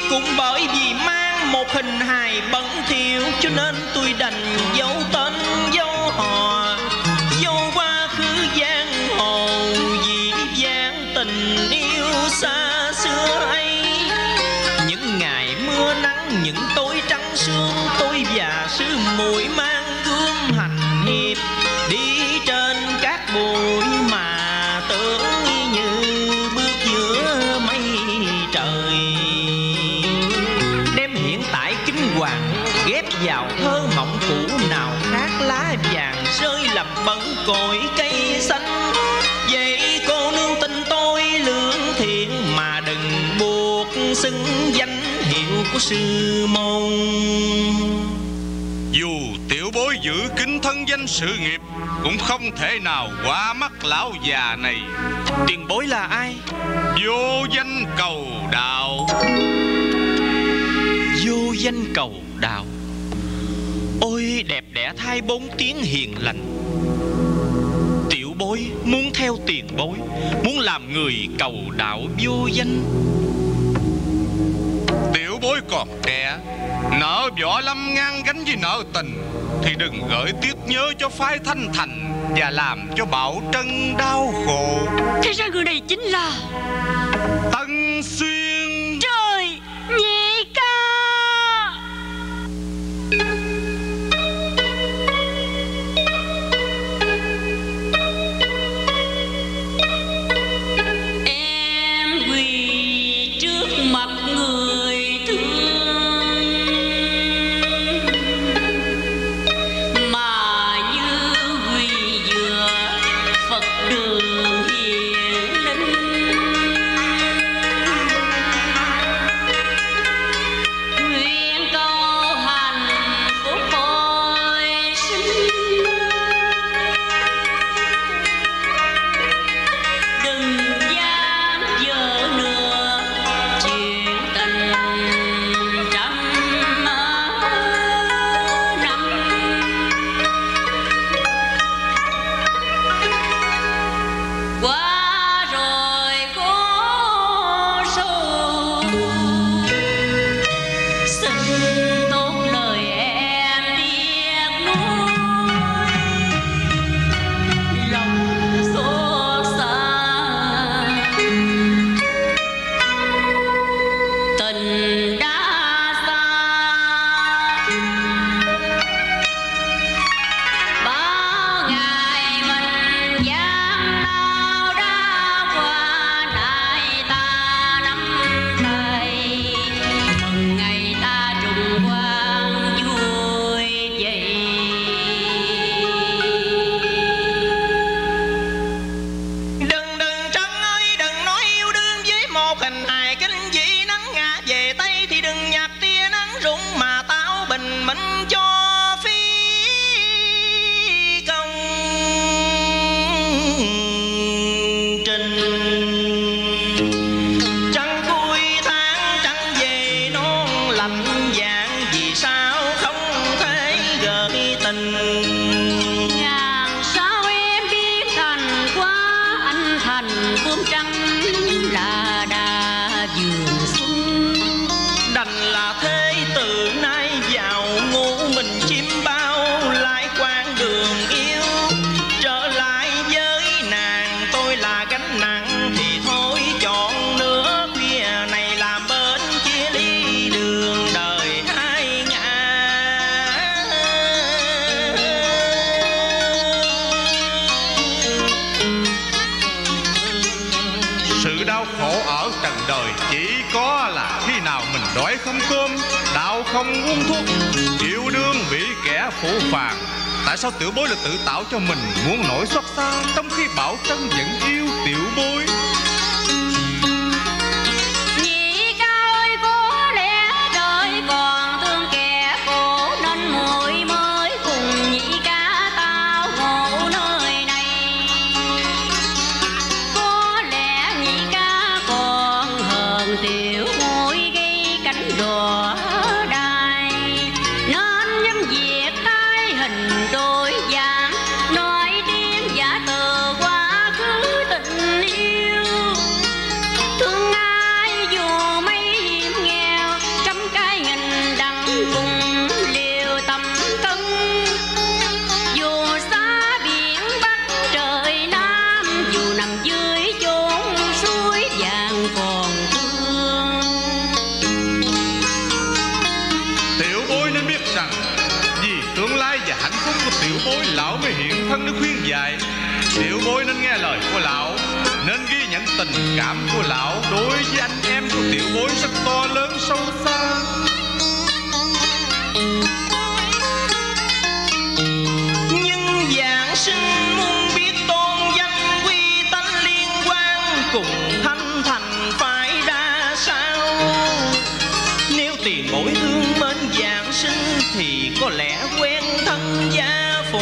cũng bởi vì mang một hình hài bẩn thỉu, cho nên tôi đành giấu tên giấu họ, giấu quá khứ giang hồ dĩ vãng tình yêu xa xưa ấy. Những ngày mưa nắng, những tối trắng sương, tôi và sư muội mang gươm hành hiệp đi trên các bụi mà tưởng như bước giữa mây trời. Đêm hiện tại kinh hoàng ghép vào thơ mộng cũ, nào khác lá vàng rơi làm bẩn cội cây xanh. Vậy cô nương tình tôi lương thiện mà đừng buộc xưng danh hiệu của sư môn. Dù tiểu bối giữ kính thân danh sự nghiệp, cũng không thể nào qua mắt lão già này. Tiền bối là ai? Vô danh cầu đạo. Vô danh cầu đạo. Ôi đẹp đẽ thai 4 tiếng hiền lành. Tiểu bối muốn theo tiền bối, muốn làm người cầu đạo vô danh. Tiểu bối còn trẻ, nợ võ lâm ngang gánh với nợ tình, thì đừng gửi tiếc nhớ cho phái Thanh Thành và làm cho Bảo Trân đau khổ. Thế ra người này chính là Tân Xuyên. Trời, nhị ca. Em quỳ trước mặt người thương, mà như quỳ giữa Phật đường hiền linh. Nguyện cầu hạnh phúc hồi sinh, đừng dám dở nữa chuyện tình trăm năm. Qua rồi có sâu, xin tốt lời em tiếc nuối, lòng xót xa tình đã xa. Bao ngày mình gian lao đã qua, nay ta nắm tay mừng ngày ta trùng quang vui vậy. Đừng Trân ơi, đừng nói yêu đương với một hình hài kinh dị. Nắng ngã về Tây thì đừng nhặt tia nắng rụng, mà tao bình minh cho phi công trình. Trăng cuối tháng trăng về non lạnh vàng, vì sao không thể gợi tình. Ngàn sao em biết thành quá, anh thành bướm trắng là đà vườn xuân. Đành là thế từ nay vào ngủ mình chim bao, lại quãng đường yêu trở lại với nàng. Tôi là gánh nặng thì thôi chọn nữa, khuya này làm bên chia ly đường đời hai ngả. Sự đau khổ ở trần đời chỉ có là khi nào mình đói không cơm, đau không uống thuốc, yêu đương bị kẻ phủ phàng. Tại sao tiểu bối là tự tạo cho mình muốn nổi xót xa, trong khi Bảo Trân vẫn yêu tiểu bối? Nhị ca ơi, có lẽ đời còn thương kẻ khổ, nên muội mới cùng nhị ca tao ngộ nơi này. Có lẽ nhị ca còn hơn tiểu muội gây cánh đỏ đài, nên nhân việc tai hình đôi giảm, nói tiếng giả từ quá khứ tình yêu. Thương ai dù mấy hiểm nghèo, rằng vì tương lai và hạnh phúc của tiểu bối, lão mới hiện thân để khuyên dạy. Tiểu bối nên nghe lời của lão, nên ghi nhận tình cảm của lão đối với anh em của tiểu bối rất to lớn sâu xa. Nhưng giảng sinh muốn biết tôn danh quy tánh liên quan cùng thanh thành phải ra sao. Nếu tiền bối thương mến giảng sinh thì có lẽ quen thân gia phụ.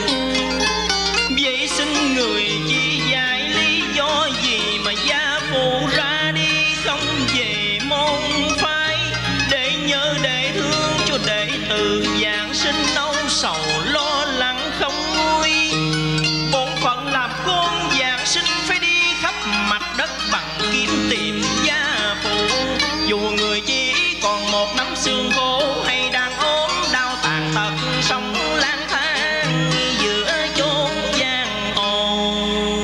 Vậy xin người chỉ dạy lý do gì mà gia phụ ra đi không về môn phái, để nhớ để thương cho đệ tử giảng sinh âu sầu lo lắng không nguôi. Bổn phận làm con giảng sinh phải đi khắp mặt đất bằng kiếm tìm gia phụ. Dù người chỉ còn một nắm xương khô hay đang ốm đau tàn tật sống lang thang giữa chốn giang hồ.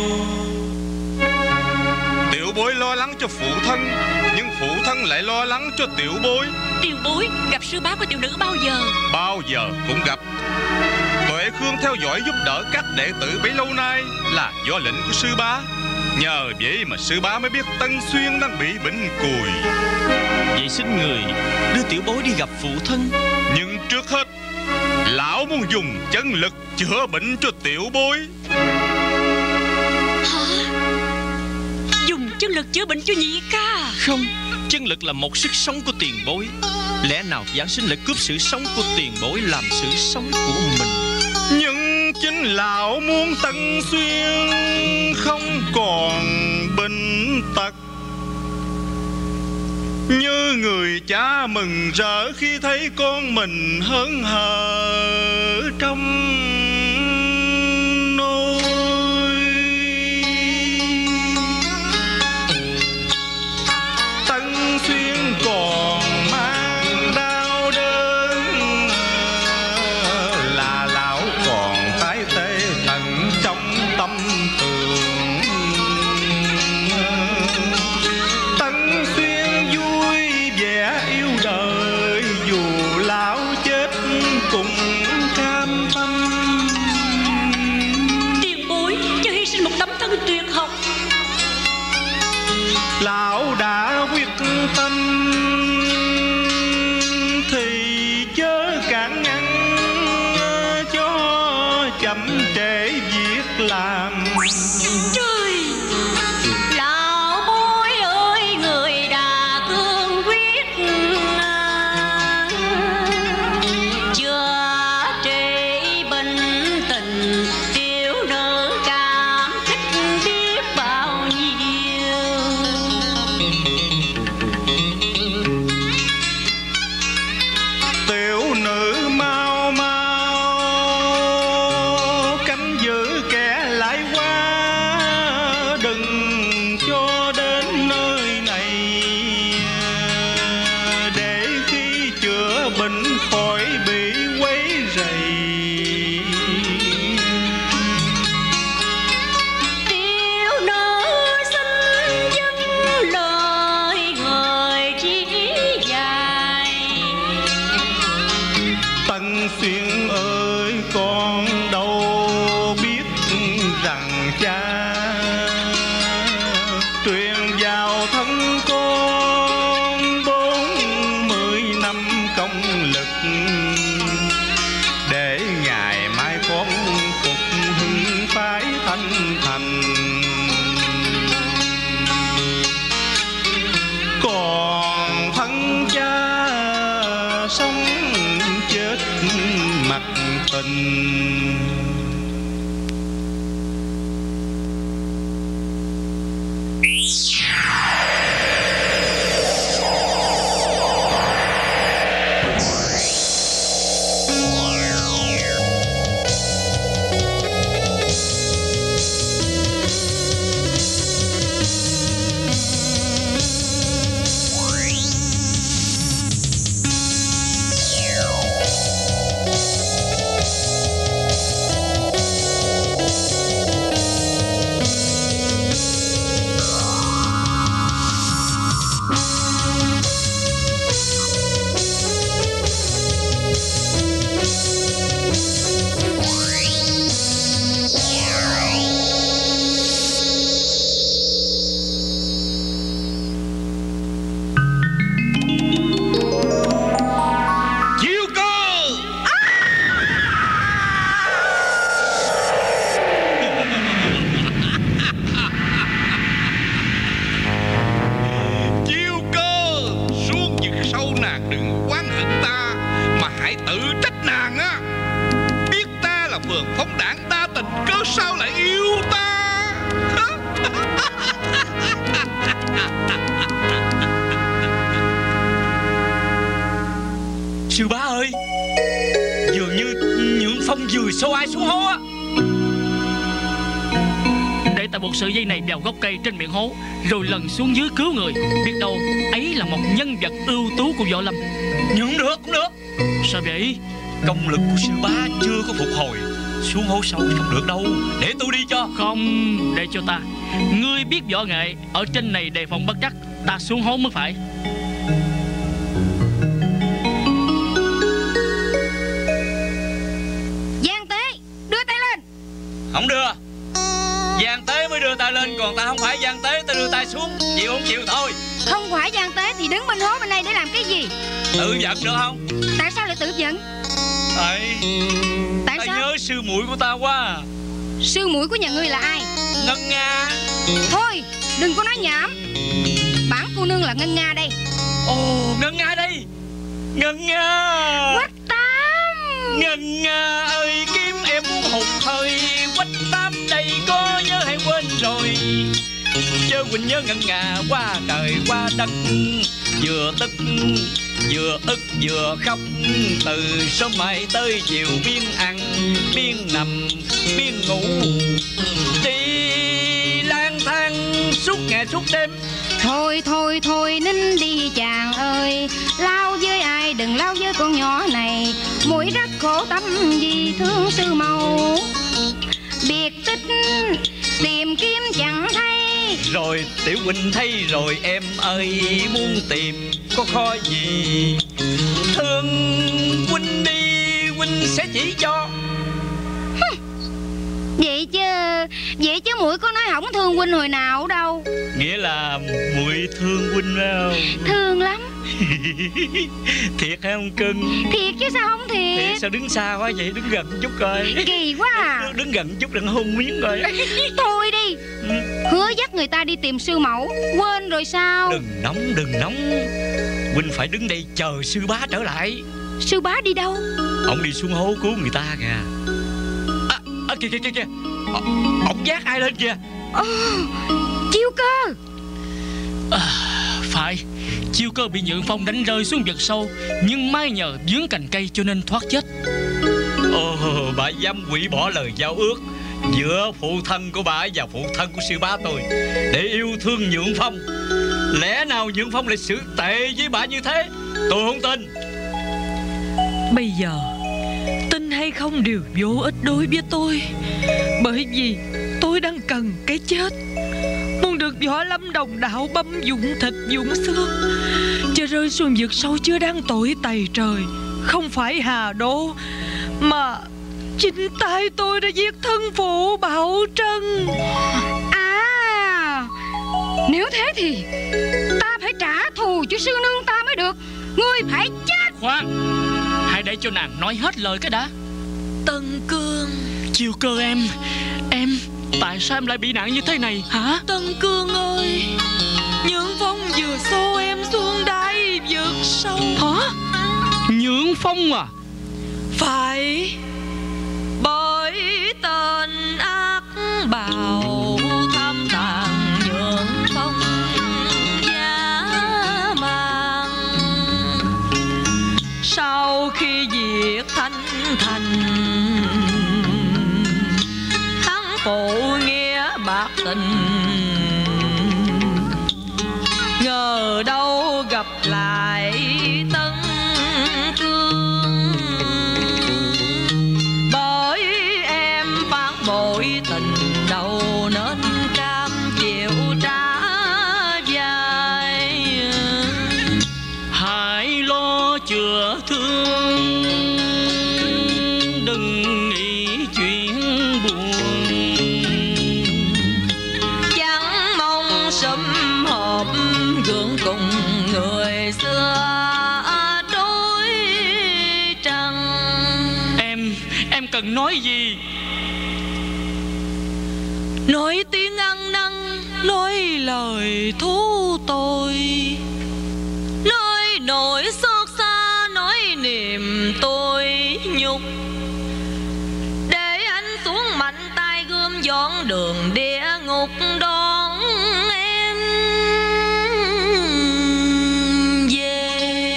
Tiểu bối lo lắng cho phụ thân, nhưng phụ thân lại lo lắng cho tiểu bối. Tiểu bối gặp sư bá của tiểu nữ bao giờ? Bao giờ cũng gặp. Tuệ Khương theo dõi giúp đỡ các đệ tử bấy lâu nay là do lệnh của sư bá. Nhờ vậy mà sư bá mới biết Tân Xuyên đang bị bệnh cùi. Vậy xin người đưa tiểu bối đi gặp phụ thân. Nhưng trước hết, lão muốn dùng chân lực chữa bệnh cho tiểu bối. Hả? Dùng chân lực chữa bệnh cho nhị ca? Không, chân lực là một sức sống của tiền bối. Lẽ nào giảng sinh lại cướp sự sống của tiền bối làm sự sống của mình? Nhưng chính lão muốn Tân Xuyên không còn bệnh tật, như người cha mừng rỡ khi thấy con mình hớn hở trong nôi. Tân Xuyên còn mang đau đớn, là lão còn tái tê tận trong tâm tường. Tân Xuyên vui vẻ yêu đời, dù lão chết cùng cam tâm. Tiền bối cho hy sinh một tấm thân tuyệt học. Lão đã quyết tâm thì chớ cản ngăn, cho chậm trễ việc làm. Trời! Lão bối ơi, người đã cương quyết chưa trễ bệnh tình, tiểu nữ cảm kích biết bao nhiêu. Tiểu nữ mau mau canh giữ kẻ lại qua, đừng cho đến nơi này, để khi chữa bệnh khỏi bị quấy rầy. Tiểu nữ xin dâng lời người chỉ dạy. Tân Xuyên ơi, con đâu biết rằng cha truyền vào thân con 40 năm công lực, để ngày mai con phục hưng phái thanh thành. Còn thân cha sống chết mặt tình. đừng oán hận ta, mà hãy tự trách nàng á. Biết ta là phường phóng đảng đa tình, cớ sao lại yêu ta? Sư bá ơi, dường như Nhượng Phong vừa xô ai xuống hố á. Để ta buộc sợi dây này vào gốc cây trên miệng hố, rồi lần xuống dưới cứu người. Biết đâu ấy là một nhân vật ưu tú của Võ Lâm. Nhưng không được, không được. Sao vậy? Công lực của sư bá chưa có phục hồi, xuống hố sâu không được đâu. Để tôi đi cho. Không, để cho ta. Ngươi biết võ nghệ, ở trên này đề phòng bất trắc, ta xuống hố mới phải. Giang Tế, đưa tay lên. Không đưa. Giang Tế mới đưa tay lên, còn ta không phải Giang Tế, ta đưa tay xuống. Chịu không chịu thôi. Không phải Giang Tế thì đứng bên hố bên đây để làm cái gì? Tự giận được không? Tại sao lại tự giận? Tại ta sao? nhớ sư muội của ta quá. Sư muội của nhà ngươi là ai? Ngân Nga. Thôi, đừng có nói nhảm. Bản cô nương là Ngân Nga đây. Ồ, Ngân Nga đây. Ngân Nga. Quách Tám. Ngân Nga ơi, kiếm em muốn hụt hơi. Quách Tám đây có nhớ hay quên rồi? Chớ Quỳnh nhớ Ngân Nga qua trời qua đất, vừa tức vừa ức vừa khóc. Từ sớm mai tới chiều biên ăn biên nằm biên ngủ, đi lang thang suốt ngày suốt đêm. Thôi nín đi chàng ơi, lao với ai đừng lao với con nhỏ này. Muội rất khổ tâm vì thương sư mẫu, biệt tích tìm kiếm chẳng thấy. Rồi Tiểu Huynh thấy rồi em ơi, muốn tìm có khó gì, thương Huynh đi, Huynh sẽ chỉ cho. Vậy chứ muội có nói hỏng thương huynh hồi nào đâu. Nghĩa là muội thương Huynh phải không? Thương lắm. Thiệt hay không cưng? Thiệt chứ sao không thiệt? Thiệt sao đứng xa quá vậy? Đứng gần chút coi. Kỳ quá à. Đứng gần chút đừng hôn miếng coi. Thôi đi. Hứa dắt người ta đi tìm sư mẫu, quên rồi sao? Đừng nóng. Huynh phải đứng đây chờ sư bá trở lại. Sư bá đi đâu? Ông đi xuống hố cứu người ta kìa. Kìa. Ông dắt ai lên kìa? Chiêu Cơ. Phải, Chiêu Cơ bị Nhượng Phong đánh rơi xuống vực sâu, nhưng may nhờ vướng cành cây cho nên thoát chết. Bà dám hủy bỏ lời giao ước giữa phụ thân của bà và phụ thân của sư bá tôi để yêu thương Nhượng Phong. Lẽ nào Nhượng Phong lại xử tệ với bà như thế? Tôi không tin. Bây giờ tin hay không đều vô ích đối với tôi, bởi vì tôi đang cần cái chết, muốn được Võ Lâm đồng đạo băm dụng thịt dụng xương, chứ rơi xuống vực sâu chưa đáng tội tày trời. Không phải Hà Đô, mà chính tay tôi đã giết thân phụ Bảo Trân. À, nếu thế thì ta phải trả thù cho sư nương ta mới được. Ngươi phải chết. Khoan, hãy để cho nàng nói hết lời cái đã. Tân Cương. Chiêu Cơ em tại sao em lại bị nạn như thế này hả? Tân Cương ơi, Nhượng Phong vừa xô em xuống đáy vực sâu. Hả? Nhượng Phong à? Phải, bởi tên ác bào tham tàn Nhượng Phong dã man. Sau khi diệt Thanh Thành, hắn phụ nghĩa bạc tình, ngờ đâu gặp lại Tân Cương. Bởi em phản bội tình đầu nên cam chịu trả vai. Hãy lo chữa thương, đừng nghĩ chuyện buồn. Chẳng mong sum họp gượng cùng người xưa đối trăng. Em cần nói gì? Nói tiếng ăn năn, nói lời thú tôi, nói nỗi xót xa niềm tôi nhục, để anh xuống mạnh tay gươm dọn đường địa ngục đón em về.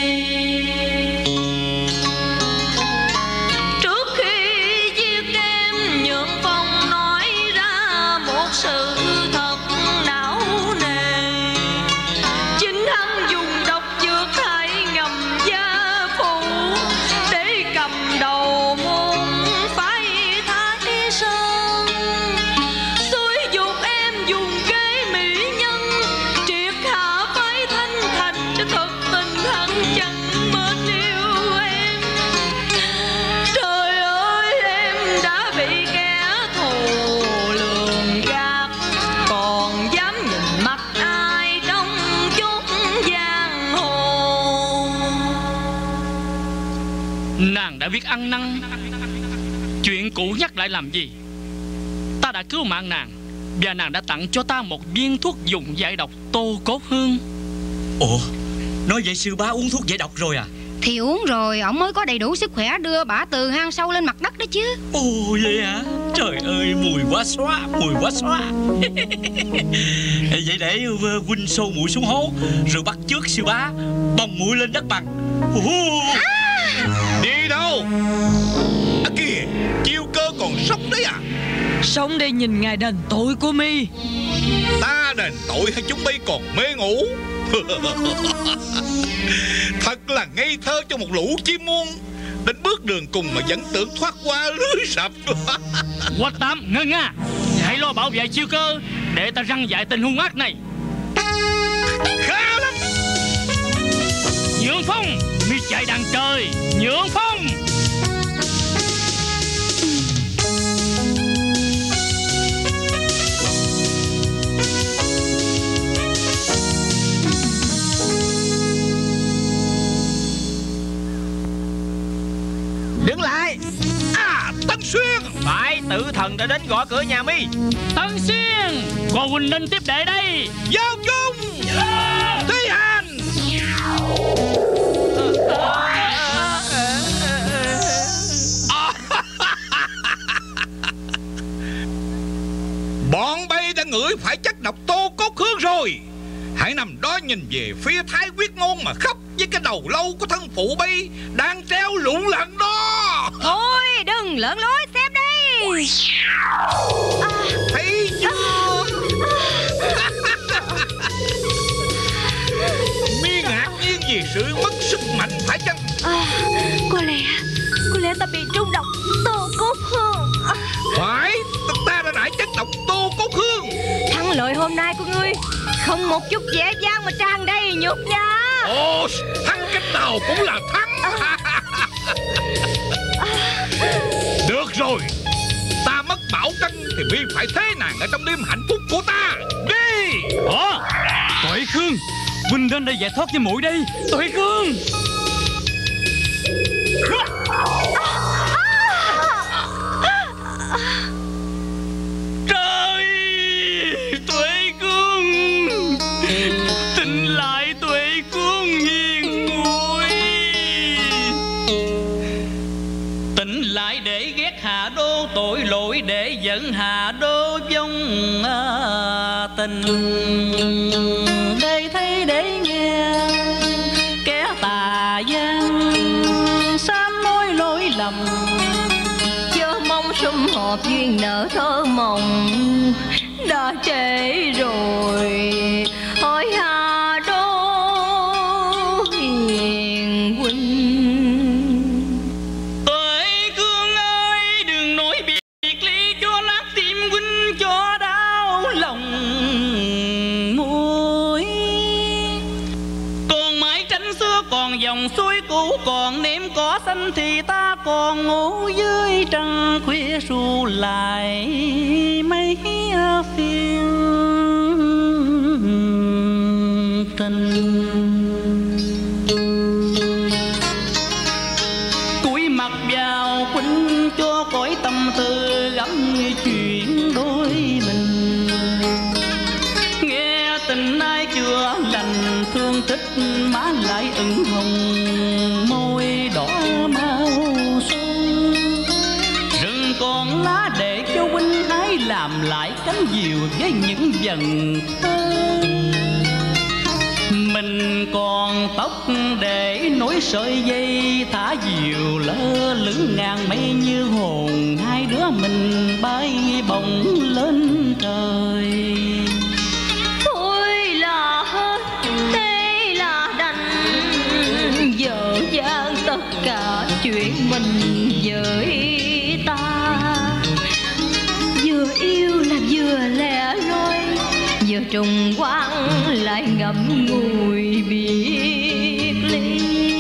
Trước khi giết em, Nhượng Phong nói ra một sự thật não nề. Chính hắn dùng độc dược hại ngầm gia phụ để cầm đầu môn phái Thái Sơn, xúi dục em dùng kế mỹ nhân triệt hạ phái Thanh Thành. Chứ thật tình hắn chẳng mến yêu em. Trời ơi, em đã bị kẻ thù lường gạt, còn dám nhìn mặt ai trong chốn giang hồ. Nàng đã biết ăn năn, chuyện cũ nhắc lại làm gì? Ta đã cứu mạng nàng, và nàng đã tặng cho ta một viên thuốc dùng giải độc Tô Cốt Hương. Ủa, nói vậy sư bá uống thuốc giải độc rồi à? Thì uống rồi, ổng mới có đầy đủ sức khỏe đưa bả từ hang sâu lên mặt đất đó chứ. Ồ vậy hả? Trời ơi, mùi quá xóa, mùi quá xóa. Vậy để huynh xô muội xuống hố, rồi bắt chước sư bá bồng muội lên đất bằng. Đi đâu? À kìa, Chiêu Cơ còn sống đấy à? Sống để nhìn ngài đền tội của mi. Ta đền tội hay chúng bay còn mê ngủ? Thật là ngây thơ cho một lũ chim muôn. Đến bước đường cùng mà vẫn tưởng thoát qua lưới sập. Quách Tám, Ngân Nga, hãy lo bảo vệ Chiêu Cơ để ta răng dạy tên hung ác này. Khá lắm. Nhượng Phong, mi chạy đằng trời. Nhượng Phong. Đứng lại. À, Tân Xuyên. Phải, tử thần đã đến gõ cửa nhà mi. Tân Xuyên, con huynh nên tiếp đệ đây. Giao chung. Thi hành. Bọn bay đã ngửi phải chất độc Tô Cốt Hương rồi. Hãy nằm đó nhìn về phía Thái Quyết Ngôn mà khóc với cái đầu lâu của thân phụ bay đang treo lủng lẳng đó. Thôi đừng lợn lối, xem đi. Thấy chưa? Mi ngạc nhiên vì sự mất sức mạnh phải chăng? Có lẽ ta bị trúng độc Tô Cốt Hương. Phải, ta đã nải chất độc Tô Cốt Hương. Thắng lợi hôm nay của ngươi không một chút dễ dàng mà tràn đầy nhục nhã. Ồ, thắng cách nào cũng là thắng. Được rồi, ta mất bảo cân thì mi phải thế nàng ở trong đêm hạnh phúc của ta. Đi. Tuệ Khương, huynh đến đây giải thoát với muội đây. Tuệ Khương. Trời, Tuệ Cương, tỉnh lại Tuệ Cương hiền muội. Tỉnh lại để ghét Hạ Đô, tội lỗi để giận Hạ Đô vong tình. Để thấy để nghe kẻ tà gian sám nói lỗi lầm, chớ mong sum họp duyên nợ thơ mộng đã trễ rồi. Hỏi Hà Đô hiền huynh. Tuệ Cương ơi, đừng nói biệt ly cho nát tim huynh, cho đau lòng muối. Còn mãi tránh xưa, còn dòng suối cũ, còn nếm cỏ xanh thì ta còn ngủ dưới trăng khuya ru lại mấy phiên tình. Cúi mặt vào huynh cho cõi tâm tư gắm chuyện đôi mình. Nghe tình ai chưa lành, thương thích má lại ửng hồng, môi đỏ lại cánh diều với những dần thơ. Mình còn tóc để nối sợi dây, thả diều lơ lửng ngàn mây như hồn. Hai đứa mình bay bổng lên trời. Thôi là hết, thế là đành dở dang tất cả chuyện mình với ta. Vừa yêu là vừa lẻ loi, vừa trùng quang lại ngậm ngùi biệt ly.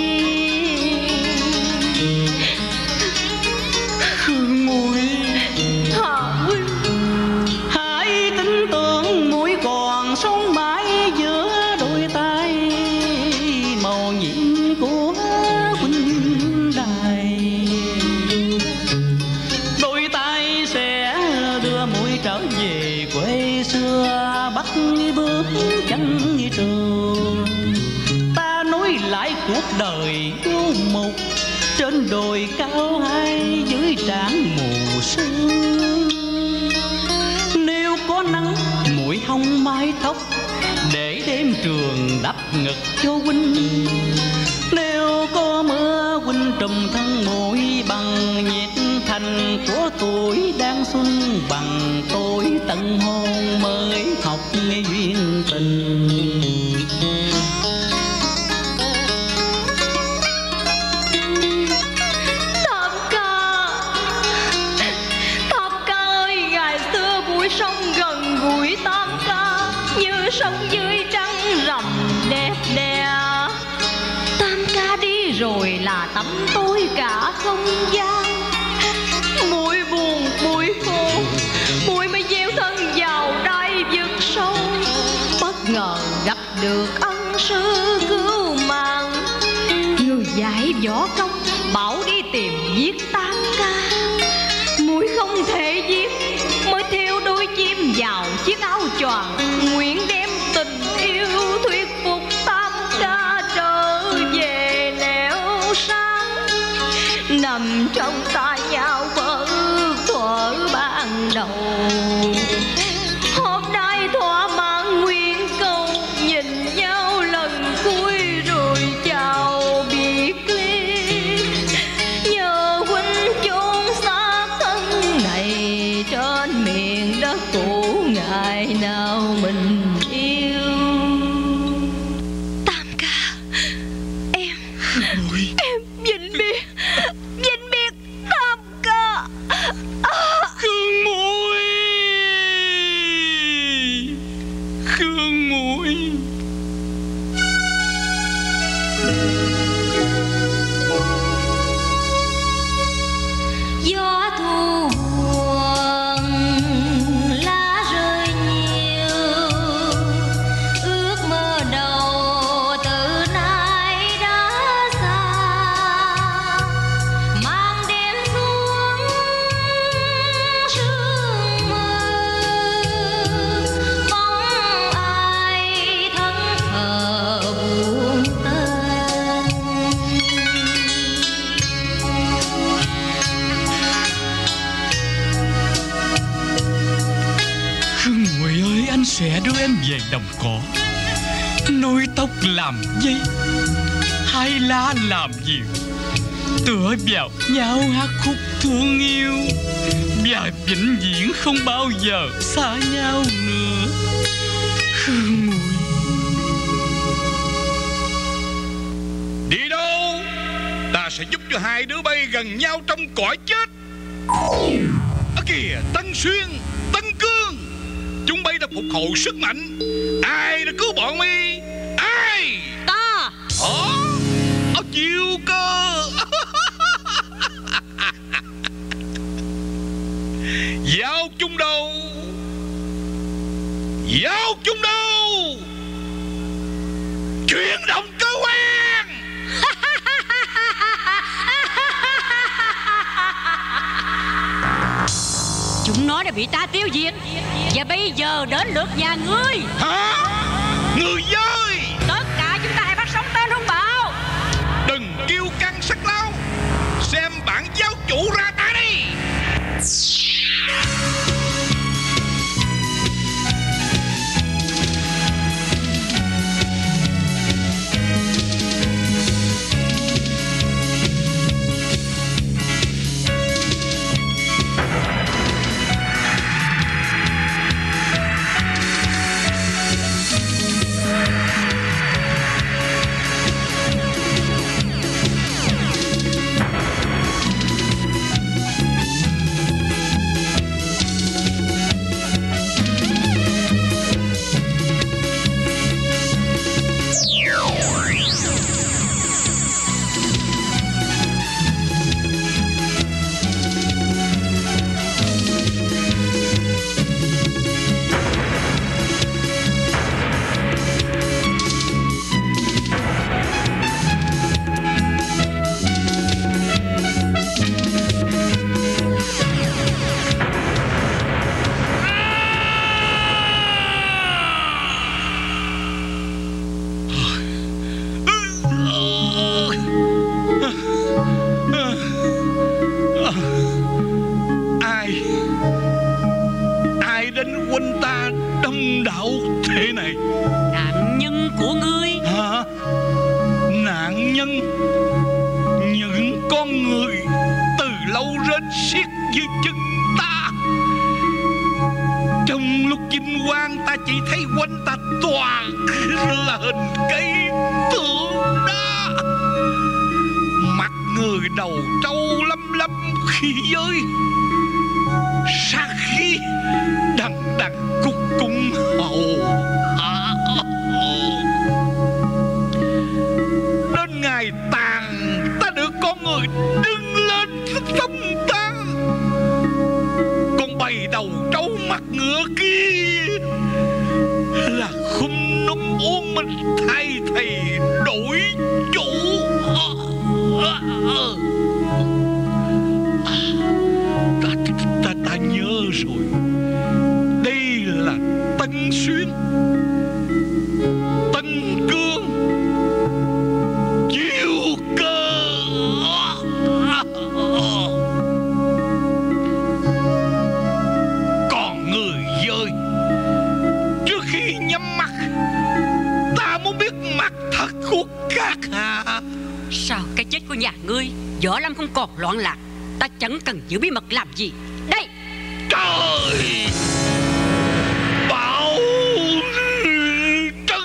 Khương Muội, Hạ huynh, hãy tin tưởng muội còn sống mãi giữa đôi tay màu nhiệm của huynh đài. Đôi tay sẽ đưa muội trở về quê xưa, bắt bước chân trường. Ta nối lại cuộc đời yêu một trên đồi cao hay dưới trán mù sương. Nếu có nắng muội hong mái tóc, để đêm trường đắp ngực cho huynh. Nếu có mưa huynh trùm thân muội bằng nhiệt thành của tuổi đang xuân. Bằng tôi tận hôn mới học duyên tình. Sông gần gũi Tam Ca như sông dưới trăng rằm đẹp đẽ. Tam Ca đi rồi là tắm tối cả không gian. Muội buồn muội khổ, muội mới gieo thân vào đáy vực sâu. Bất ngờ gặp được ân sư cứu mạng, người dạy võ công bảo đi tìm giết Tam Ca. Muội không thể giết, mới theo đôi chim vào chiếc áo choàng, nguyện đem tình yêu thuyết phục Tam Ca trở về nẻo sáng. Nằm trong tay nhau vỡ thuở ban đầu, hôm nay thỏa mãn nguyện cầu, nhìn nhau lần cuối rồi chào biệt ly. Nhờ huynh chốn xác thân này trên miền đất cũ, ngày nào mình yêu. Tam Ca, em vĩnh biệt Tam Ca. Khương Muội, Khương Muội. Gió thu buồn lá rơi nhiều, ước mơ đầu từ nay đã xa. Mang đêm xuống sương mờ, bóng ai thân thờ buồn tên. Khương Muội ơi, anh sẽ đưa em về đồng cỏ, nối tóc làm dây, hai lá làm diều, tựa vào nhau hát khúc thương yêu, và vĩnh viễn không bao giờ xa nhau nữa. Khương Muội. Đi đâu? Ta sẽ giúp cho hai đứa bay gần nhau trong cõi chết. Ở kìa, Tân Xuyên, Tân Cương, chúng bay đã phục hồi sức mạnh. Ai đã cứu bọn mi? Ai? Ta. Ở chiêu cơ. Giao chung đâu? Giao chung đâu? Chuyển động cơ quan. Chúng nó đã bị ta tiêu diệt, và bây giờ đến lượt nhà ngươi. Hả? Người dơi. Tất cả chúng ta hãy bắt sống tên hung bạo. Đừng kêu căng sắc lao, xem bản giáo chủ ra tay đi. đến quanh ta đâm đạo thế này? Nạn nhân của ngươi. Hả? Nạn nhân? Những con người từ lâu rên xiết dưới chân ta. Trong lúc vinh quang ta chỉ thấy quanh ta toàn là hình cây tượng đá. Mặt người đầu trâu lấm lấm khí giới, sát khí đằng đằng cúc cung hầu. Đến ngày tàn ta được con người đứng lên sống ta. Con bầy đầu trâu mặt ngựa kia là khum núm uống mình thay thầy đổi chủ. Ta nhớ rồi. Đây là Tân Xuyên, Tân Cương, Chiêu Cơ. Còn người dơi, trước khi nhắm mắt ta muốn biết mặt thật của các hạ. Sao cái chết của nhà ngươi Võ Lâm không còn loạn lạc? Ta chẳng cần giữ bí mật làm gì. Đây! Trời! Bảo Trân!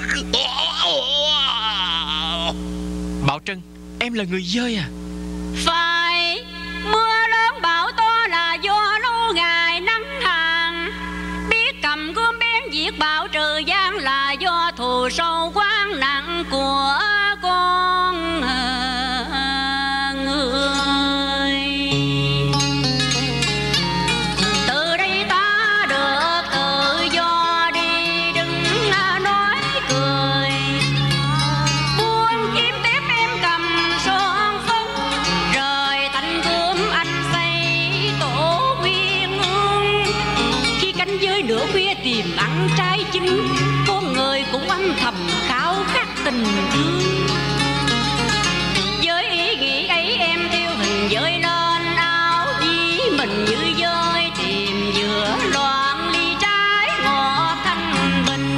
Bảo Trân, em là người dơi à? Phải. Mưa lớn bão to là do lâu ngày nắng hạn. Biết cầm gươm bén diệt bão trừ gian là do thù sâu quán nặng của con người. Từ đây ta được tự do đi, đừng nói cười. Buông kiếm tiếp em cầm son phấn, rời thành gươm anh xây tổ quyên ương. Khi cánh dưới nửa khuya tìm ăn trái trứng, con người cũng âm thầm khao khát tình thương. Với ý nghĩ ấy em tiêu hình dơi lên áo dí mình như dơi, tìm giữa loạn ly trái ngọt thanh bình.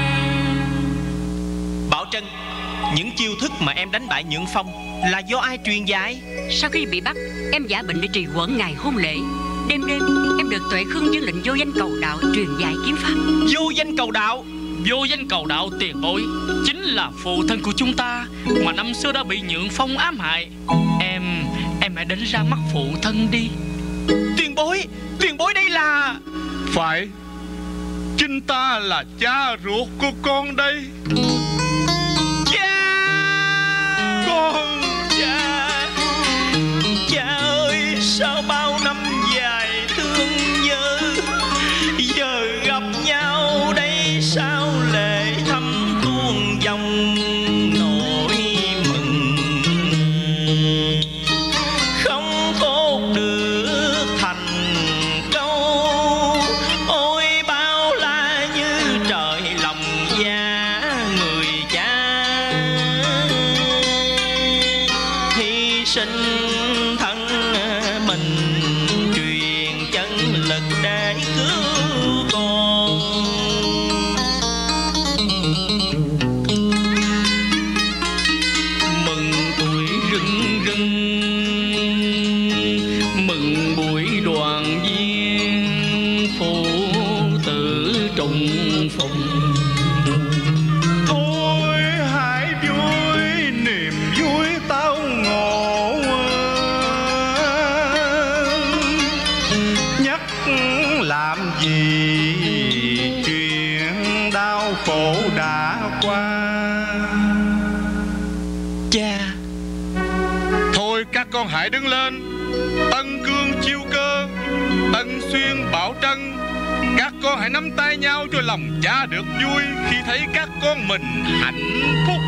Bảo Trân, những chiêu thức mà em đánh bại Nhượng Phong là do ai truyền dạy? Sau khi bị bắt, em giả bệnh để trì hoãn ngày hôn lễ. Đêm đêm em được Tuệ Khương dân lệnh vô danh cầu đạo truyền dạy kiếm pháp. Vô danh cầu đạo? Vô danh cầu đạo tiền bối chính là phụ thân của chúng ta, mà năm xưa đã bị Nhượng Phong ám hại. Em hãy đánh ra mắt phụ thân đi. Tiền bối đây là... Phải, chính ta là cha ruột của con đây. Cha! Con cha! Cha ơi, sao bao năm dài thương nhớ, giờ gặp nhau đây sao lệ thấm tuôn dòng nỗi mừng. Không thốt được thành câu, ôi bao la như trời lòng giá người cha. Hy sinh thân mình truyền chân lực để cứu con. Mừng tuổi rưng rưng, mừng buổi đoàn viên, phụ tử trùng phùng. Thôi hãy vui niềm vui tao ngộ, nhắc làm gì chuyện đau khổ đã qua. Cha! Thôi các con hãy đứng lên. Tân Cương Chiêu Cơ, Tân Xuyên Bảo Trân, các con hãy nắm tay nhau cho lòng cha được vui khi thấy các con mình hạnh phúc.